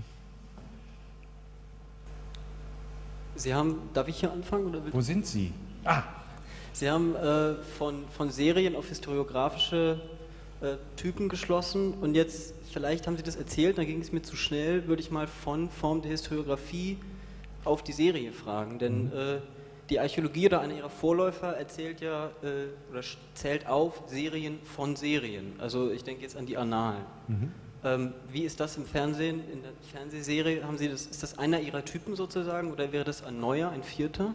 Sie haben, darf ich hier anfangen? Oder Wo sind Sie? Ah. Sie haben äh, von, von Serien auf historiografische äh, Typen geschlossen und jetzt, vielleicht haben Sie das erzählt, dann ging es mir zu schnell, würde ich mal von Form der Historiografie auf die Serie fragen, denn mhm. äh, die Archäologie oder einer ihrer Vorläufer erzählt ja äh, oder zählt auf Serien von Serien, also ich denke jetzt an die Annalen. Mhm. Ähm, wie ist das im Fernsehen, in der Fernsehserie? Haben Sie das, ist das einer Ihrer Typen sozusagen oder wäre das ein neuer, ein vierter?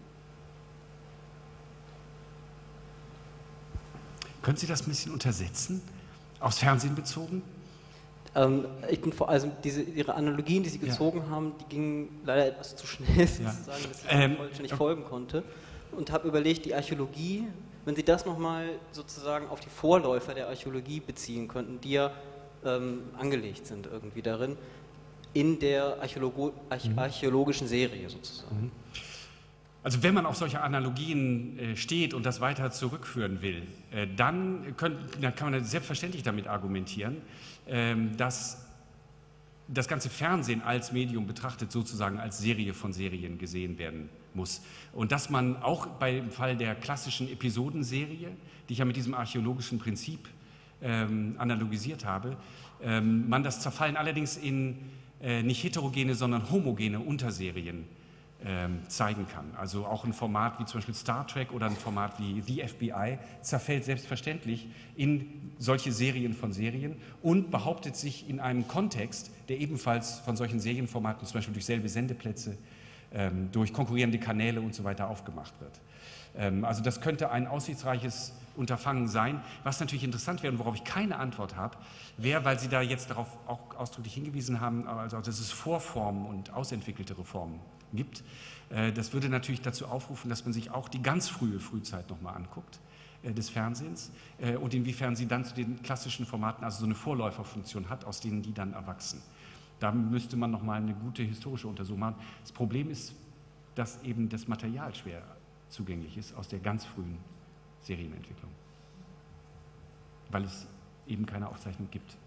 Können Sie das ein bisschen untersetzen, aufs Fernsehen bezogen? Ähm, ich bin vor, also diese, Ihre Analogien, die Sie gezogen ja. haben, die gingen leider etwas zu schnell sozusagen, ja. dass ich ähm, vollständig äh, folgen konnte und habe überlegt, die Archäologie, wenn Sie das nochmal sozusagen auf die Vorläufer der Archäologie beziehen könnten, die ja ähm, angelegt sind irgendwie darin, in der Archäologo Arch mhm. archäologischen Serie sozusagen. Also wenn man auf solche Analogien äh, steht und das weiter zurückführen will, äh, dann, können, dann kann man selbstverständlich damit argumentieren, äh, dass das ganze Fernsehen als Medium betrachtet sozusagen als Serie von Serien gesehen werden muss. Und dass man auch beim Fall der klassischen Episodenserie, die ich ja mit diesem archäologischen Prinzip ähm, analogisiert habe, ähm, man das Zerfallen allerdings in äh, nicht heterogene, sondern homogene Unterserien ähm, zeigen kann. Also auch ein Format wie zum Beispiel Star Trek oder ein Format wie The F B I zerfällt selbstverständlich in solche Serien von Serien und behauptet sich in einem Kontext, der ebenfalls von solchen Serienformaten, zum Beispiel durch selbe Sendeplätze, ähm, durch konkurrierende Kanäle und so weiter aufgemacht wird. Ähm, also das könnte ein aussichtsreiches Unterfangen sein. Was natürlich interessant wäre und worauf ich keine Antwort habe, wäre, weil Sie da jetzt darauf auch ausdrücklich hingewiesen haben, also dass es Vorformen und ausentwickelte Reformen gibt. Äh, das würde natürlich dazu aufrufen, dass man sich auch die ganz frühe Frühzeit nochmal anguckt äh, des Fernsehens äh, und inwiefern sie dann zu den klassischen Formaten also so eine Vorläuferfunktion hat, aus denen die dann erwachsen. Da müsste man nochmal eine gute historische Untersuchung machen. Das Problem ist, dass eben das Material schwer zugänglich ist aus der ganz frühen Serienentwicklung, weil es eben keine Aufzeichnung gibt.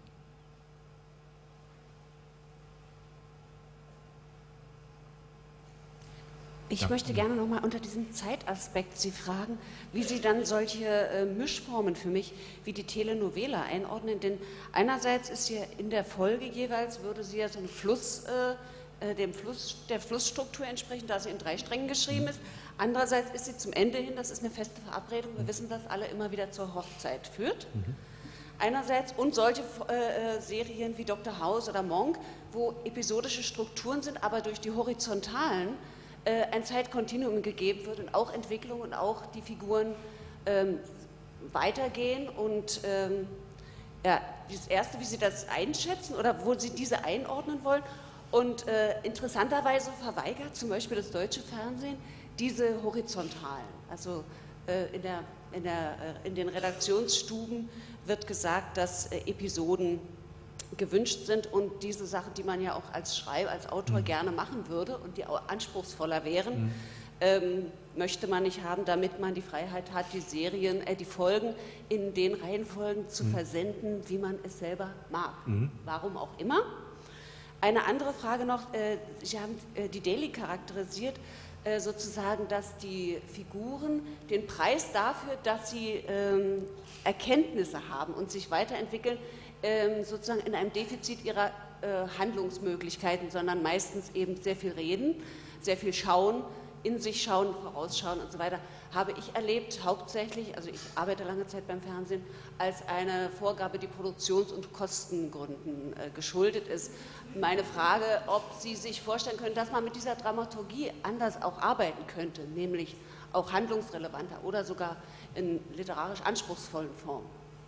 Ich möchte gerne noch mal unter diesem Zeitaspekt Sie fragen, wie Sie dann solche äh, Mischformen für mich wie die Telenovela einordnen. Denn einerseits ist ja in der Folge jeweils, würde sie ja so einen Fluss, äh, dem Fluss, der Flussstruktur entsprechen, da sie in drei Strängen geschrieben ist. Andererseits ist sie zum Ende hin, das ist eine feste Verabredung, wir wissen, dass alle immer wieder zur Hochzeit führt. Mhm. Einerseits und solche äh, Serien wie Doktor House oder Monk, wo episodische Strukturen sind, aber durch die horizontalen ein Zeitkontinuum gegeben wird und auch Entwicklung und auch die Figuren ähm, weitergehen. Und ähm, ja, das Erste, wie Sie das einschätzen oder wo Sie diese einordnen wollen. Und äh, interessanterweise verweigert zum Beispiel das deutsche Fernsehen diese horizontalen. Also äh, in, der, in, der, äh, in den Redaktionsstuben wird gesagt, dass äh, Episoden gewünscht sind und diese Sachen, die man ja auch als Schreiber, als Autor mhm. gerne machen würde und die auch anspruchsvoller wären, mhm. ähm, möchte man nicht haben, damit man die Freiheit hat, die Serien, äh, die Folgen in den Reihenfolgen zu mhm. versenden, wie man es selber mag. Mhm. Warum auch immer. Eine andere Frage noch, äh, Sie haben äh, die Daily charakterisiert, äh, sozusagen, dass die Figuren den Preis dafür, dass sie ähm, Erkenntnisse haben und sich weiterentwickeln, sozusagen in einem Defizit ihrer äh, Handlungsmöglichkeiten, sondern meistens eben sehr viel reden, sehr viel schauen, in sich schauen, vorausschauen und so weiter, habe ich erlebt, hauptsächlich, also ich arbeite lange Zeit beim Fernsehen, als eine Vorgabe, die Produktions- und Kostengründen äh, geschuldet ist. Meine Frage, ob Sie sich vorstellen können, dass man mit dieser Dramaturgie anders auch arbeiten könnte, nämlich auch handlungsrelevanter oder sogar in literarisch anspruchsvollen Formen.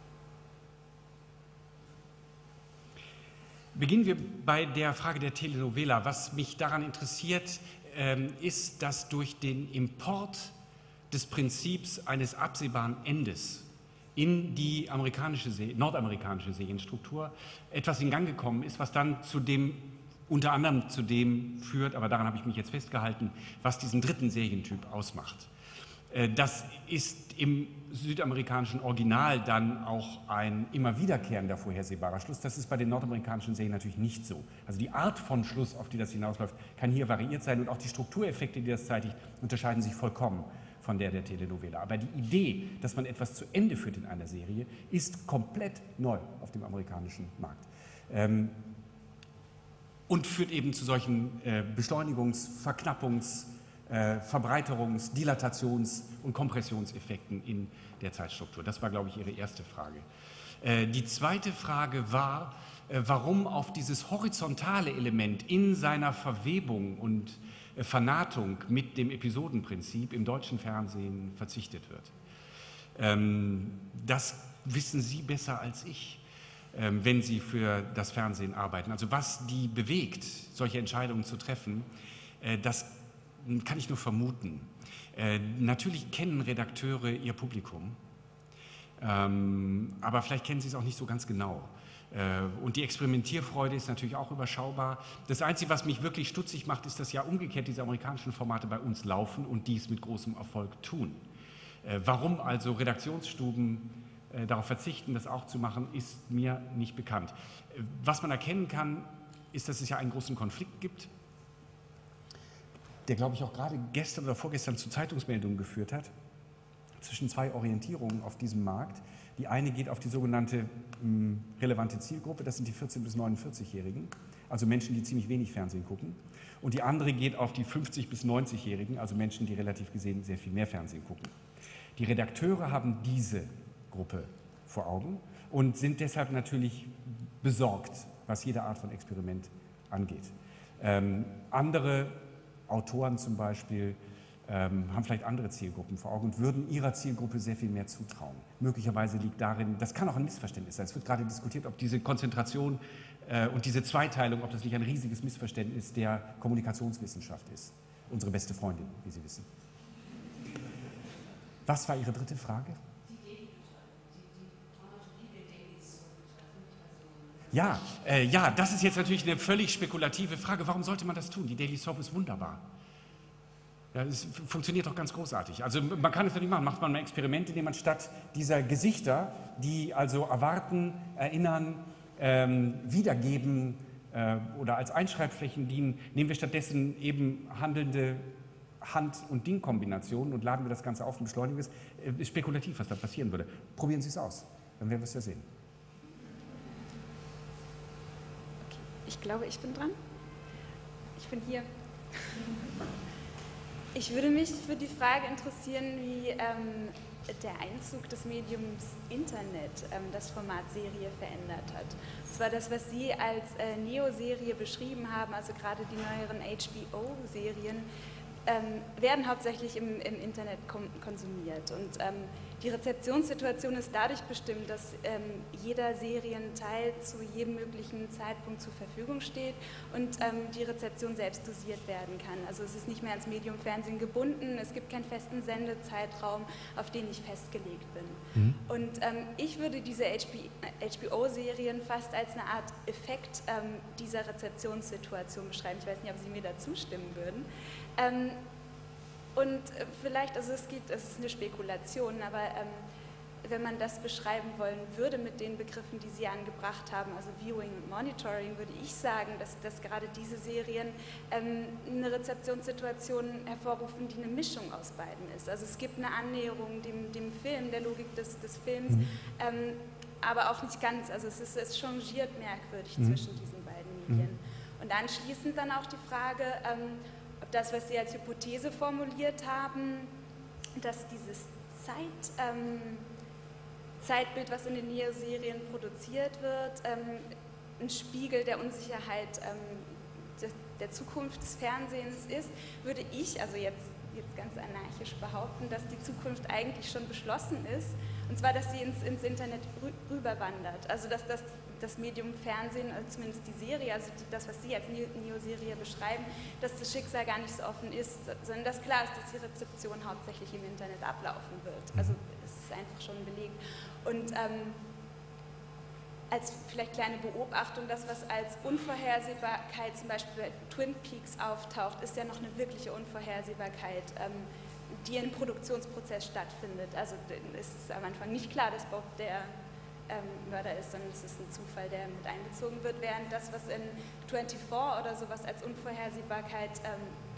Beginnen wir bei der Frage der Telenovela. Was mich daran interessiert, ähm, ist, dass durch den Import des Prinzips eines absehbaren Endes in die amerikanische, nordamerikanische Serienstruktur etwas in Gang gekommen ist, was dann zu dem, unter anderem zu dem führt, aber daran habe ich mich jetzt festgehalten, was diesen dritten Serientyp ausmacht. Das ist im südamerikanischen Original dann auch ein immer wiederkehrender vorhersehbarer Schluss. Das ist bei den nordamerikanischen Serien natürlich nicht so. Also die Art von Schluss, auf die das hinausläuft, kann hier variiert sein und auch die Struktureffekte, die das zeitigt, unterscheiden sich vollkommen von der der Telenovela. Aber die Idee, dass man etwas zu Ende führt in einer Serie, ist komplett neu auf dem amerikanischen Markt. Ähm, und führt eben zu solchen äh, Beschleunigungs-, Verknappungs-, Äh, Verbreiterungs-, Dilatations- und Kompressionseffekten in der Zeitstruktur. Das war, glaube ich, Ihre erste Frage. Äh, die zweite Frage war, äh, warum auf dieses horizontale Element in seiner Verwebung und äh, Vernatung mit dem Episodenprinzip im deutschen Fernsehen verzichtet wird. Ähm, das wissen Sie besser als ich, äh, wenn Sie für das Fernsehen arbeiten. Also was die bewegt, solche Entscheidungen zu treffen, äh, das kann ich nur vermuten. Äh, natürlich kennen Redakteure ihr Publikum, ähm, aber vielleicht kennen sie es auch nicht so ganz genau. Äh, und die Experimentierfreude ist natürlich auch überschaubar. Das Einzige, was mich wirklich stutzig macht, ist, dass ja umgekehrt diese amerikanischen Formate bei uns laufen und dies mit großem Erfolg tun. Äh, warum also Redaktionsstuben äh, darauf verzichten, das auch zu machen, ist mir nicht bekannt. Äh, was man erkennen kann, ist, dass es ja einen großen Konflikt gibt, der, glaube ich, auch gerade gestern oder vorgestern zu Zeitungsmeldungen geführt hat, zwischen zwei Orientierungen auf diesem Markt. Die eine geht auf die sogenannte mh, relevante Zielgruppe, das sind die vierzehn- bis neunundvierzig-Jährigen, also Menschen, die ziemlich wenig Fernsehen gucken. Und die andere geht auf die fünfzig- bis neunzig-Jährigen, also Menschen, die relativ gesehen sehr viel mehr Fernsehen gucken. Die Redakteure haben diese Gruppe vor Augen und sind deshalb natürlich besorgt, was jede Art von Experiment angeht. Ähm, andere Autoren zum Beispiel ähm, haben vielleicht andere Zielgruppen vor Augen und würden ihrer Zielgruppe sehr viel mehr zutrauen. Möglicherweise liegt darin, das kann auch ein Missverständnis sein. Es wird gerade diskutiert, ob diese Konzentration äh, und diese Zweiteilung, ob das nicht ein riesiges Missverständnis der Kommunikationswissenschaft ist. Unsere beste Freundin, wie Sie wissen. Was war Ihre dritte Frage? Ja, äh, ja, das ist jetzt natürlich eine völlig spekulative Frage. Warum sollte man das tun? Die Daily Soap ist wunderbar. Ja, es funktioniert doch ganz großartig. Also man kann es natürlich machen. Macht man ein Experiment, indem man statt dieser Gesichter, die also erwarten, erinnern, ähm, wiedergeben äh, oder als Einschreibflächen dienen, nehmen wir stattdessen eben handelnde Hand- und Ding-Kombinationen und laden wir das Ganze auf und beschleunigen es. Ist spekulativ, was da passieren würde. Probieren Sie es aus, dann werden wir es ja sehen. Okay. Ich glaube, ich bin dran. Ich bin hier. Ich würde mich für die Frage interessieren, wie ähm, der Einzug des Mediums Internet ähm, das Format Serie verändert hat. Und zwar das, was Sie als äh, Neo-Serie beschrieben haben, also gerade die neueren H B O-Serien, ähm, werden hauptsächlich im, im Internet kom- konsumiert. Und ähm, die Rezeptionssituation ist dadurch bestimmt, dass ähm, jeder Serienteil zu jedem möglichen Zeitpunkt zur Verfügung steht und ähm, die Rezeption selbst dosiert werden kann. Also es ist nicht mehr ans Medium Fernsehen gebunden, es gibt keinen festen Sendezeitraum, auf den ich festgelegt bin. Mhm. Und ähm, ich würde diese H B O-Serien fast als eine Art Effekt ähm, dieser Rezeptionssituation beschreiben. Ich weiß nicht, ob Sie mir da zustimmen würden. Ähm, Und vielleicht, also es geht, es ist eine Spekulation, aber ähm, wenn man das beschreiben wollen würde mit den Begriffen, die Sie angebracht haben, also Viewing und Monitoring, würde ich sagen, dass, dass gerade diese Serien ähm, eine Rezeptionssituation hervorrufen, die eine Mischung aus beiden ist. Also es gibt eine Annäherung dem, dem Film, der Logik des, des Films, mhm. ähm, aber auch nicht ganz. Also es, ist, es changiert merkwürdig mhm. zwischen diesen beiden Medien. Mhm. Und anschließend dann auch die Frage, ähm, ob das, was Sie als Hypothese formuliert haben, dass dieses Zeit, ähm, Zeitbild, was in den Neo-Serien produziert wird, ähm, ein Spiegel der Unsicherheit ähm, de, der Zukunft des Fernsehens ist, würde ich, also jetzt, jetzt ganz anarchisch behaupten, dass die Zukunft eigentlich schon beschlossen ist, und zwar, dass sie ins, ins Internet rüberwandert. Also dass das das Medium Fernsehen, also zumindest die Serie, also das, was Sie als Neo-Serie beschreiben, dass das Schicksal gar nicht so offen ist, sondern dass klar ist, dass die Rezeption hauptsächlich im Internet ablaufen wird. Also es ist einfach schon belegt. Und ähm, als vielleicht kleine Beobachtung, das, was als Unvorhersehbarkeit zum Beispiel bei Twin Peaks auftaucht, ist ja noch eine wirkliche Unvorhersehbarkeit, ähm, die im Produktionsprozess stattfindet. Also es ist am Anfang nicht klar, dass Bob der Ähm, Mörder ist, sondern es ist ein Zufall, der mit einbezogen wird, während das, was in vierundzwanzig oder sowas als Unvorhersehbarkeit ähm,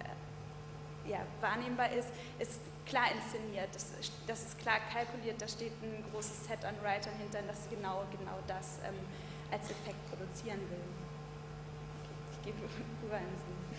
äh, ja, wahrnehmbar ist, ist klar inszeniert, das, das ist klar kalkuliert, da steht ein großes Set an Writern hinter, das genau, genau das ähm, als Effekt produzieren will. Ich gebe rüber an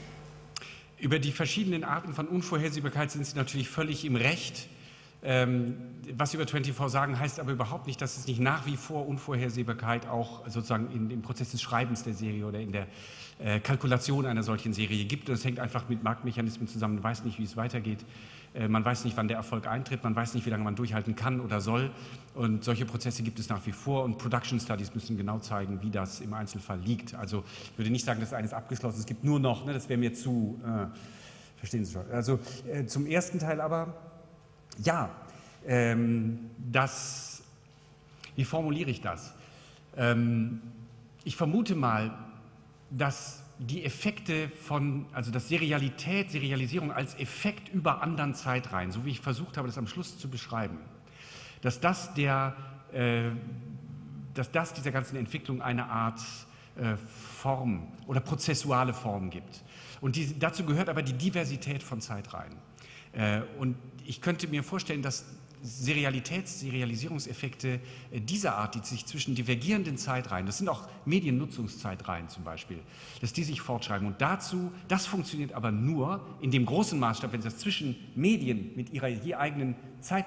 Sie. Über die verschiedenen Arten von Unvorhersehbarkeit sind Sie natürlich völlig im Recht. Ähm, was Sie über vierundzwanzig sagen, heißt aber überhaupt nicht, dass es nicht nach wie vor Unvorhersehbarkeit auch sozusagen in, im Prozess des Schreibens der Serie oder in der äh, Kalkulation einer solchen Serie gibt. Und es hängt einfach mit Marktmechanismen zusammen. Man weiß nicht, wie es weitergeht. Äh, man weiß nicht, wann der Erfolg eintritt. Man weiß nicht, wie lange man durchhalten kann oder soll. Und solche Prozesse gibt es nach wie vor. Und Production Studies müssen genau zeigen, wie das im Einzelfall liegt. Also ich würde nicht sagen, das eine ist abgeschlossen. Es gibt nur noch, ne, das wäre mir zu, äh, verstehen Sie schon. Also äh, zum ersten Teil aber, ja, ähm, das, wie formuliere ich das? Ähm, ich vermute mal, dass die Effekte von, also dass Serialität, Serialisierung als Effekt über anderen Zeitreihen, so wie ich versucht habe, das am Schluss zu beschreiben, dass das, der, äh, dass das dieser ganzen Entwicklung eine Art äh, Form oder prozessuale Form gibt. Und die, dazu gehört aber die Diversität von Zeitreihen. Äh, und ich könnte mir vorstellen, dass Serialitäts-, Serialisierungseffekte dieser Art, die sich zwischen divergierenden Zeitreihen, das sind auch Mediennutzungszeitreihen zum Beispiel, dass die sich fortschreiben. Und dazu, das funktioniert aber nur in dem großen Maßstab, wenn Sie das zwischen Medien mit ihrer je eigenen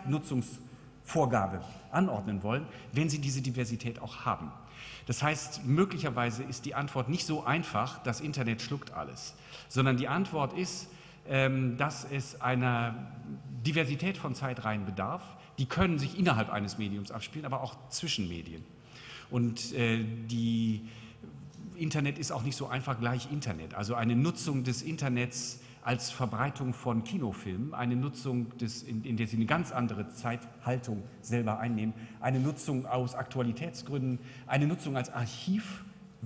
Zeitnutzungsvorgabe anordnen wollen, wenn Sie diese Diversität auch haben. Das heißt, möglicherweise ist die Antwort nicht so einfach, das Internet schluckt alles, sondern die Antwort ist, dass es einer Diversität von Zeitreihen bedarf. Die können sich innerhalb eines Mediums abspielen, aber auch zwischen Medien. Und äh, die Internet ist auch nicht so einfach gleich Internet. Also eine Nutzung des Internets als Verbreitung von Kinofilmen, eine Nutzung, des, in, in der sie eine ganz andere Zeithaltung selber einnehmen, eine Nutzung aus Aktualitätsgründen, eine Nutzung als Archiv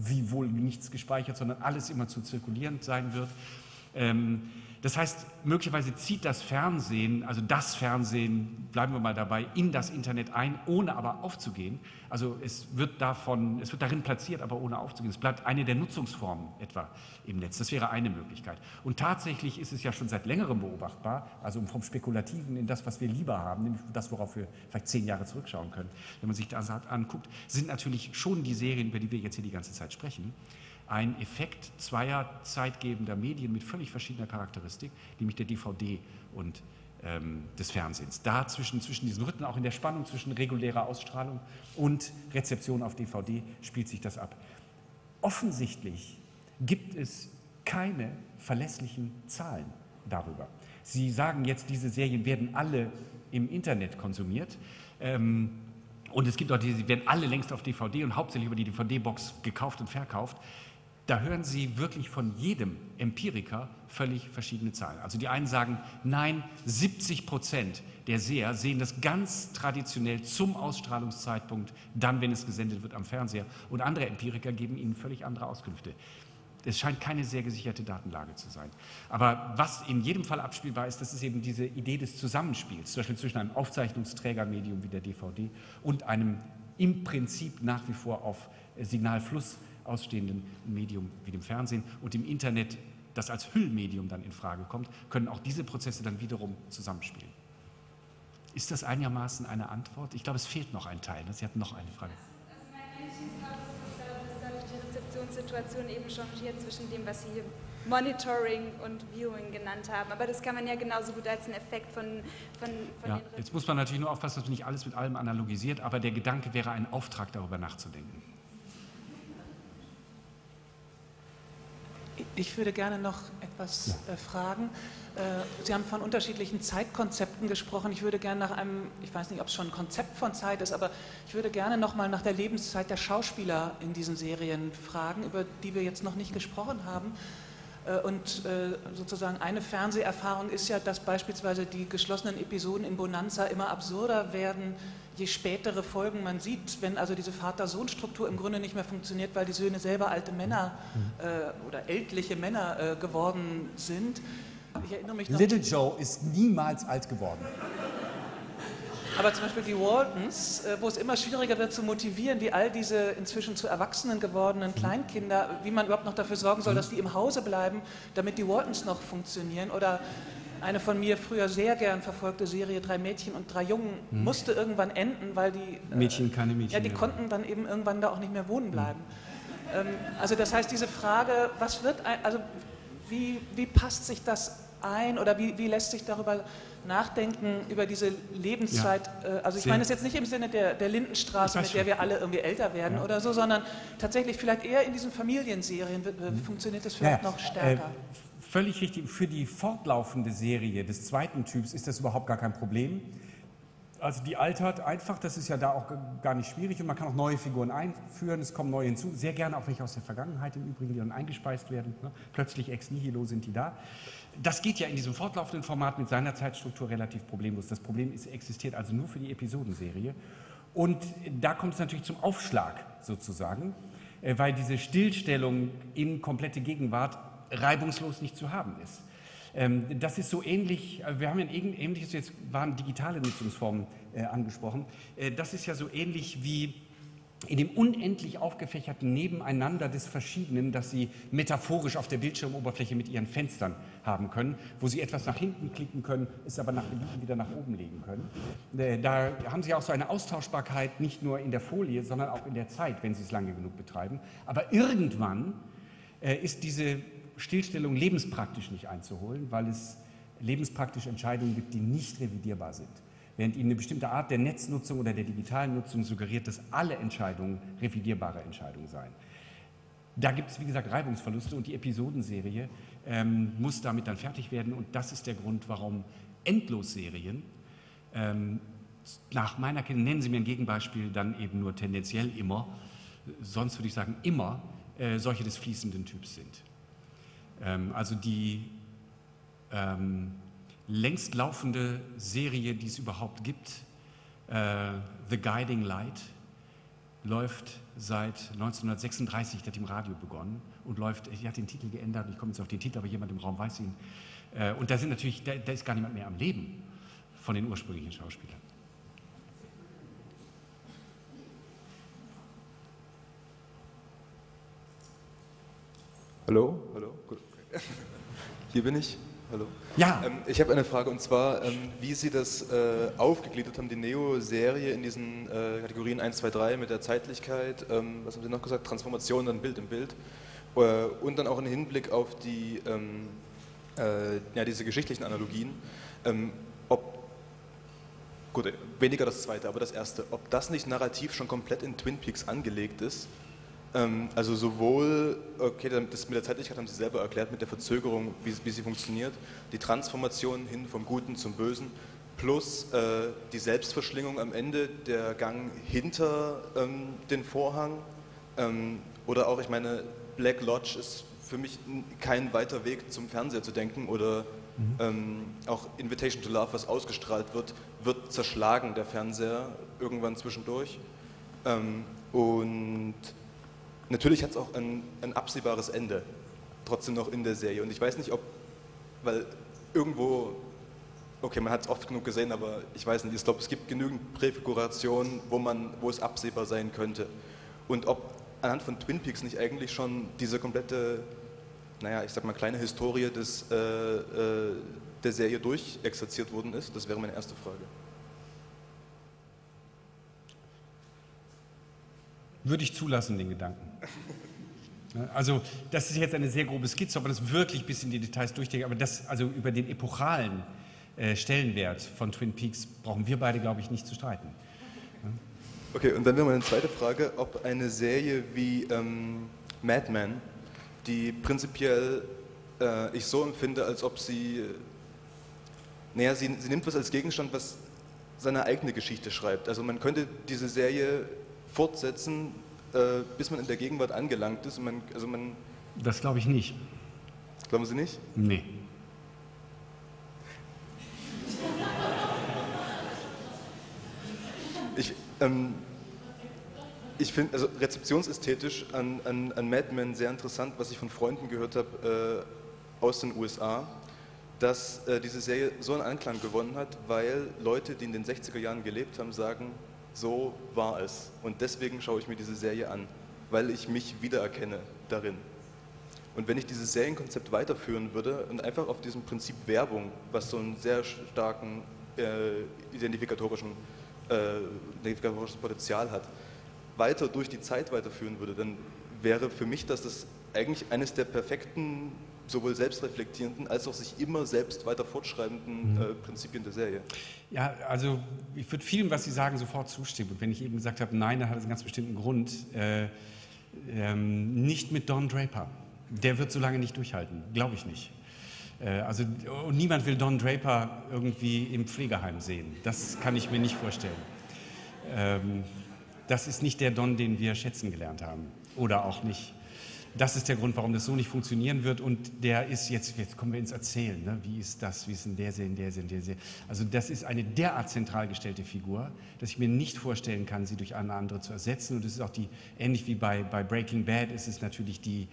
wie wohl nichts gespeichert, sondern alles immer zu zirkulierend sein wird. Ähm, Das heißt, möglicherweise zieht das Fernsehen, also das Fernsehen, bleiben wir mal dabei, in das Internet ein, ohne aber aufzugehen. Also es wird davon, es wird darin platziert, aber ohne aufzugehen. Es bleibt eine der Nutzungsformen etwa im Netz. Das wäre eine Möglichkeit. Und tatsächlich ist es ja schon seit längerem beobachtbar, also vom Spekulativen in das, was wir lieber haben, nämlich das, worauf wir vielleicht zehn Jahre zurückschauen können, wenn man sich das anguckt, sind natürlich schon die Serien, über die wir jetzt hier die ganze Zeit sprechen, ein Effekt zweier zeitgebender Medien mit völlig verschiedener Charakteristik, nämlich der D V D und ähm, des Fernsehens. Da zwischen, zwischen diesen Rhythmen, auch in der Spannung zwischen regulärer Ausstrahlung und Rezeption auf D V D, spielt sich das ab. Offensichtlich gibt es keine verlässlichen Zahlen darüber. Sie sagen jetzt, diese Serien werden alle im Internet konsumiert. Ähm, und es gibt auch diese, sie werden alle längst auf D V D und hauptsächlich über die D V D-Box gekauft und verkauft. Da hören Sie wirklich von jedem Empiriker völlig verschiedene Zahlen. Also die einen sagen, nein, siebzig Prozent der Seher sehen das ganz traditionell zum Ausstrahlungszeitpunkt, dann, wenn es gesendet wird am Fernseher. Und andere Empiriker geben Ihnen völlig andere Auskünfte. Es scheint keine sehr gesicherte Datenlage zu sein. Aber was in jedem Fall abspielbar ist, das ist eben diese Idee des Zusammenspiels, zum Beispiel zwischen einem Aufzeichnungsträgermedium wie der D V D und einem im Prinzip nach wie vor auf Signalfluss ausstehenden Medium wie dem Fernsehen und im Internet, das als Hüllmedium dann in Frage kommt, können auch diese Prozesse dann wiederum zusammenspielen. Ist das einigermaßen eine Antwort? Ich glaube, es fehlt noch ein Teil. Sie hatten noch eine Frage. Also mein Einschießung ist dadurch die Rezeptionssituation eben changiert zwischen dem, was Sie Monitoring und Viewing genannt haben. Aber das kann man ja genauso gut als einen Effekt von, von, von ja, den Re- jetzt muss man natürlich nur aufpassen, dass man nicht alles mit allem analogisiert, aber der Gedanke wäre ein Auftrag, darüber nachzudenken. Ich würde gerne noch etwas äh, fragen. Äh, Sie haben von unterschiedlichen Zeitkonzepten gesprochen. Ich würde gerne nach einem, ich weiß nicht, ob es schon ein Konzept von Zeit ist, aber ich würde gerne noch mal nach der Lebenszeit der Schauspieler in diesen Serien fragen, über die wir jetzt noch nicht gesprochen haben. Äh, und äh, sozusagen eine Fernseherfahrung ist ja, dass beispielsweise die geschlossenen Episoden in Bonanza immer absurder werden, je spätere Folgen man sieht, wenn also diese Vater-Sohn-Struktur im Grunde nicht mehr funktioniert, weil die Söhne selber alte Männer äh, oder ältliche Männer äh, geworden sind. Ich erinnere mich noch, Little Joe ist niemals alt geworden. aber zum Beispiel die Waltons, äh, wo es immer schwieriger wird zu motivieren, wie all diese inzwischen zu Erwachsenen gewordenen Kleinkinder, wie man überhaupt noch dafür sorgen soll, dass die im Hause bleiben, damit die Waltons noch funktionieren. Oder eine von mir früher sehr gern verfolgte Serie, Drei Mädchen und drei Jungen, hm. musste irgendwann enden, weil die äh, Mädchen, keine Mädchen ja, die mehr. konnten dann eben irgendwann da auch nicht mehr wohnen bleiben. Hm. Ähm, also das heißt, diese Frage, was wird, ein, also wie, wie passt sich das ein oder wie, wie lässt sich darüber nachdenken, über diese Lebenszeit, ja. äh, also ich Sehr. meine es jetzt nicht im Sinne der, der Lindenstraße, mit der wir alle irgendwie älter werden ja. oder so, sondern tatsächlich vielleicht eher in diesen Familienserien äh, hm. funktioniert das vielleicht ja. noch stärker. Äh, Völlig richtig. Für die fortlaufende Serie des zweiten Typs ist das überhaupt gar kein Problem. Also die altert einfach, das ist ja da auch gar nicht schwierig und man kann auch neue Figuren einführen, es kommen neue hinzu, sehr gerne auch welche aus der Vergangenheit im Übrigen, die dann eingespeist werden. Ne? Plötzlich ex nihilo sind die da. Das geht ja in diesem fortlaufenden Format mit seiner Zeitstruktur relativ problemlos. Das Problem ist, existiert also nur für die Episodenserie. Und da kommt es natürlich zum Aufschlag sozusagen, weil diese Stillstellung in komplette Gegenwart reibungslos nicht zu haben ist. Ähm, das ist so ähnlich, wir haben ja ein ähnliches, jetzt waren digitale Nutzungsformen äh, angesprochen, äh, das ist ja so ähnlich wie in dem unendlich aufgefächerten Nebeneinander des Verschiedenen, das Sie metaphorisch auf der Bildschirmoberfläche mit Ihren Fenstern haben können, wo Sie etwas nach hinten klicken können, es aber nach Belieben wieder nach oben legen können. Äh, da haben Sie auch so eine Austauschbarkeit, nicht nur in der Folie, sondern auch in der Zeit, wenn Sie es lange genug betreiben. Aber irgendwann äh, ist diese Stillstellung lebenspraktisch nicht einzuholen, weil es lebenspraktisch Entscheidungen gibt, die nicht revidierbar sind. Während Ihnen eine bestimmte Art der Netznutzung oder der digitalen Nutzung suggeriert, dass alle Entscheidungen revidierbare Entscheidungen seien. Da gibt es, wie gesagt, Reibungsverluste und die Episodenserie ähm, muss damit dann fertig werden und das ist der Grund, warum Endlosserien, ähm, nach meiner Kenntnis, nennen Sie mir ein Gegenbeispiel, dann eben nur tendenziell immer, sonst würde ich sagen immer, äh, solche des fließenden Typs sind. Also die ähm, längst laufende Serie, die es überhaupt gibt, äh, The Guiding Light, läuft seit neunzehnhundertsechsunddreißig, der hat im Radio begonnen und läuft, er hat den Titel geändert, ich komme jetzt auf den Titel, aber jemand im Raum weiß ihn. Und da sind natürlich, da, da ist gar niemand mehr am Leben von den ursprünglichen Schauspielern. Hallo? Hallo? Gut. Hier bin ich. Hallo. Ja. Ähm, ich habe eine Frage, und zwar, ähm, wie Sie das äh, aufgegliedert haben, die Neo-Serie in diesen äh, Kategorien eins, zwei, drei mit der Zeitlichkeit, ähm, was haben Sie noch gesagt, Transformation, dann Bild im Bild, äh, und dann auch im Hinblick auf die, ähm, äh, ja, diese geschichtlichen Analogien, ähm, ob, gut, weniger das Zweite, aber das Erste, ob das nicht narrativ schon komplett in Twin Peaks angelegt ist. Also sowohl, okay, das mit der Zeitlichkeit haben Sie selber erklärt, mit der Verzögerung, wie, wie sie funktioniert, die Transformation hin vom Guten zum Bösen, plus äh, die Selbstverschlingung am Ende, der Gang hinter ähm, den Vorhang, ähm, oder auch, ich meine, Black Lodge ist für mich kein weiter Weg zum Fernseher zu denken, oder mhm. ähm, auch Invitation to Love, was ausgestrahlt wird, wird zerschlagen, der Fernseher, irgendwann zwischendurch. Ähm, und natürlich hat es auch ein, ein absehbares Ende, trotzdem noch in der Serie. Und ich weiß nicht, ob, weil irgendwo, okay, man hat es oft genug gesehen, aber ich weiß nicht, ich glaube, es gibt genügend Präfigurationen, wo, man, wo es absehbar sein könnte. Und ob anhand von Twin Peaks nicht eigentlich schon diese komplette, naja, ich sag mal, kleine Historie des, äh, äh, der Serie durchexerziert worden ist, das wäre meine erste Frage. Würde ich zulassen, den Gedanken. Also das ist jetzt eine sehr grobe Skizze, ob man das wirklich bis in die Details durchdenkt, aber das, also über den epochalen äh, Stellenwert von Twin Peaks brauchen wir beide, glaube ich, nicht zu streiten. Ja. Okay, und dann wäre meine zweite Frage, ob eine Serie wie ähm, Mad Men, die prinzipiell äh, ich so empfinde, als ob sie, naja, sie, sie nimmt was als Gegenstand, was seine eigene Geschichte schreibt. Also man könnte diese Serie fortsetzen, äh, bis man in der Gegenwart angelangt ist. Und man, also man das glaube ich nicht. Glauben Sie nicht? Nee. Ich, ähm, ich finde also rezeptionsästhetisch an, an, an Mad Men sehr interessant, was ich von Freunden gehört habe äh, aus den U S A, dass äh, diese Serie so einen Anklang gewonnen hat, weil Leute, die in den sechziger Jahren gelebt haben, sagen, so war es. Und deswegen schaue ich mir diese Serie an, weil ich mich wiedererkenne darin. Und wenn ich dieses Serienkonzept weiterführen würde und einfach auf diesem Prinzip Werbung, was so einen sehr starken äh, identifikatorischen, äh, identifikatorisches Potenzial hat, weiter durch die Zeit weiterführen würde, dann wäre für mich das, das eigentlich eines der perfekten, sowohl selbstreflektierenden als auch sich immer selbst weiter fortschreibenden mhm. äh, Prinzipien der Serie. Ja, also ich würde vielem, was Sie sagen, sofort zustimmen. Und wenn ich eben gesagt habe, nein, dann hat es einen ganz bestimmten Grund. Äh, ähm, nicht mit Don Draper. Der wird so lange nicht durchhalten, glaube ich nicht. Äh, also und niemand will Don Draper irgendwie im Pflegeheim sehen. Das kann ich mir nicht vorstellen. Ähm, das ist nicht der Don, den wir schätzen gelernt haben. Oder auch nicht. Das ist der Grund, warum das so nicht funktionieren wird, und der ist jetzt, jetzt kommen wir ins Erzählen, ne? Wie ist das, wie ist in der Serie, in der Serie, in der Serie. Also das ist eine derart zentral gestellte Figur, dass ich mir nicht vorstellen kann, sie durch eine andere zu ersetzen, und es ist auch die, ähnlich wie bei, bei Breaking Bad, ist es natürlich die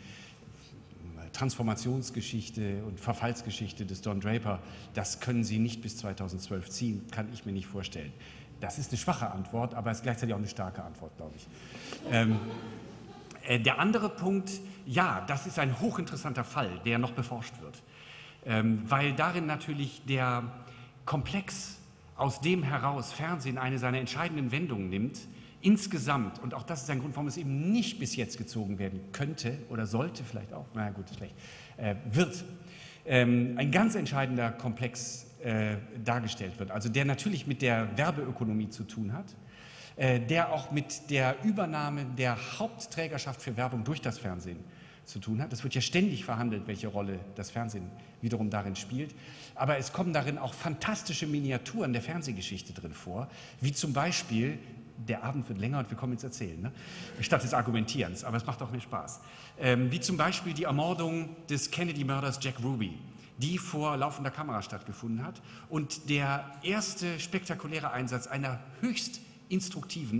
Transformationsgeschichte und Verfallsgeschichte des Don Draper, das können Sie nicht bis zweitausendzwölf ziehen, kann ich mir nicht vorstellen. Das ist eine schwache Antwort, aber es ist gleichzeitig auch eine starke Antwort, glaube ich. Ähm, Der andere Punkt, ja, das ist ein hochinteressanter Fall, der noch beforscht wird, ähm, weil darin natürlich der Komplex, aus dem heraus Fernsehen eine seiner entscheidenden Wendungen nimmt, insgesamt, und auch das ist ein Grund, warum es eben nicht bis jetzt gezogen werden könnte oder sollte vielleicht auch, naja gut, schlecht, äh, wird, ähm, ein ganz entscheidender Komplex äh, dargestellt wird, also der natürlich mit der Werbeökonomie zu tun hat, der auch mit der Übernahme der Hauptträgerschaft für Werbung durch das Fernsehen zu tun hat. Es wird ja ständig verhandelt, welche Rolle das Fernsehen wiederum darin spielt. Aber es kommen darin auch fantastische Miniaturen der Fernsehgeschichte drin vor, wie zum Beispiel, der Abend wird länger und wir kommen ins Erzählen, ne? Statt des Argumentierens, aber es macht auch mehr Spaß. Ähm, wie zum Beispiel die Ermordung des Kennedy-Mörders Jack Ruby, die vor laufender Kamera stattgefunden hat, und der erste spektakuläre Einsatz einer höchst instruktiven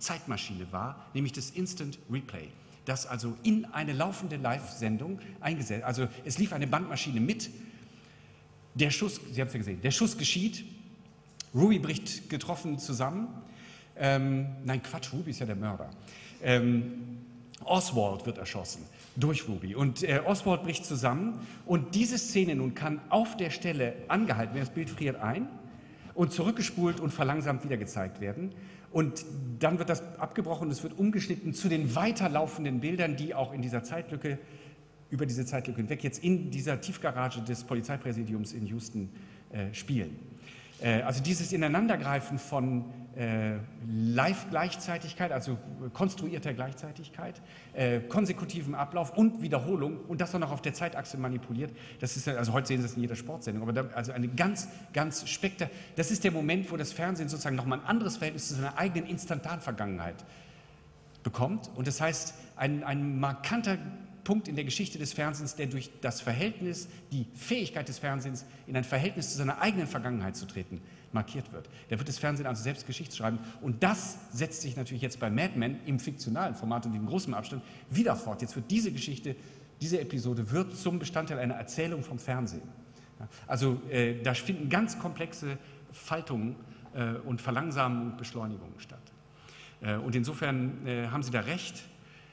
Zeitmaschine war, nämlich das Instant Replay, das also in eine laufende Live-Sendung eingesetzt, also es lief eine Bandmaschine mit, der Schuss, Sie haben es ja gesehen, der Schuss geschieht, Ruby bricht getroffen zusammen, ähm, nein Quatsch, Ruby ist ja der Mörder, ähm, Oswald wird erschossen durch Ruby und äh, Oswald bricht zusammen und diese Szene nun kann auf der Stelle angehalten werden, das Bild friert ein und zurückgespult und verlangsamt wieder gezeigt werden und dann wird das abgebrochen und es wird umgeschnitten zu den weiterlaufenden Bildern, die auch in dieser Zeitlücke, über diese Zeitlücke hinweg jetzt in dieser Tiefgarage des Polizeipräsidiums in Houston äh, spielen. Äh, also dieses Ineinandergreifen von äh, Live-Gleichzeitigkeit, also konstruierter Gleichzeitigkeit, äh, konsekutivem Ablauf und Wiederholung und das dann noch auf der Zeitachse manipuliert, das ist, also heute sehen Sie das in jeder Sportsendung, aber da, also eine ganz, ganz spektar, das ist der Moment, wo das Fernsehen sozusagen nochmal ein anderes Verhältnis zu seiner eigenen Instantanvergangenheit bekommt und das heißt, ein, ein markanter Punkt in der Geschichte des Fernsehens, der durch das Verhältnis, die Fähigkeit des Fernsehens, in ein Verhältnis zu seiner eigenen Vergangenheit zu treten, markiert wird. Da wird das Fernsehen also selbst Geschichte schreiben und das setzt sich natürlich jetzt bei Mad Men im fiktionalen Format und in großem Abstand wieder fort. Jetzt wird diese Geschichte, diese Episode wird zum Bestandteil einer Erzählung vom Fernsehen. Also äh, da finden ganz komplexe Faltungen äh, und Verlangsamungen und Beschleunigungen statt. Äh, und insofern äh, haben Sie da recht,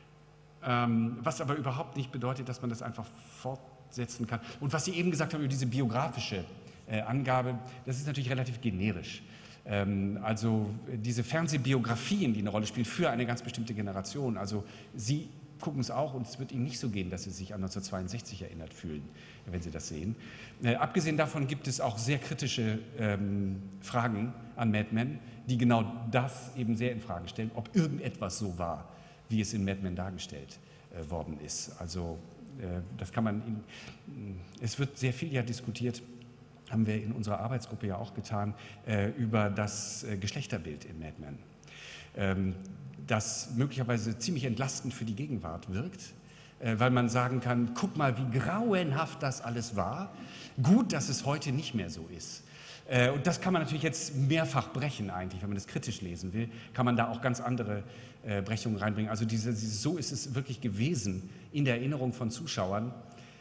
ähm, was aber überhaupt nicht bedeutet, dass man das einfach fortsetzen kann. Und was Sie eben gesagt haben über diese biografische äh, Angabe, das ist natürlich relativ generisch. Ähm, also diese Fernsehbiografien, die eine Rolle spielen für eine ganz bestimmte Generation, also Sie gucken es auch und es wird Ihnen nicht so gehen, dass Sie sich an neunzehnhundertzweiundsechzig erinnert fühlen, wenn Sie das sehen. Äh, abgesehen davon gibt es auch sehr kritische ähm, Fragen an Mad Men, die genau das eben sehr in Frage stellen, ob irgendetwas so war, wie es in Mad Men dargestellt äh, worden ist. Also äh, das kann man, in, es wird sehr viel ja diskutiert, haben wir in unserer Arbeitsgruppe ja auch getan, äh, über das äh, Geschlechterbild in Mad Men, ähm, das möglicherweise ziemlich entlastend für die Gegenwart wirkt, äh, weil man sagen kann, guck mal, wie grauenhaft das alles war, gut, dass es heute nicht mehr so ist. Äh, und das kann man natürlich jetzt mehrfach brechen eigentlich, wenn man das kritisch lesen will, kann man da auch ganz andere äh, Brechungen reinbringen. Also diese, diese, so ist es wirklich gewesen in der Erinnerung von Zuschauern.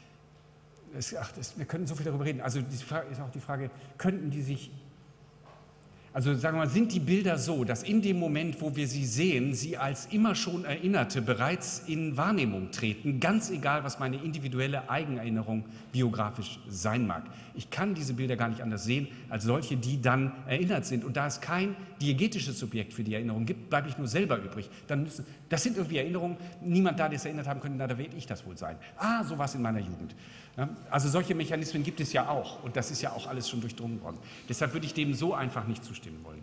Es, ach, das, wir können so viel darüber reden. Also die Frage, ist auch die Frage, könnten die sich, also sagen wir mal, sind die Bilder so, dass in dem Moment, wo wir sie sehen, sie als immer schon Erinnerte bereits in Wahrnehmung treten, ganz egal, was meine individuelle Eigenerinnerung biografisch sein mag. Ich kann diese Bilder gar nicht anders sehen, als solche, die dann erinnert sind. Und da es kein diegetisches Subjekt für die Erinnerung gibt, bleibe ich nur selber übrig. Dann müssen, das sind irgendwie Erinnerungen, niemand da, der es erinnert haben könnte, na, da werde ich das wohl sein. Ah, so war es in meiner Jugend. Ja, also solche Mechanismen gibt es ja auch und das ist ja auch alles schon durchdrungen worden. Deshalb würde ich dem so einfach nicht zustimmen wollen.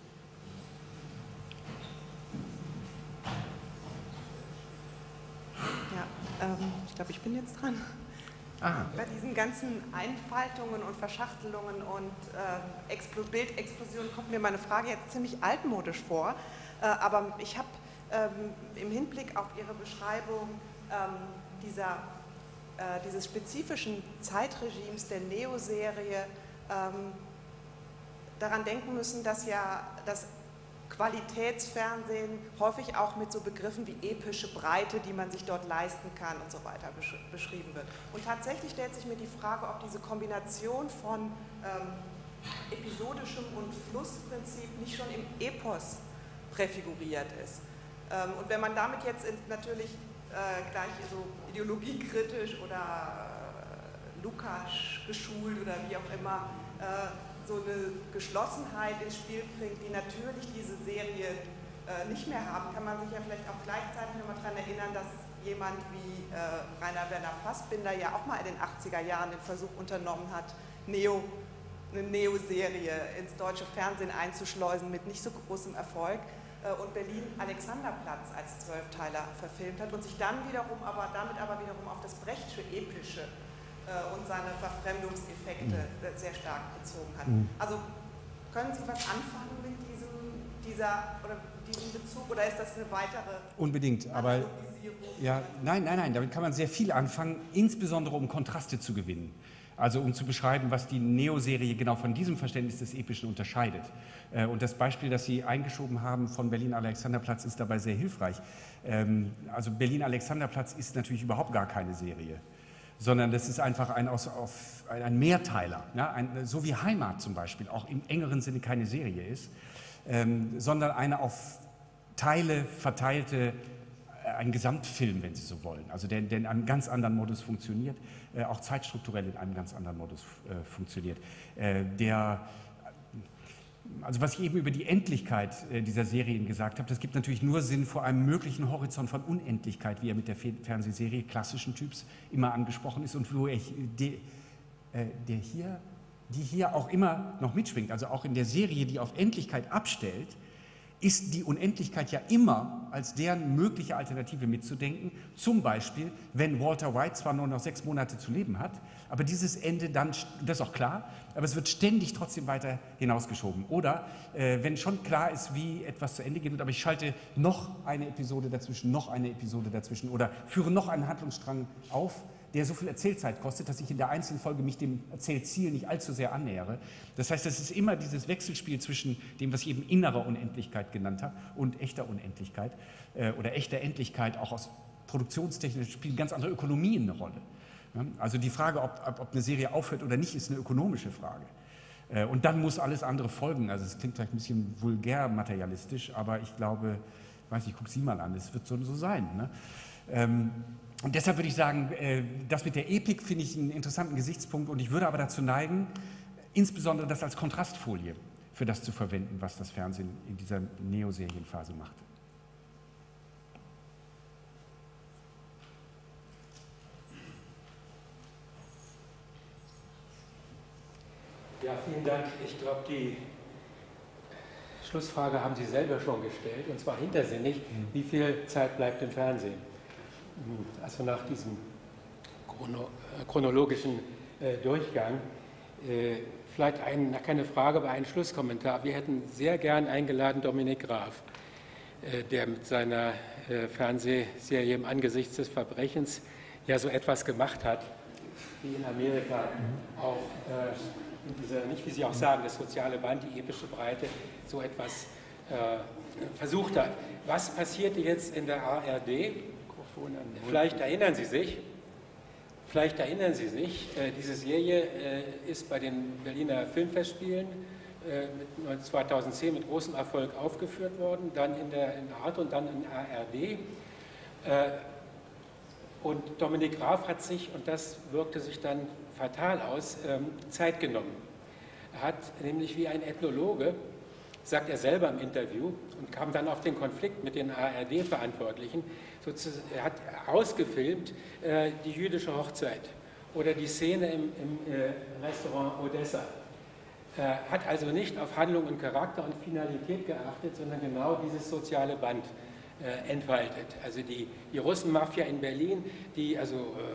Ja, ähm, ich glaube, ich bin jetzt dran. Ah. Bei diesen ganzen Einfaltungen und Verschachtelungen und äh, Explo- Bildexplosionen kommt mir meine Frage jetzt ziemlich altmodisch vor, äh, aber ich habe ähm, im Hinblick auf Ihre Beschreibung ähm, dieser dieses spezifischen Zeitregimes der Neo-Serie ähm, daran denken müssen, dass ja das Qualitätsfernsehen häufig auch mit so Begriffen wie epische Breite, die man sich dort leisten kann und so weiter besch- beschrieben wird. Und tatsächlich stellt sich mir die Frage, ob diese Kombination von ähm, episodischem und Flussprinzip nicht schon im Epos präfiguriert ist. Ähm, und wenn man damit jetzt in, natürlich Äh, gleich so ideologiekritisch oder äh, Lukas geschult oder wie auch immer äh, so eine Geschlossenheit ins Spiel bringt, die natürlich diese Serie äh, nicht mehr haben, kann man sich ja vielleicht auch gleichzeitig nochmal daran erinnern, dass jemand wie äh, Rainer Werner Fassbinder ja auch mal in den achtziger Jahren den Versuch unternommen hat, Neo, eine Neo-Serie ins deutsche Fernsehen einzuschleusen mit nicht so großem Erfolg. Und Berlin Alexanderplatz als Zwölfteiler verfilmt hat und sich dann wiederum, aber damit aber wiederum auf das Brechtsche Epische äh, und seine Verfremdungseffekte äh, sehr stark bezogen hat. Mhm. Also können Sie was anfangen mit diesem, dieser, oder diesem Bezug oder ist das eine weitere Unbedingt, aber ja, nein, nein, nein, damit kann man sehr viel anfangen, insbesondere um Kontraste zu gewinnen. Also um zu beschreiben, was die Neo-Serie genau von diesem Verständnis des Epischen unterscheidet. Und das Beispiel, das Sie eingeschoben haben von Berlin-Alexanderplatz, ist dabei sehr hilfreich. Also Berlin-Alexanderplatz ist natürlich überhaupt gar keine Serie, sondern das ist einfach ein, aus, auf, ein Mehrteiler. Ja? Ein, so wie Heimat zum Beispiel auch im engeren Sinne keine Serie ist, ähm, sondern eine auf Teile verteilte, ein Gesamtfilm, wenn Sie so wollen, also der, der in einem ganz anderen Modus funktioniert, äh, auch zeitstrukturell in einem ganz anderen Modus äh, funktioniert. Äh, der, also was ich eben über die Endlichkeit äh, dieser Serien gesagt habe, das gibt natürlich nur Sinn vor einem möglichen Horizont von Unendlichkeit, wie er mit der Fe- Fernsehserie klassischen Typs immer angesprochen ist und wo er de, äh, der hier, die hier auch immer noch mitschwingt, also auch in der Serie, die auf Endlichkeit abstellt, ist die Unendlichkeit ja immer als deren mögliche Alternative mitzudenken. Zum Beispiel, wenn Walter White zwar nur noch sechs Monate zu leben hat, aber dieses Ende dann, das ist auch klar, aber es wird ständig trotzdem weiter hinausgeschoben. Oder äh, wenn schon klar ist, wie etwas zu Ende geht, wird, aber ich schalte noch eine Episode dazwischen, noch eine Episode dazwischen oder führe noch einen Handlungsstrang auf, der so viel Erzählzeit kostet, dass ich in der einzelnen Folge mich dem Erzählziel nicht allzu sehr annähere. Das heißt, es ist immer dieses Wechselspiel zwischen dem, was ich eben innerer Unendlichkeit genannt habe, und echter Unendlichkeit äh, oder echter Endlichkeit. Auch aus produktionstechnisch spielen ganz andere Ökonomien eine Rolle. Ja? Also die Frage, ob, ob, ob eine Serie aufhört oder nicht, ist eine ökonomische Frage. Äh, und dann muss alles andere folgen. Also es klingt vielleicht ein bisschen vulgär materialistisch, aber ich glaube, ich weiß nicht, guck Sie mal an, es wird so, so sein. Ne? Ähm, Und deshalb würde ich sagen, das mit der Epik finde ich einen interessanten Gesichtspunkt und ich würde aber dazu neigen, insbesondere das als Kontrastfolie für das zu verwenden, was das Fernsehen in dieser Neo-Serienphase macht. Ja, vielen Dank. Ich glaube, die Schlussfrage haben Sie selber schon gestellt, und zwar hintersinnig, wie viel Zeit bleibt im Fernsehen? Also nach diesem chrono, äh, chronologischen äh, Durchgang, äh, vielleicht ein, keine Frage, aber ein Schlusskommentar. Wir hätten sehr gern eingeladen Dominik Graf, äh, der mit seiner äh, Fernsehserie im Angesicht des Verbrechens ja so etwas gemacht hat, wie in Amerika mhm. auch äh, in dieser, nicht wie Sie auch sagen, das soziale Band, die epische Breite, so etwas äh, versucht hat. Was passierte jetzt in der A R D? Vielleicht erinnern Sie sich, vielleicht erinnern Sie sich, äh, diese Serie äh, ist bei den Berliner Filmfestspielen äh, mit zweitausendzehn mit großem Erfolg aufgeführt worden, dann in der in Arte und dann in A R D. Äh, und Dominik Graf hat sich, und das wirkte sich dann fatal aus, ähm, Zeit genommen. Er hat nämlich wie ein Ethnologe, sagt er selber im Interview, und kam dann auf den Konflikt mit den A R D-Verantwortlichen, er hat ausgefilmt äh, die jüdische Hochzeit oder die Szene im, im äh, Restaurant Odessa. Äh, hat also nicht auf Handlung und Charakter und Finalität geachtet, sondern genau dieses soziale Band äh, entfaltet. Also die, die Russenmafia in Berlin, die also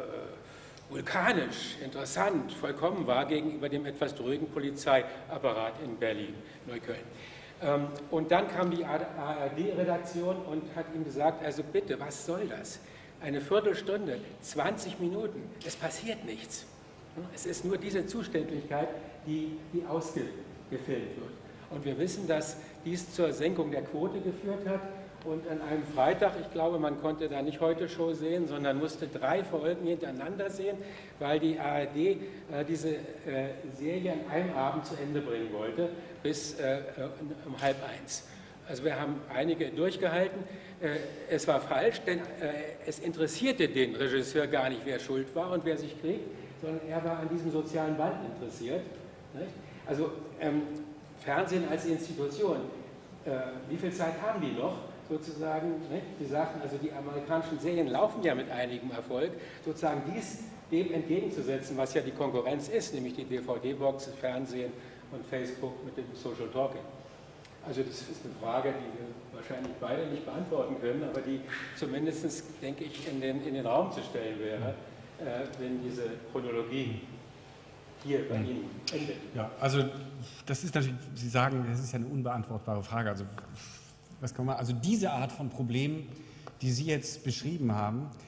äh, vulkanisch, interessant, vollkommen war gegenüber dem etwas drögen Polizeiapparat in Berlin, Neukölln. Und dann kam die A R D-Redaktion und hat ihm gesagt, also bitte, was soll das? Eine Viertelstunde, zwanzig Minuten, es passiert nichts. Es ist nur diese Zuständigkeit, die, die ausgefilmt wird. Und wir wissen, dass dies zur Senkung der Quote geführt hat. Und an einem Freitag, ich glaube, man konnte da nicht Heute-Show sehen, sondern musste drei Folgen hintereinander sehen, weil die A R D äh, diese äh, Serie an einem Abend zu Ende bringen wollte, bis äh, um halb eins. Also wir haben einige durchgehalten. Äh, es war falsch, denn äh, es interessierte den Regisseur gar nicht, wer schuld war und wer sich kriegt, sondern er war an diesem sozialen Band interessiert. Nicht? Also ähm, Fernsehen als Institution, äh, wie viel Zeit haben die noch? Sozusagen, ne? Sie sagten, also die amerikanischen Serien laufen ja mit einigem Erfolg, sozusagen dies dem entgegenzusetzen, was ja die Konkurrenz ist, nämlich die D V D-Box, das Fernsehen und Facebook mit dem Social Talking. Also das ist eine Frage, die wir wahrscheinlich beide nicht beantworten können, aber die zumindest, denke ich, in den, in den Raum zu stellen wäre, äh, wenn diese Chronologie hier bei Ihnen endet. Ja, also das ist natürlich, Sie sagen, das ist ja eine unbeantwortbare Frage. Also was kann man, also diese Art von Problemen, die Sie jetzt beschrieben haben,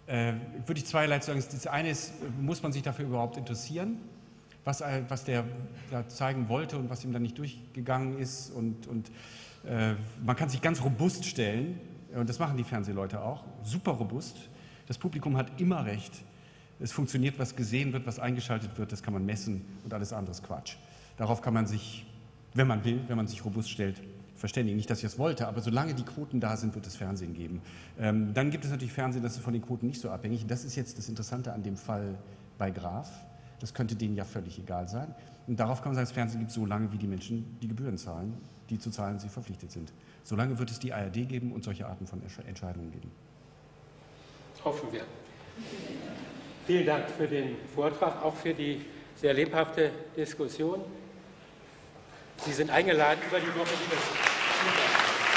äh, würde ich zweierlei sagen. Das eine ist, muss man sich dafür überhaupt interessieren, was, was der da zeigen wollte und was ihm dann nicht durchgegangen ist. Und, und äh, man kann sich ganz robust stellen, und das machen die Fernsehleute auch, super robust. Das Publikum hat immer recht. Es funktioniert, was gesehen wird, was eingeschaltet wird, das kann man messen und alles andere ist Quatsch. Darauf kann man sich, wenn man will, wenn man sich robust stellt, verständigen. Nicht, dass ich es wollte, aber solange die Quoten da sind, wird es Fernsehen geben. Ähm, dann gibt es natürlich Fernsehen, das ist von den Quoten nicht so abhängig. Und das ist jetzt das Interessante an dem Fall bei Graf. Das könnte denen ja völlig egal sein. Und darauf kann man sagen, das Fernsehen gibt es so lange, wie die Menschen die Gebühren zahlen, die zu zahlen sie verpflichtet sind. Solange wird es die A R D geben und solche Arten von Entscheidungen geben. Hoffen wir. Vielen Dank für den Vortrag, auch für die sehr lebhafte Diskussion. Sie sind eingeladen, über die Woche wieder zu